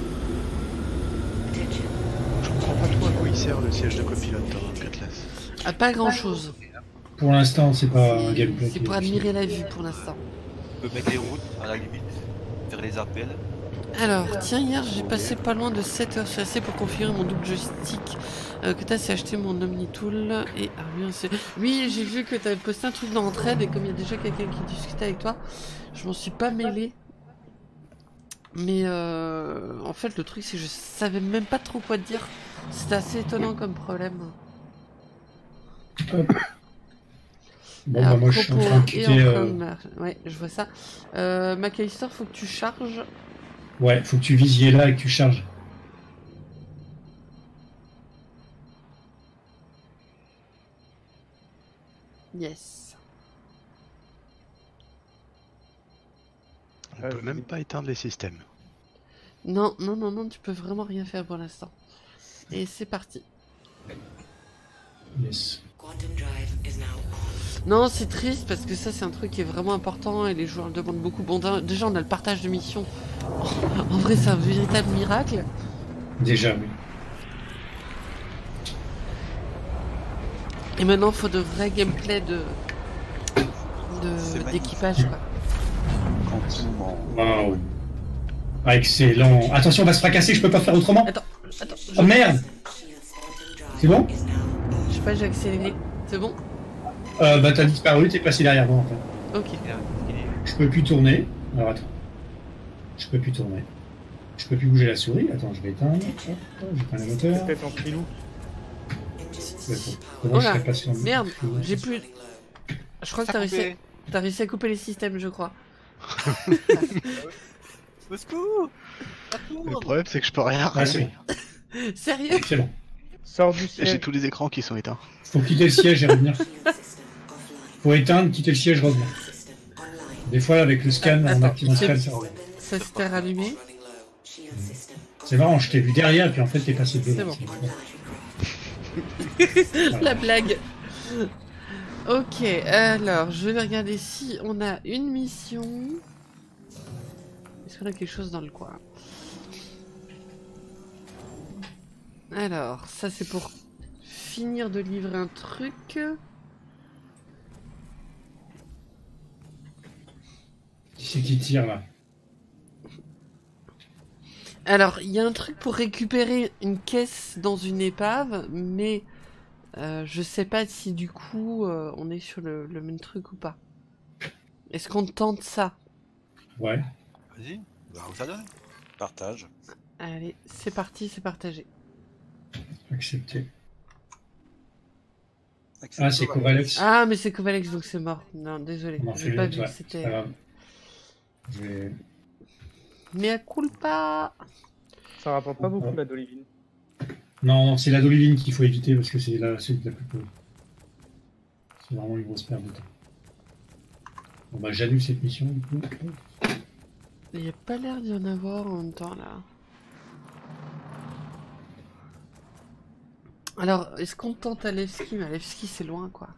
Je comprends pas trop à quoi il sert le siège de copilote dans Atlas. Ah, pas grand chose. Pour l'instant, c'est pas un gameplay. C'est qui pour est- admirer la vue pour l'instant. On peut mettre les routes à la limite, faire les appels. Alors, tiens, hier j'ai passé pas loin de sept heures sur assez pour configurer mon double joystick. Euh, que t'as, c'est acheter mon Omnitool. Et ah oui, c'est... oui, j'ai vu que t'avais posté un truc dans Entraide et comme il y a déjà quelqu'un qui discutait avec toi, je m'en suis pas mêlé. Mais euh, en fait, le truc c'est que je savais même pas trop quoi te dire. C'était assez étonnant comme problème. Hop. Bon, Alors, bah, moi, je suis en propos train de et quitter. en train euh, de mar- Ouais, je vois ça. Euh, McAllister, faut que tu charges. Ouais, faut que tu visies là et que tu charges. Yes. On peut même pas éteindre les systèmes. Non, non, non, non, tu peux vraiment rien faire pour l'instant. Et c'est parti. Yes. Non, c'est triste parce que ça, c'est un truc qui est vraiment important et les joueurs le demandent beaucoup. Bon, déjà, on a le partage de missions. En vrai, c'est un véritable miracle. Déjà, oui. Et maintenant, il faut de vrais gameplay de C'est de- d'équipage, quoi. Quantum en... Waouh. Ah, excellent. Attention, on va se fracasser, je peux pas faire autrement. Attends, attends. je- Oh merde. C'est bon? Je sais pas, j'ai accéléré. C'est bon? euh, Bah, t'as disparu, t'es passé derrière moi en fait. Ok. Je peux plus tourner. Alors attends. Je peux plus tourner. Je peux plus bouger la souris. Attends, je vais éteindre. Hop, j'éteins le moteur. C'est peut-être en filou. D'accord. Comment Oh je là, serais passé en merde, j'ai plus... Je crois que Ça t'as réussi, coupé. à... t'as réussi à couper les systèmes, je crois. Au secours! Le problème, c'est que je peux rien. Ah, c'est bon. Sérieux? C'est bon. Sors du J'ai siège. tous les écrans qui sont éteints. Faut quitter le siège et revenir. Faut éteindre, quitter le siège, revenir. Des fois, avec le scan, en Attends, activant le c'est- scan, ça revient. Ça s'était rallumé. C'est marrant, je t'ai vu derrière, et puis en fait, t'es passé devant. C'est bon. Voilà. La blague. Ok, alors, je vais regarder si on a une mission. Est-ce qu'on a quelque chose dans le coin? Alors, ça c'est pour finir de livrer un truc. Qui c'est qui tire là? Alors, il y a un truc pour récupérer une caisse dans une épave, mais Euh, je sais pas si du coup euh, on est sur le, le même truc ou pas. Est-ce qu'on tente ça? Ouais. Vas-y, on verra où ça donne. Partage. Allez, c'est parti, c'est partagé. Accepté. Accepté. Ah, c'est Kovalex. Ah, mais c'est Kovalex, donc c'est mort. Non, désolé, On en j'ai fait pas une vu autre, que ouais, c'est pas c'était... grave. Je vais... Mea culpa. Ça rapporte pas beaucoup la d'Olivine. Non, c'est la d'Olivine qu'il faut éviter parce que c'est la, c'est la plus pauvre. C'est vraiment une grosse perte de temps. Bon bah j'annule cette mission du coup. Il n'y a pas l'air d'y en avoir en même temps là. Alors, est-ce qu'on tente à Levski? Mais à Levski c'est loin quoi.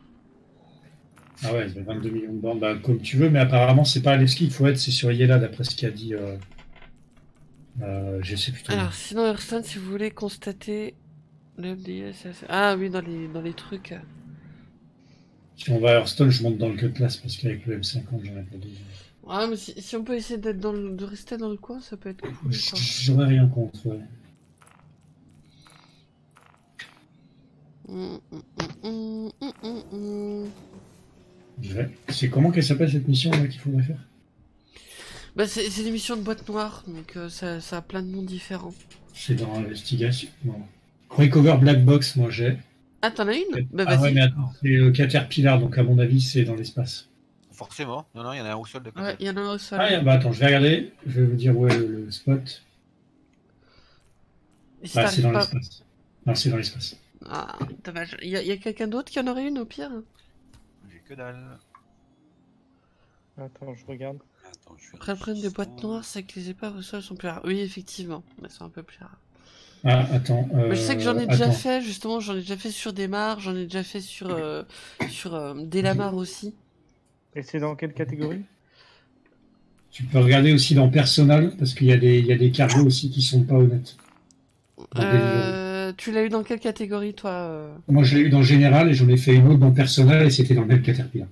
Ah ouais, il y a vingt-deux millions de bornes, bah comme tu veux, mais apparemment c'est pas à Levski qu'il faut être, c'est sur Yela d'après ce qu'a dit. Euh... Euh, je sais plus. Alors, sinon Hearthstone, si vous voulez constater le M D S, ah oui, dans les, dans les trucs. Si on va à Hearthstone, je monte dans le Cutlass parce qu'avec le M cinquante, j'en ai pas besoin. Ah, mais si, si on peut essayer d'être dans le, de rester dans le coin, ça peut être cool. quoi. J'aurais rien contre, ouais. Mm, mm, mm, mm, mm, mm. Je vais. C'est comment qu'elle s'appelle cette mission là qu'il faudrait faire? Bah, c'est c'est des missions de boîte noire, donc euh, ça, ça a plein de noms différents. C'est dans l'investigation. Non. Recover Black Box, moi j'ai. Ah, t'en as une? Bah, Ah vas-y. ouais, mais attends, c'est euh, Caterpillar, donc à mon avis, c'est dans l'espace. Forcément. Non, non, il y en a un au sol de côté. Ouais, il y en a un au sol. Ah, bah attends, je vais regarder. Je vais vous dire où est le, le spot. Et si Ah, c'est t'arrives dans pas- l'espace. Non, c'est dans l'espace. Ah, dommage. Il y a, y a quelqu'un d'autre qui en aurait une au pire? J'ai que dalle. Attends, je regarde. Attends, je Après, le problème des boîtes noires, c'est que les épaves au sol sont plus rares. Oui, effectivement, elles sont un peu plus rares. Ah, attends. Euh, Mais je sais que j'en ai déjà attends. fait, justement, j'en ai déjà fait sur des mares, j'en ai déjà fait sur, euh, sur euh, des lamars aussi. Et c'est dans quelle catégorie? Tu peux regarder aussi dans Personal, parce qu'il y, a des- il y a des cargos aussi qui sont pas honnêtes. Dans Delivery. Euh, tu l'as eu dans quelle catégorie, toi euh Moi, je l'ai eu dans Général et j'en ai fait une autre dans Personal et c'était dans le même Caterpillar.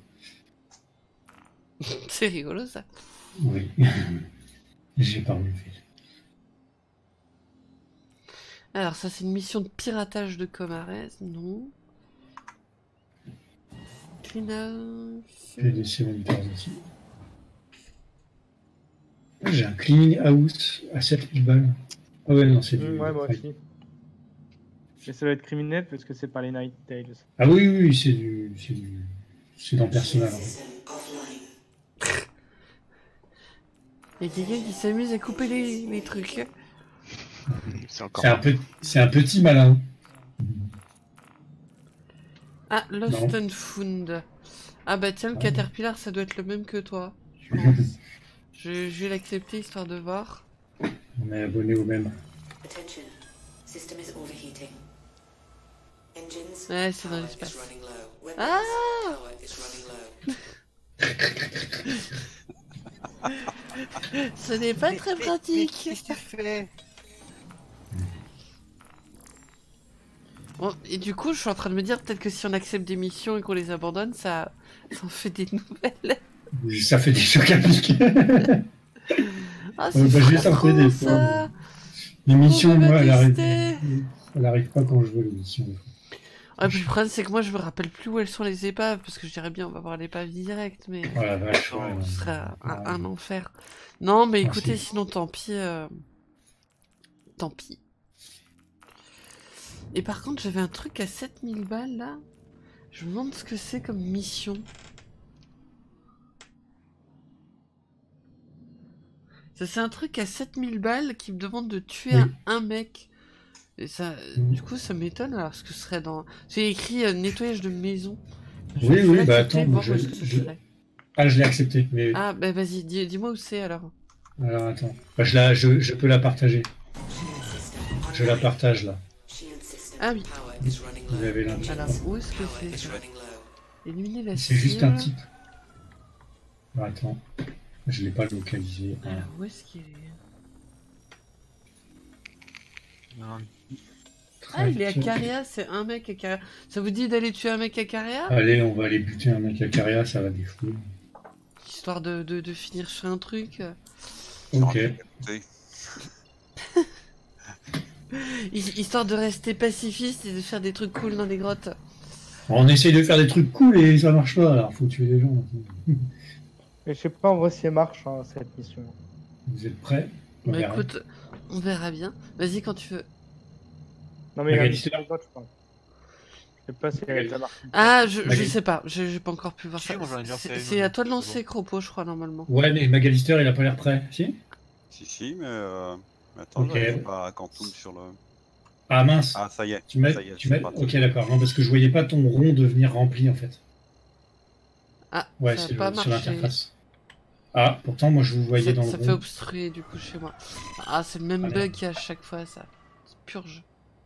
C'est rigolo, ça. Oui. J'ai pas relevé. Alors, ça, c'est une mission de piratage de Comares, non. Clean J'ai des monitors aussi. Ah, j'ai un cleaning house à sept mille balles. Ah ouais, non, c'est du... Mmh, ouais, moi aussi. Mais ça doit être criminel parce que c'est pas les Night Tales. Ah oui, oui, oui, c'est du... C'est du... C'est dans Personal. hein. Il y a quelqu'un qui s'amuse à couper les, les trucs. C'est encore C'est un, peu... c'est un petit malin. Ah, Lost Non. and Found. Ah bah tiens, le Ah. Caterpillar, ça doit être le même que toi, je pense. je, je vais l'accepter histoire de voir. On est abonné au même. Attention. System is overheating. Engines. Ouais, c'est dans power l'espace. is running low. Weapons. Ah Power is running low. Ce n'est pas très pratique. Qu'est-ce que tu fais? Bon, et du coup, je suis en train de me dire peut-être que si on accepte des missions et qu'on les abandonne, ça, ça en fait des nouvelles. Ça fait des chocs à pic. Ah, Euh, c'est bah, je vais trop sortir des fois. ça. L'émission, On peut moi, pas elle arrive, tester. elle arrive pas quand je veux l'émission. Ouais, puis le problème, c'est que moi, je me rappelle plus où elles sont les épaves, parce que je dirais bien, on va voir l'épave direct, mais Oh la vache, ouais, ce ouais. serait un, Ouais. un enfer. Non, mais Ah, écoutez, si. sinon, tant pis. euh, Tant pis. Et par contre, j'avais un truc à sept mille balles, là. Je me demande ce que c'est comme mission. Ça, c'est un truc à sept mille balles qui me demande de tuer Oui. un, un mec. Et ça, Mm. du coup, ça m'étonne alors ce que ce serait dans. C'est écrit euh, nettoyage de maison. Je Oui, vais oui, bah l'accepter, attends, voir je- où est-ce que ça je- serait. Ah, je l'ai accepté, mais... Ah, bah vas-y, dis- dis-moi où c'est alors. Alors, attends. Bah, je, la, je, je peux la partager. Je la partage, là. Ah oui. Vous avez l'indice. Alors, où est-ce que c'est ça? Éliminer la C'est juste un cire. type. Bah, attends. Je l'ai pas localisé. Ah. Alors, où est-ce qu'il est? Ah, il est à Caria, c'est un mec à Caria. Ça vous dit d'aller tuer un mec à Caria? Allez, on va aller buter un mec à Caria, ça va défouler. Histoire de, de, de finir sur un truc. Ok. Histoire de rester pacifiste et de faire des trucs cool dans les grottes. On essaye de faire des trucs cool et ça marche pas, alors faut tuer les gens. Mais je sais pas en vrai si elle marche hein, cette mission. Vous êtes prêts? On Bah verra. écoute, on verra bien. Vas-y quand tu veux. Non mais la Magali, mission c'est de grotte, je pense. Je sais pas si elle a déjà marché. Ah, je, je Magali. sais pas, je- j'ai pas encore pu voir Si, ça. moi, j'en ai déjà C'est fait, c'est moi, à toi de c'est lancer bon. Cropo, je crois, normalement. Ouais, mais Magalister, il a pas l'air prêt. Si? Si, si, mais. Euh... mais attends, Ok. j'arrive pas à Quantum sur le. Ah mince. Ah, ça y est. Tu mets, ça y est, tu c'est mets... parti. Ok, d'accord. Non, parce que je voyais pas ton rond devenir rempli en fait. Ah, Ouais, ça c'est a pas le- sur marché. l'interface. Ah, pourtant, moi je vous voyais Ça, dans le ça rond. fait obstruer du coup chez moi. Ah, c'est le même Ah, bug qu'il y a à chaque fois, ça. C'est purge.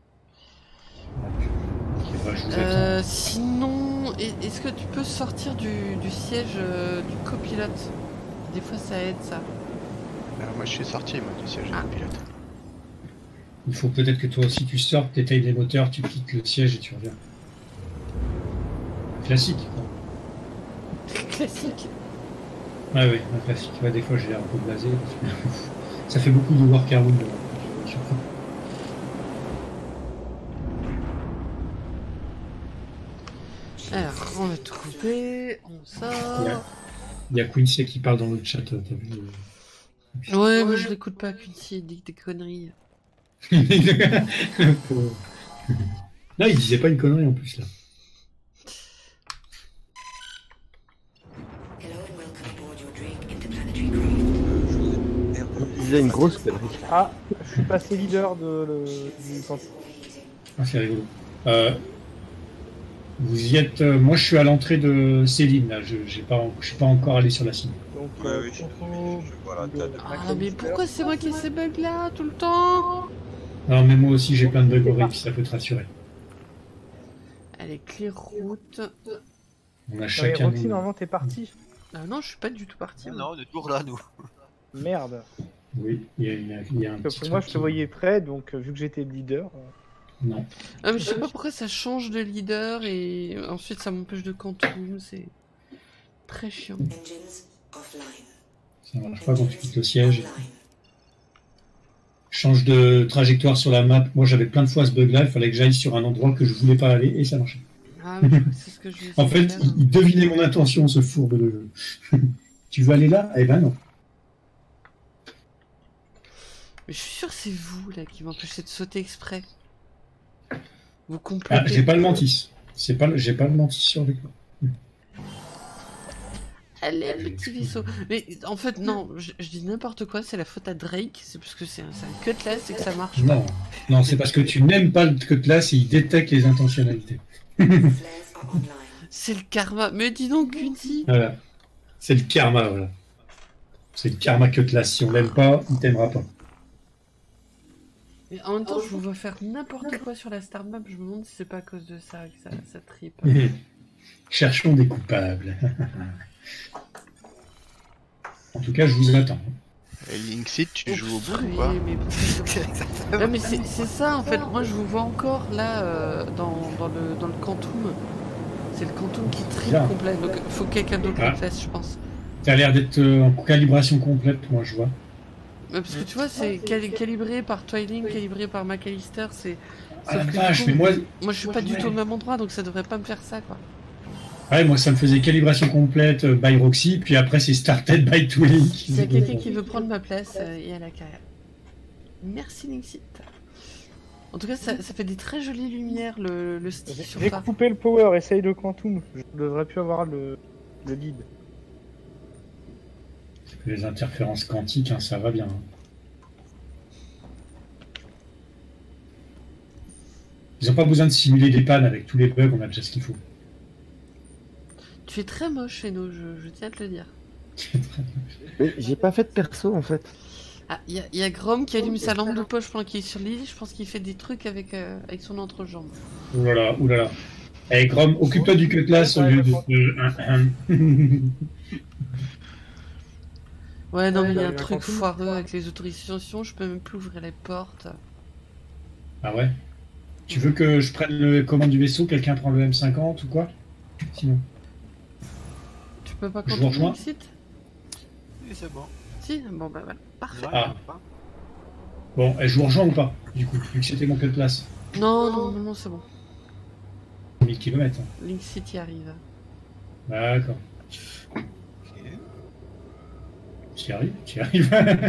Ok, bah, je vous Euh, attends. sinon, est- est-ce que tu peux sortir du, du siège euh, du copilote? Des fois ça aide ça. Alors, moi je suis sorti moi, du siège de pilote. Il faut peut-être que toi aussi tu sortes, t'éteilles les moteurs, tu quittes le siège et tu reviens. Classique. quoi. Classique. Ouais, oui, un classique. Ouais, des fois j'ai l'air un peu blasé. parce que ça fait beaucoup de workaround. euh, sur ça. Alors, on va tout couper, on sort. Ouais. Il y a Quincy qui parle dans le chat, t'as vu euh, Ouais, moi je l'écoute pas, Quincy, il dit des conneries. Pauvre. Là, il disait pas une connerie en plus là. Hello and welcome aboard your Drake interplanetary craft. Il disait une grosse connerie. Ah, je suis passé leader de le du camping. Ah, c'est rigolo. Euh, vous y êtes. euh, moi, je suis à l'entrée de Céline là. Je j'ai pas, je suis pas encore allé sur la cible. Donc Ouais, euh, oui, je, Coco, je, je vois la tête. Ah, mais pourquoi c'est moi qui ai ces bugs là tout le temps? Non, mais moi aussi, j'ai plein de bugs horribles. Ça peut te rassurer. Allez, clear route. On a Ouais, chacun. Roxy, nos- normalement t'es parti. Ah non, je suis pas du tout parti. Non, moi. non, on est toujours là, nous. Merde. Oui, il y a, il y a- il y a un Parce petit que moi truc je te qui- voyais près, donc euh, vu que j'étais le leader. euh, Non. Ah, mais je sais pas pourquoi ça change de leader et ensuite ça m'empêche de quantum, c'est très chiant. Engines offline. Ça marche pas quand tu quittes le siège. Online. Change de trajectoire sur la map. Moi, j'avais plein de fois ce bug-là. Il fallait que j'aille sur un endroit que je voulais pas aller et ça marchait. Ah oui, c'est ce que je vais En fait, faire. il, il devinait mon intention, ce fourbe de jeu. Tu veux aller là? Eh ben non. Mais je suis sûr que c'est vous là qui m'empêchez de sauter exprès. Vous Ah, complotez. j'ai pas le mantis. C'est pas, le- j'ai pas le mantis sur l'écran. Allez, petit vaisseau. Mais en fait, non, je, je dis n'importe quoi, c'est la faute à Drake, c'est parce que c'est un, c'est un cutlass et que ça marche pas. Non, non, c'est parce que tu n'aimes pas le cutlass et il détecte les intentionnalités. Flares are online. C'est le karma. Mais dis donc, Quincy. Voilà. C'est le karma, voilà. C'est le karma cutlass. Si on l'aime pas, il t'aimera pas. Mais en même temps, je vous vois faire n'importe quoi sur la star map, je me demande si c'est pas à cause de ça que ça, ça tripe. Cherchons des coupables. En tout cas, je vous attends. Et Linksit, tu joues au bout Obstrué, ou pas mais pourquoi- Non, mais c'est c'est ça en fait, moi je vous vois encore là euh, dans, dans, le, dans le Quantum. C'est le Quantum qui tripe Bien. complet, donc il faut que quelqu'un d'autre Ah. le fasse, je pense. T'as l'air d'être euh, en calibration complète, moi je vois. Ouais, parce que tu vois, c'est cali- calibré par Twiling, calibré par McAllister, c'est. Ah la sauf que du vache, coup, mais moi, moi je suis pas du tout au même endroit, donc ça devrait pas me faire ça quoi. ouais, moi ça me faisait calibration complète euh, by Roxy, puis après c'est started by Twilink. S'il y a quelqu'un qui veut prendre ma place, euh, il y a la carrière. Merci Linksit. En tout cas, ça, ça fait des très jolies lumières le, le stick sur J'ai ça. coupé le power, essaye de quantum. Je devrais plus avoir le, le lead. Les interférences quantiques, hein, ça va bien. hein. Ils ont pas besoin de simuler des pannes avec tous les bugs, on a déjà ce qu'il faut. Tu es très moche chez nous, je, je tiens à te le dire. Mais j'ai pas fait de perso en fait. Ah, il y, a- y a Grom qui allume sa lampe de poche pendant qu'il est sur l'île, je pense qu'il fait des trucs avec, euh, avec son entrejambe. Oulala, oulala. Eh Grom, occupe-toi du cutlass au lieu de... de- Ouais, non, Ouais, mais il y a bah, un il y a truc Quantum. foireux avec les autorisations, je peux même plus ouvrir les portes. Ah ouais? Tu veux que je prenne le commande du vaisseau, quelqu'un prend le M cinquante ou quoi? Sinon. Tu peux pas Je vous continuer rejoins. le site? Oui, c'est bon. Si? Bon, bah voilà, parfait. Ah. Bon, eh, je vous rejoins ou pas, du coup, vu que c'était mon queue de place. Non, non, non, non, c'est bon. mille kilomètres. Hein. Link City arrive. D'accord. Ok. Tu y arrives, tu y arrives.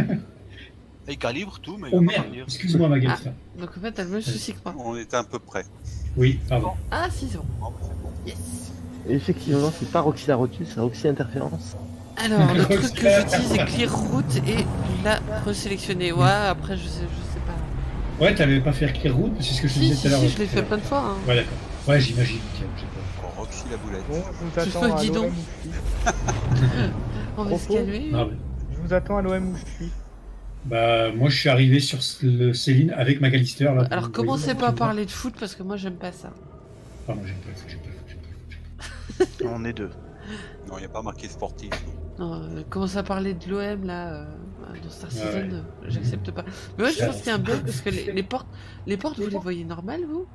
Et il calibre tout, mais il Oh va pas merde, partir. excuse-moi Magalista. Ah, donc en fait, t'as le même souci que moi. On était un peu près. Oui, pardon. Ah, si, c'est bon. Yes. Et effectivement, c'est pas Roxy la rotule, c'est Roxy Interférence. Alors, le truc que j'utilise est Clear Route et la resélectionner. Ouais, après, je sais, je sais pas. Ouais, t'avais pas fait clear route, c'est ce que je te Si, disais si, tout à l'heure. si, je l'ai fait plein de fois. Hein. Ouais, d'accord. Ouais, j'imagine. Ok, j'ai pas- Oh, Roxy la boulette. Bon, je vous Tu attends fais à dis l'O M donc. où je suis. On va se Propos. calmer. Non, mais- Je vous attends à l'O M où je suis. Bah, moi, je suis arrivé sur le Céline avec Magalister. Là, Alors, vous commencez voyez, pas à tu vois. parler de foot parce que moi, j'aime pas ça. Pardon, j'aime pas le foot, j'aime pas le foot, j'aime pas le foot. On est deux. Non, il n'y a pas marqué sportif. Non, euh, commencer à parler de l'O M là, euh, dans Star Ouais, Citizen, ouais. euh, j'accepte pas. Mais ouais, je Ouais, pense qu'il y a un bug parce que les, les portes, les portes, vous les voyez normales, vous?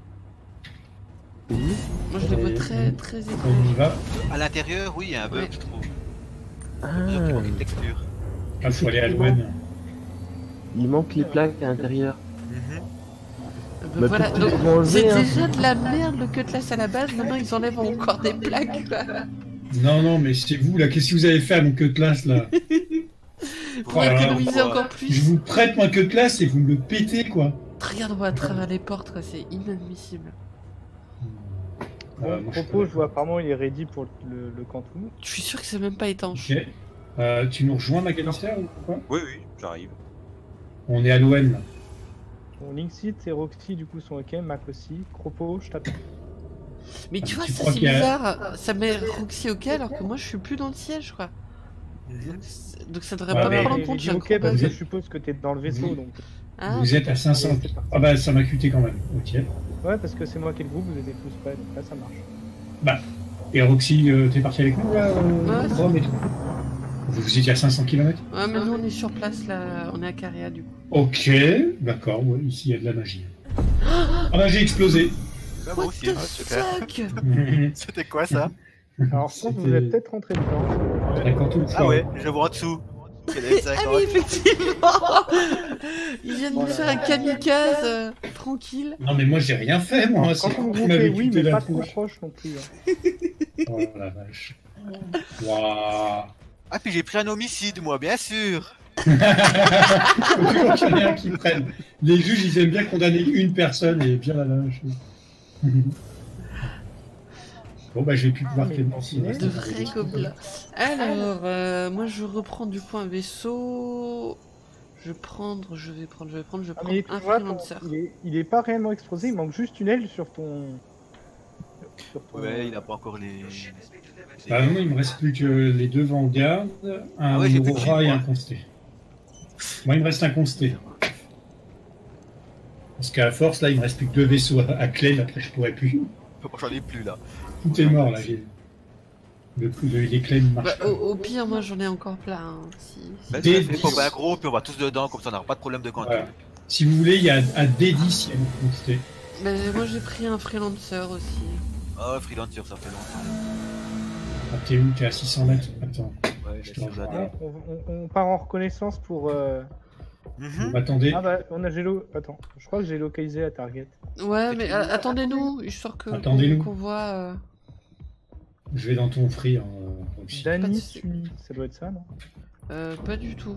Oui. Moi, je les vois Et- très, très On y étranges. va. À l'intérieur, oui, il y a un bug, Ouais. je trouve. Ah, Il manque une texture. Ah, faut aller à l'Ouane. il manque les plaques à l'intérieur. Mhm. Euh, Bah, voilà, peut-être donc qu'ils vont c'est enlever, hein. déjà de la merde le cutlass à la base, maintenant ils enlèvent encore des plaques. Quoi. Non, non, mais c'est vous, là. Qu'est-ce que vous avez fait à mon queue de classe, là? Pour Voilà. économiser encore Je plus. vous prête ma queue de classe et vous me le pétez, quoi. Regarde-moi à travers les portes, quoi, c'est inadmissible. Bon, Euh, moi, je propos, suis je vois apparemment il est ready pour le, le Canton. Je suis sûr que c'est même pas étanche. Ok. Euh, tu nous rejoins, Magalister, ou quoi? Oui, oui, j'arrive. On est à l'O M, là. Bon, Linksit et Roxy du coup sont ok, Mac aussi. Cropo, je t'attends. Mais tu Ah, vois, tu ça crois c'est qu'il y a- bizarre, ça met Roxy ok alors que moi je suis plus dans le siège, quoi. Donc ça devrait Ouais, pas mais- prendre en J'ai compte, dit j'ai un ok gros parce bug. que je suppose que t'es dans le vaisseau Oui. donc. Ah, Vous êtes à cinq cents. C'est parti. Ah bah, ça m'a cuté quand même. Ok. Ouais, parce que c'est moi qui ai le groupe, vous étiez tous prêts, donc là ça marche. Bah, et Roxy, euh, t'es parti avec nous, là, Ouais, au Rome et tout. Vous, vous étiez à cinq cents kilomètres? Ouais, mais nous on est sur place là, on est à Caria du coup. Ok, d'accord, ouais, ici il y a de la magie. Ah bah, j'ai explosé. Ah, moi What aussi. the Ah, super. fuck? C'était quoi ça? Alors je pense que vous C'était- êtes peut-être rentré dedans. La Canton Ah ouais, je vois en dessous. C'est les Ah cinquante. oui, effectivement. Il vient de nous Voilà. faire un kamikaze euh, tranquille. Non mais moi j'ai rien fait, moi. Quand C'est on vous vous qui m'avez oui, cuté mais la pas trop tronche. proche non plus. hein. Oh la vache. Waouh. Ah, puis j'ai pris un homicide, moi, bien sûr. Faut toujours qu'il y en ait un qui prenne. Les juges, ils aiment bien condamner une personne et bien la lâche. Bon bah je vais plus pouvoir mais clémer bon, ici. c'est De vrais gobelins. Alors, euh, moi je reprends du coup un vaisseau. Je vais prendre, je vais prendre, je vais prendre, je vais Ah, prendre mais tu un vois, ton- freelancer. il, est, il est pas réellement explosé, il manque juste une aile sur ton. Sur ton... Ouais, il a pas encore les. Bah non, il me reste plus que les deux Vanguard, un Ah ouais, j'ai plus que Aurora une, et moi. un Consté. Moi il me reste un Consté. Parce qu'à force là il me reste plus que deux vaisseaux à, à clé, après je pourrais plus. J'en ai plus là. Tout est mort là. j'ai- Le, le, les clés ne Bah, marchent au, pas. au pire, moi j'en ai encore plein. hein, si- si- Bah, D il dix. faut pas un gros, puis on va tous dedans, comme ça on n'aura pas de problème de quantité. Voilà. Si vous voulez, il y a à D dix, il y a une Consté. Bah, moi j'ai pris un freelancer aussi. Ah, freelancer, ça fait longtemps. Ah, t'es où? T'es à six cents mètres? Attends, Ouais, je je te te rejoins. rejoins. On, on- on part en reconnaissance pour. euh, Mhm. Attendez, Ah bah, on a gélo. Attends, je crois que j'ai localisé la target. Ouais, mais euh, attendez-nous, histoire que Attendez-nous. qu'on voit. euh, je vais dans ton free en euh, Roxy. Pas de Dany soucis. Tuni, ça doit être ça, non? euh, pas du tout.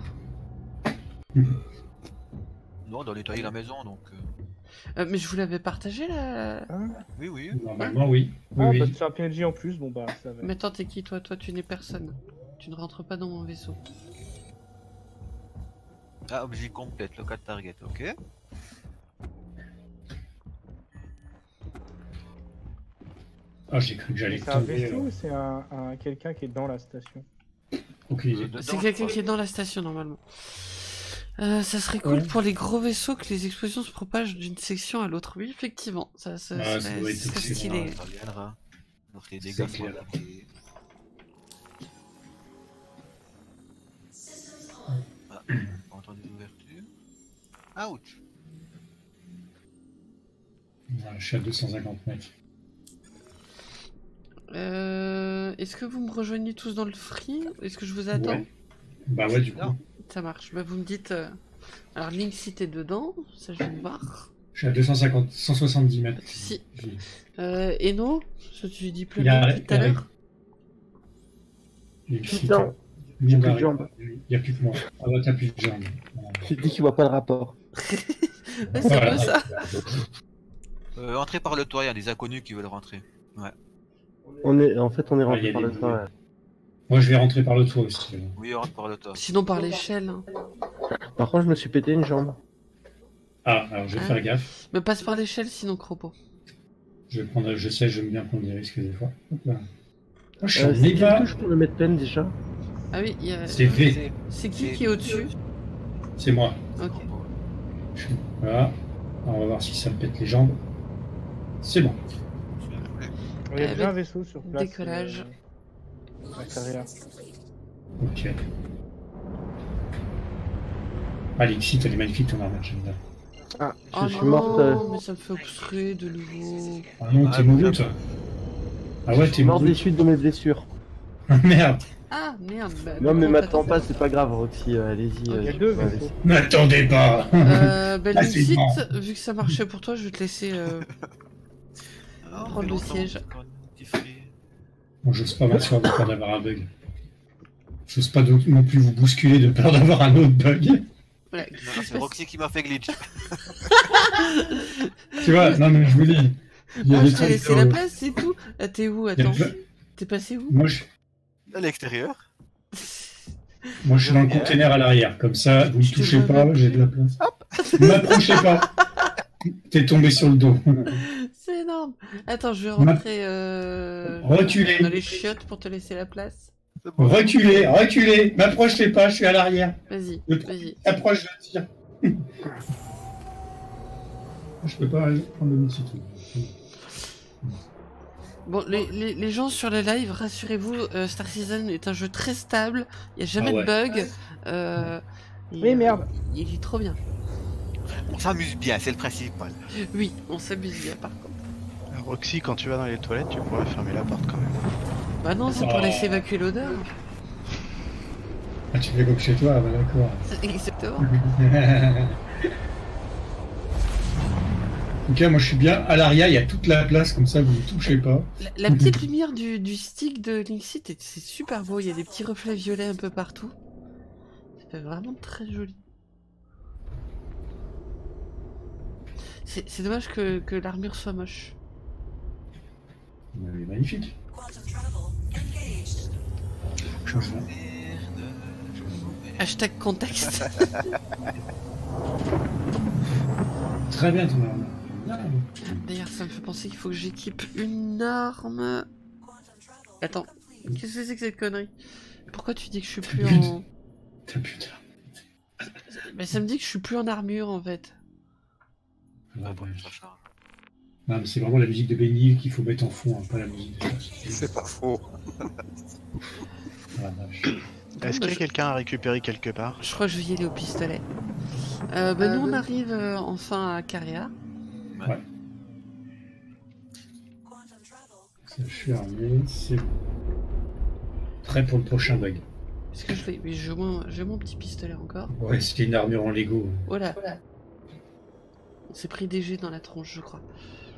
Non, dans nettoyer la maison, donc. euh, Euh, mais je vous l'avais partagé là. Hein Oui, oui. Normalement, oui. Oui, Ah, oui. bah c'est un P N J en plus, bon bah ça va. Mais attends, t'es qui toi? Toi, tu n'es personne. Tu ne rentres pas dans mon vaisseau. Ah, objet complète, local target, ok. Ah, j'ai cru que j'allais C'est un tomber. vaisseau euh, ou c'est un, un quelqu'un qui est dans la station? Aucune idée. Dedans, C'est je quelqu'un crois. qui est dans la station normalement. Euh, ça serait cool Ouais. pour les gros vaisseaux que les explosions se propagent d'une section à l'autre. Oui, effectivement, ça, ça, Ah, ça serait, doit être ça serait excellent. stylé. Ça viendra. Donc les C'est dégâts sont clair. appliqués. Ah, on entend des ouvertures. Ouch. Voilà, je suis à deux cent cinquante mètres. Euh, Est-ce que vous me rejoignez tous dans le free? Est-ce que je vous attends? Ouais. Bah ouais, du coup. Non. Ça marche. Bah, vous me dites. euh, Alors, Link, si t'es dedans, ça je vais le voir. Je suis à deux cent cinquante, cent soixante-dix mètres. Si. Euh, Eno, ça tu dis plus Il a tout à l'heure. Il Non, j'ai plus de jambes. n'y a plus que moi. Ah bah t'as plus de jambes. J'ai dit qu'il voit pas le rapport. Ouais, c'est un peu ça. Euh, entrez par le toit, il y a des inconnus qui veulent rentrer. Ouais. On est, en fait, on est Ah, il y rentré a par des- le toit. ouais. Moi je vais rentrer par le toit aussi. Oui, on rentre par le toit. Sinon, par l'échelle. Hein. Par contre, je me suis pété une jambe. Ah, alors je vais Ah. faire gaffe. Mais passe par l'échelle, sinon Cropo. Je vais prendre, je sais, j'aime bien prendre des risques des fois. Hop là. Moi, je suis Euh, en c'est quelle méga. touche pour le mettre peine déjà? Ah oui, il y a... C'est V. C'est qui qui est au-dessus? C'est moi. Ok. Je suis- Voilà. Alors, on va voir si ça me pète les jambes. C'est bon. Il y a Eh déjà ben, un vaisseau sur place. décollage. Euh, à Carrière. Ok. Alexis, t'as des magnifiques ton armure, j'aime bien. Ah, je Oh suis non, morte. euh, mais ça me fait obstruer de nouveau. Ah non, t'es mauvais toi. Ah ouais, Je t'es suis mort des mauvais. suites de mes blessures. Merde. Ah, merde. Bah, Non, mais comment m'attends t'attends pas, c'est pas grave, Roxy, euh, allez-y. Il y a euh, deux ouais, vaisseaux. N'attendez pas. Euh, bah, Ah, c'est Lixit, bon. vu que ça marchait pour toi, je vais te laisser euh, Ah, prendre le siège. Bon, j'ose pas m'asseoir de peur d'avoir un bug. J'ose pas donc- non plus vous bousculer de peur d'avoir un autre bug. Voilà. Non, c'est Roxy qui m'a fait glitch. Tu vois, non mais je vous dis. Il y a Ah, des je t'ai trucs, laissé euh, la place, c'est tout. Ah, t'es où? il y a Attends. plein- T'es passé où? Moi je, À l'extérieur. moi je suis dans le container à l'arrière. Comme ça, vous ne Je te touchez vois pas, même j'ai plus. de la place. Ne m'approchez pas. T'es tombé sur le dos. C'est énorme. Attends, je vais rentrer euh, Reculez. dans les chiottes pour te laisser la place. Reculez, reculez. M'approchez pas, je suis à l'arrière. Vas-y, Le- vas-y. Approche, je tire. Je peux pas prendre le multitude. Bon, les, les, les gens sur le live, rassurez-vous, euh, Star Citizen est un jeu très stable. Il n'y a jamais Ah ouais. de bug. Euh, et, Oui, merde. euh, il est trop bien. On s'amuse bien, c'est le principal. Oui, on s'amuse bien par contre. Alors, Roxy, quand tu vas dans les toilettes, tu pourrais fermer la porte quand même. Bah non, c'est pour Oh. laisser évacuer l'odeur. Ah, tu fais comme chez toi, ah bah d'accord. Exactement. En tout cas, moi je suis bien à l'arrière, il y a toute la place, comme ça vous ne touchez pas. La, la petite lumière du, du stick de Lixit, est- c'est super beau. Il y a des petits reflets violets un peu partout. Ça fait vraiment très joli. C'est c'est dommage que, que l'armure soit moche. Elle est magnifique. Changement. Hashtag contexte. Très bien ton arme. Ah, D'ailleurs, ça me fait penser qu'il faut que j'équipe une arme. Attends, qu'est-ce que c'est que cette connerie? Pourquoi tu dis que je suis plus en... T'as plus d'arme. Mais ça me dit que je suis plus en armure en fait. Ah, bah, non, mais c'est vraiment la musique de Benny qu'il faut mettre en fond, hein, pas la musique de C'est pas faux. Ah, vache. Est-ce bah, qu'il y a je- quelqu'un à récupérer quelque part? Je crois que je vais y aller au pistolet. Euh, bah, nous on arrive euh, enfin à Caria. Ouais. Ça, je suis armé, c'est bon. Prêt pour le prochain bug. Est-ce que je vais... Oui, j'ai mon... j'ai mon petit pistolet encore. Ouais, c'était une armure en Lego. Voilà. On s'est pris des jets dans la tronche, je crois.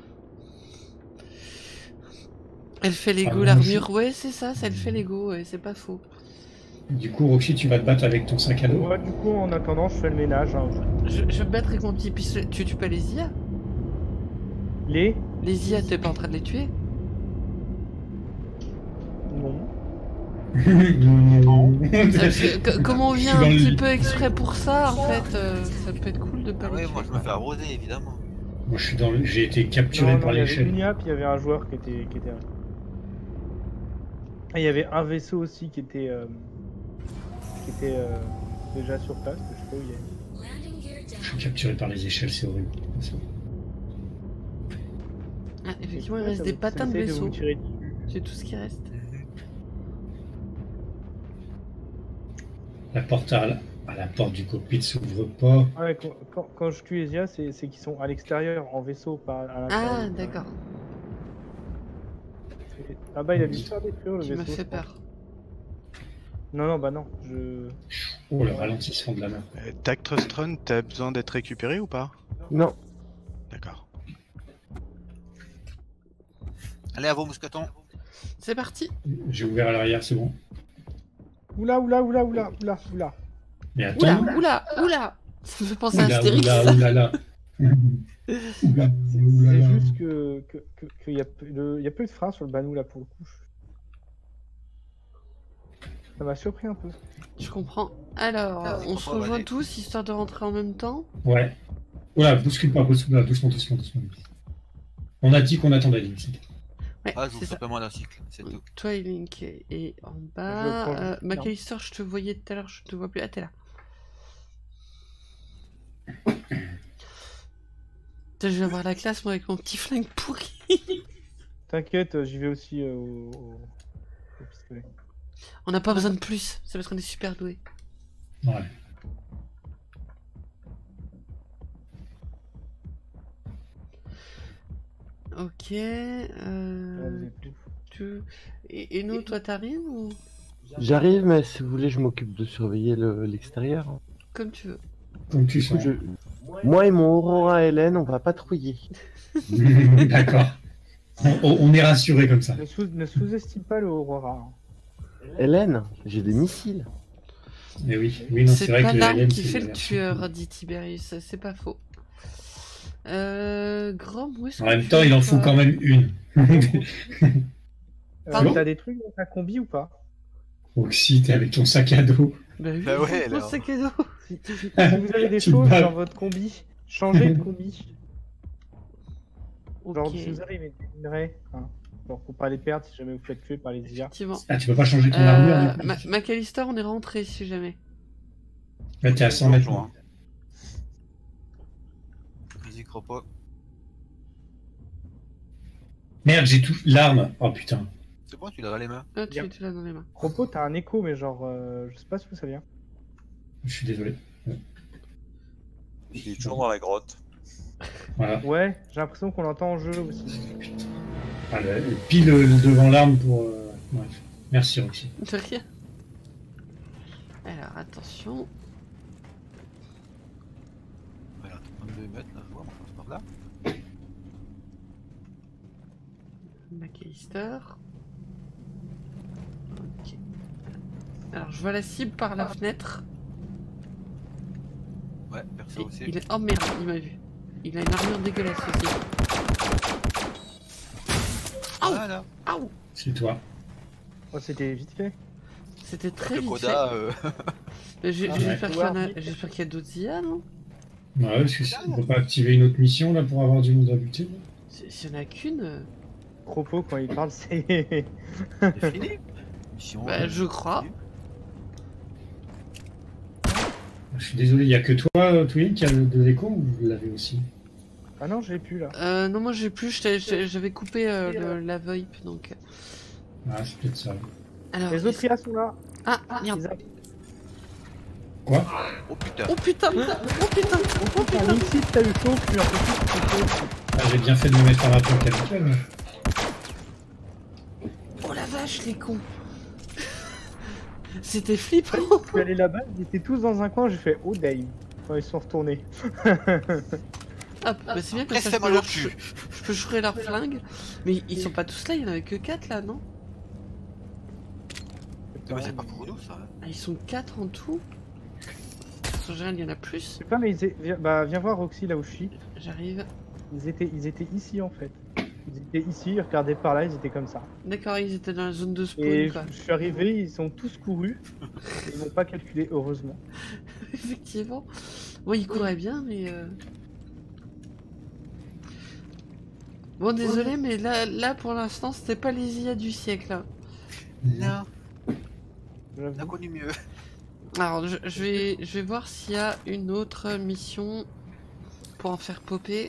Elle fait Lego Ah, moi l'armure. Ouais, c'est ça, ça elle fait Lego, ouais, c'est pas faux. Du coup, Roxy, tu vas te battre avec ton sac à dos. Ouais, du coup, en attendant, je fais le ménage. Hein. Je, je vais me battre avec mon petit pistolet. Tu tues pas les I A? Les Les I A, t'es pas en train de les tuer? Non. Parce que, co- comme on Je suis vient dans un le petit lit. peu exprès pour ça, en fait, euh, ça peut être cool de pas Ah les ouais, tuer. moi je me fais arroser évidemment. Moi, je suis dans le... J'ai été capturé Non, non, par il y avait l'échelle. une I A, puis il y avait un joueur qui était, qui était là. Et il y avait un vaisseau aussi qui était, euh, qui était euh, déjà sur place, que je sais pas où il est. Je suis capturé par les échelles, c'est horrible. Ah, effectivement, il Ouais, reste ça des vous- patins de ça essaye vaisseau. vous tirer dessus. C'est tout ce qui reste. La porte à la, à la porte du cockpit s'ouvre pas. Ouais, quand, quand, quand je tue les I A, c'est c'est qu'ils sont à l'extérieur, en vaisseau, pas à l'intérieur. Ah, d'accord. Ah bah il a dû se faire détruire le Tu vaisseau. m'as fait je crois. peur. Non, non, bah non, je... Oh, le ralentissement de la main. Euh, Tac Trust Run, t'as besoin d'être récupéré ou pas? Non. D'accord. Allez, à vos mousquetons. C'est parti. J'ai ouvert à l'arrière, c'est bon. Oula, oula, oula, oula, oula, oula. Mais attends. Oula, oula, oula. Ça me fait penser à Oula, Astérix. oula, oula, là. Oula, oula, C'est là. juste que que que qu'il y a peu de il y a peu de freins sur le banou là pour le coup. Ça m'a surpris un peu. Je comprends. Alors, Ah, on se on va rejoint aller. tous histoire de rentrer en même temps. Ouais. Oula, bouscule pas, bouscule pas, doucement, doucement, doucement. On a dit qu'on attendait, Link. Ouais, Ah, je vous c'est fais ça. pas mal un cycle, c'est tout. Toi et Link est, est en Je bas. prends- Euh, non. McAllister, je te voyais tout à l'heure, je te vois plus. Ah, t'es là. Putain, je vais avoir la classe, moi, avec mon petit flingue pourri. T'inquiète, euh, j'y vais aussi euh, au, au- au pistolet. On n'a pas besoin de plus, c'est parce qu'on est super doués. Ouais. Ok. Ouais, Euh... vous êtes plus. tu... et, et nous, toi, t'arrives ou J'arrive, mais si vous voulez, je m'occupe de surveiller le- l'extérieur. comme tu veux. Comme tu Du coup, sens. je... Moi et mon Aurora Hélène, on va patrouiller. D'accord. On, on- on est rassuré comme ça. Ne, sous- ne sous-estime pas le Aurora. hein. Hélène, j'ai des missiles. Mais oui, oui, non, c'est C'est vrai pas que l'arme Hélène, qui c'est fait la le version- tueur, dit Tiberius, c'est pas faux. Euh... Grom, où est-ce En que même tu temps, es, il en toi faut quand même une. Euh, Pardon T'as des trucs dans ta combi ou pas? Oxy, t'es avec ton sac à dos. Bah oui, Bah ouais, mon alors. sac à dos. Si, si- si vous avez des Tu choses parles. dans votre combi, changez de combi. Genre, Ok, si vous avez des minerais, hein, genre pour pas les perdre si jamais vous faites tuer par les I A. effectivement. Ah, tu peux pas changer ton armure Euh, du coup. Ma- McAllister, on est rentré si jamais. Là, t'es à cent mètres. Bonjour, hein. Vas-y, crois pas. Merde, j'ai tout. L'arme. Oh putain. C'est bon, tu l'as dans les mains. Ah, tu, Bien. tu l'as dans les mains. Propos, t'as un écho, mais genre, euh, je sais pas d'où ça vient. Je suis désolé. Il est toujours dans la grotte. Voilà. Ouais, j'ai l'impression qu'on l'entend en jeu aussi. Ah, le- le- pile euh, devant l'arme pour. euh, Bref. Merci, Roxy. De rien. Alors, attention. Voilà, trente-deux mètres, là, je vois, on passe par là. McAllister. Ok. Alors, je vois la cible par la fenêtre. Ouais, perso Et aussi. il est... Oh merde, il m'a vu. Il a une armure dégueulasse aussi. Voilà. Aouh! C'est toi. Oh, c'était vite fait. C'était très Le vite coda, fait. euh... Mais j'ai- Ah, J'espère ouais. qu'il y, en a- j'espère qu'il y a d'autres I A, non? Ouais, parce que c'est- on peut pas activer une autre mission là pour avoir du monde à buter. Si- S'il y en a qu'une... euh, Propos, quand il parle, c'est. c'est fini. Mission. Bah, euh, je crois. Je suis désolé, il y a que toi, euh, Twin, qui a de l'écho ou vous l'avez aussi? Ah non, j'ai plus là. Euh, non, moi j'ai plus, j'étais- j'ai- j'avais coupé euh, le- la VoIP, donc... Ah, c'est peut-être ça. Alors, Les autres I A sont là. Ah, merde. Ils a- Quoi? Oh putain. Oh putain! Oh putain! Oh Putain, putain! même si t'as eu chaud, tu as un peu plus de chaud. Ah, j'ai bien fait de me mettre en rapport habituel. mais- Oh la vache, les cons! C'était flippant! Je suis allé là-bas, ils étaient tous dans un coin, j'ai fait oh Dave quand ils sont retournés. Ah, bah c'est bien comme ça, je Restez peux, mal au leur cul. ch- je peux chourer leur flingue. Mais ils sont pas tous là, il y en avait que quatre là, non? Ah, mais c'est pas pour nous ça. Ah, ils sont quatre en tout? En général, il y en a plus. Je sais pas, mais ils étaient... viens, bah, viens voir Roxy là où je suis. J'arrive. Ils étaient, ils étaient ici en fait. Ils étaient ici, ils regardaient par là, ils étaient comme ça. D'accord, ils étaient dans la zone de spawn, Et quoi. je suis arrivé, ils sont tous courus. Ils m'ont pas calculé, heureusement. Effectivement. Bon, ils couraient bien, mais... euh, Bon, désolé, mais là, là pour l'instant, c'était pas les I A du siècle. Hein. Non. On a J'avoue. connu mieux. Alors, je, je vais, je vais voir s'il y a une autre mission pour en faire popper.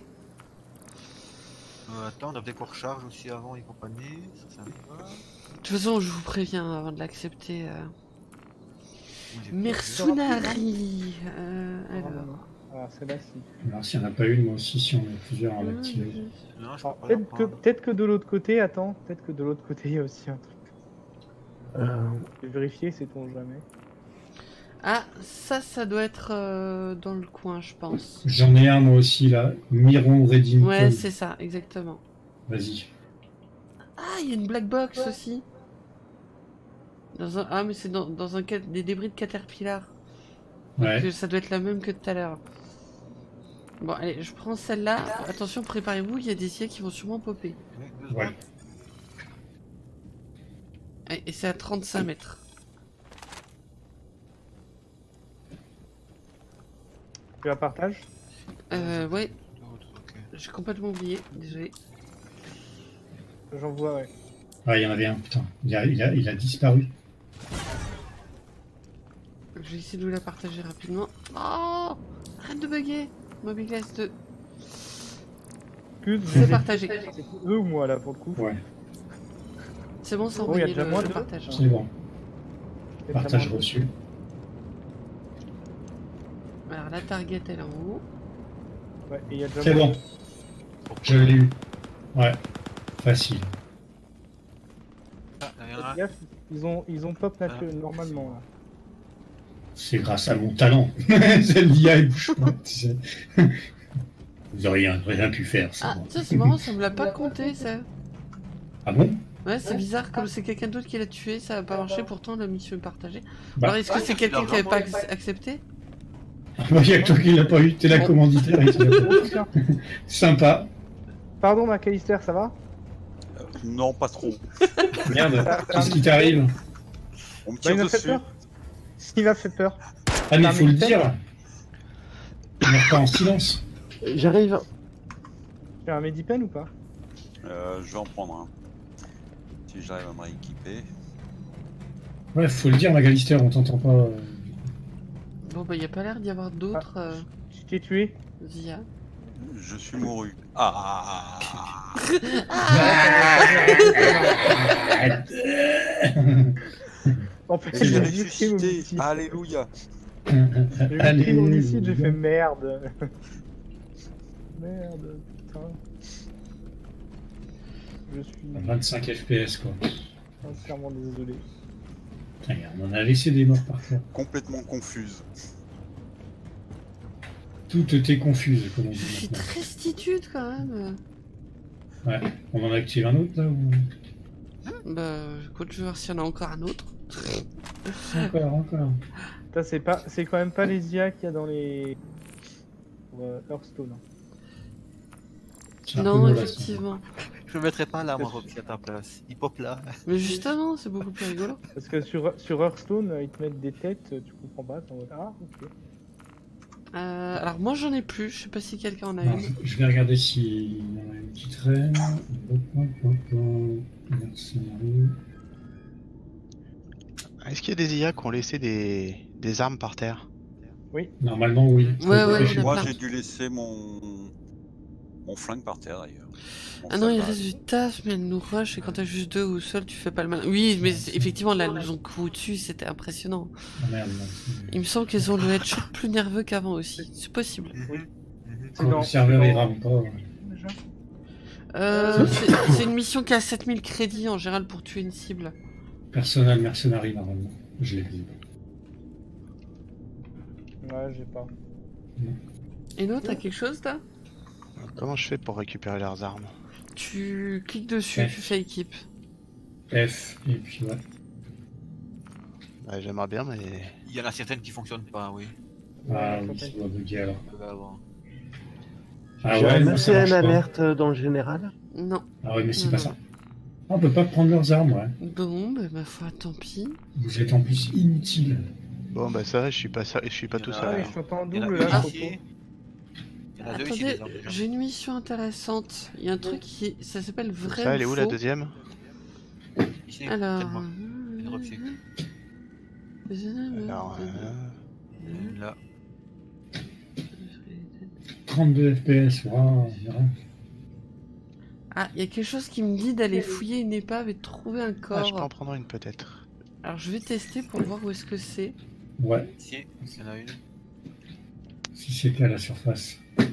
Euh, attends, on a des qu'on recharge aussi avant et compagnie. Ça, c'est sympa. De toute façon, je vous préviens avant de l'accepter. Euh... Moi, j'ai- Mercenari. Euh, alors. Ah, celle-là, si. Alors, s'il n'y en a pas une, moi aussi, si on est plusieurs à l'activer. Non, je peux Alors, pas Peut-être leur que, prendre. peut-être que de l'autre côté, attends, peut-être que de l'autre côté, il y a aussi un truc. Euh, Je vais vérifier, sait-on jamais. Ah, ça, ça doit être euh, dans le coin, je pense. J'en ai un moi aussi là. Miron Reddington. Ouais, c'est ça, exactement. Vas-y. Ah, il y a une black box aussi. Dans un... Ah, mais c'est dans, dans un ca- des débris de Caterpillar. Donc Ouais. euh, ça doit être la même que tout à l'heure. Bon, allez, je prends celle-là. Attention, préparez-vous, il y a des I A qui vont sûrement popper. Ouais. Et et c'est à trente-cinq mètres. Tu la partages? Euh, ouais. J'ai complètement oublié, désolé. J'en vois, ouais. Ah, il y en avait un, putain. Il a, il a, il a disparu. Je vais essayer de vous la partager rapidement. Oh, arrête de bugger. Mobiglass deux. Plus, C'est partagé. C'est eux ou moi là pour le coup? Ouais. C'est bon, c'est Oh, il y a envoyé déjà le, moins le de- partage. C'est bon. Il y a Partage déjà moins de- reçu. Alors la target elle est en haut. Ouais, et il y a déjà C'est moins bon. de- Je l'ai eu. Ouais. Facile. Ah, il y en a Faites un. gaffe, ils ont, ils ont pop naturel normalement là. C'est grâce à mon talent. C'est l'I A, elle bouge pas, tu sais. Vous auriez rien, rien pu faire. ça. Ah, ça c'est marrant, ça me l'a pas compté ça. Ah bon? Ouais, c'est bizarre, comme c'est quelqu'un d'autre qui l'a tué, ça a pas marché, pourtant la mission est partagée. Bah. Alors est-ce que Ouais, c'est quelqu'un leur qui avait pas vraiment, ac- accepté? Il y a que toi qui l'as pas eu. T'es la commanditaire et tu l'as pas eu. Sympa. Pardon McAllister, ça va? Euh, non, pas trop. Merde. Qu'est-ce qui t'arrive? On me Bah, tire il m'a fait dessus. peur. Il m'a fait peur. Ah, mais T'as il faut le mis une dire. Tu meurs pas en silence. J'arrive. Tu as un Medipen ou pas? Euh, je vais en prendre un. Si j'arrive à me rééquiper. Ouais, faut le dire, Magalister, on t'entend pas. euh. Bon bah y a pas l'air d'y avoir d'autres euh, Tu t'es tué? I A. Je suis mouru. Ah. En fait, J'ai j'ai vu mon ressuscité. homicide. Alléluia. J'ai vu mon homicide, j'ai fait merde. Merde, putain. Je suis vingt-cinq F P S, quoi. sincèrement désolé. Putain, on en a laissé des morts par terre. Complètement confuse. Tout était confuse, comme on Je dit suis maintenant. tristitude quand même. Ouais. On en active un autre, là ou... Bah écoute, je vais voir s'il y en a encore un autre. Encore, encore. Putain, c'est pas, c'est quand même pas les I A qu'il y a dans les pour, euh, Hearthstone. C'est un peu Non, mauvais, ça. effectivement. Je me mettrai pas là, moi, Roxy, à ta place. Il pop là. Mais justement, c'est beaucoup plus rigolo. Parce que sur, sur Hearthstone, ils te mettent des têtes, tu comprends pas. t'es en mode, ah, ok. Euh, alors moi j'en ai plus, je sais pas si quelqu'un en a Alors, une. je- je vais regarder s'il y en a une qui traîne. Hop, hop, hop, hop. Mercenary. Est-ce qu'il y a des I A qui ont laissé des, des armes par terre? Oui. Normalement, oui. Ouais, ouais, il y en a Moi, plein. j'ai dû laisser mon mon flingue par terre d'ailleurs. Mon Ah non, il sabre. reste du taf, mais elle nous rush et quand t'as juste deux ou seul, tu fais pas le mal. Oui, mais c'est- effectivement, là, elles nous ont couru dessus, c'était impressionnant. Ah merde, non. Il me semble qu'ils ont le headshot plus nerveux qu'avant aussi, c'est possible. Quand dans- le serveur c'est il dans- rame pas. Déjà Euh, c'est c'est une mission qui a sept mille crédits en général pour tuer une cible. Personnel mercenary, normalement. Je l'ai vu. Ouais, j'ai pas. Et nous, t'as quelque chose là? Comment je fais pour récupérer leurs armes? Tu cliques dessus, Ouais. tu fais équipe. F, et puis ouais. Ouais, j'aimerais bien, mais... Il y en a certaines qui fonctionnent pas, oui. Ah Ouais, oui, ça ça doit bugger alors. On peut avoir. Ah J'ai ouais, un non, ça marche A C N pas. alerte euh, dans le général. Non. Ah ouais, mais c'est Non, pas non. ça. Ah, on peut pas prendre leurs armes, ouais. Bon, bah ma foi, tant pis. Vous êtes en plus inutile. Bon, bah ça va, je suis pas, ça... je suis pas Il y tout en a- seul. Ah, alors. je t'entends en Il y en a double une là, ici. Coco. Il y en a deux ici, Attendez, des armes déjà. j'ai une mission intéressante. Il y a un truc qui... Ça s'appelle vrai Ça, elle est ou où la faux. deuxième? Ici, Alors... près de moi. Une Roxy. Alors, euh... Une là. trente-deux F P S, waouh. Ah, il y a quelque chose qui me dit d'aller fouiller une épave et de trouver un Ah, je peux corps. en prendre une peut-être. Alors je vais tester pour voir où est-ce que c'est. Ouais, Ici, il y en a une. si c'était à la surface. Ouais.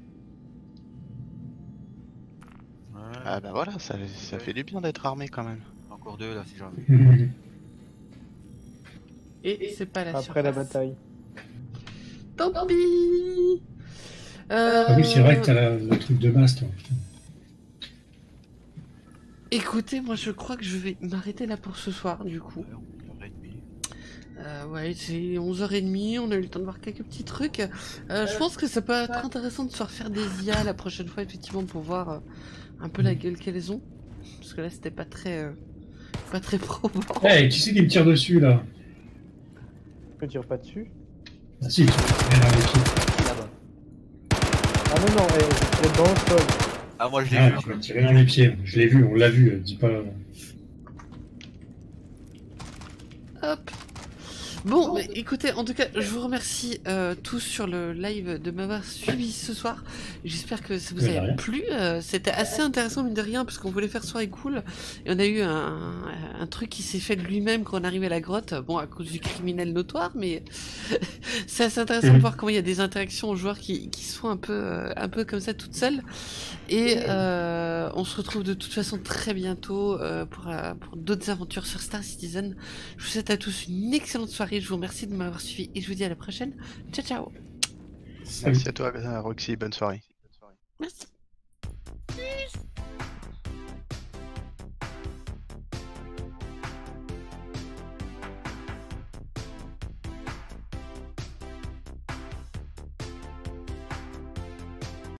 Ah bah voilà, ça, ça fait du bien d'être armé quand même. Encore deux là, si j'en veux. Et c'est pas la Après la surface. bataille. Tant pis. Euh... Ah oui, c'est vrai que t'as la- le truc de masse, toi. putain. Écoutez, moi je crois que je vais m'arrêter là pour ce soir, du coup. Euh, ouais, c'est onze heures trente, on a eu le temps de voir quelques petits trucs. Euh, je pense que ça peut être intéressant de se refaire des I A la prochaine fois, effectivement, pour voir euh, un peu la gueule qu'elles ont. Parce que là, c'était pas très... Euh, pas très probant. Eh, qui c'est qui me tire dessus, là? Je tire pas dessus. Ah si, tu me tires dans les pieds. Là-bas. Ah non, non, eh, je tire dans le sol. Ah, moi je l'ai Ah, vu. tu m'as tiré dans les pieds. Je l'ai vu, on l'a vu, dis pas... Hop. Bon, mais écoutez, en tout cas, je vous remercie euh, tous sur le live de m'avoir suivi ce soir. J'espère que ça vous Ouais, a rien. plu. Euh, C'était assez intéressant, mine de rien, parce qu'on voulait faire soirée cool. Et on a eu un, un truc qui s'est fait de lui-même quand on arrivait à la grotte. Bon, à cause du criminel notoire, mais c'est assez intéressant Mhm. de voir comment il y a des interactions aux joueurs qui, qui se font un peu, euh, un peu comme ça toutes seules. Et euh, on se retrouve de toute façon très bientôt euh, pour, euh, pour d'autres aventures sur Star Citizen. Je vous souhaite à tous une excellente soirée. Je vous remercie de m'avoir suivi et je vous dis à la prochaine. Ciao, ciao. Merci à toi, Roxy, bonne soirée. Merci.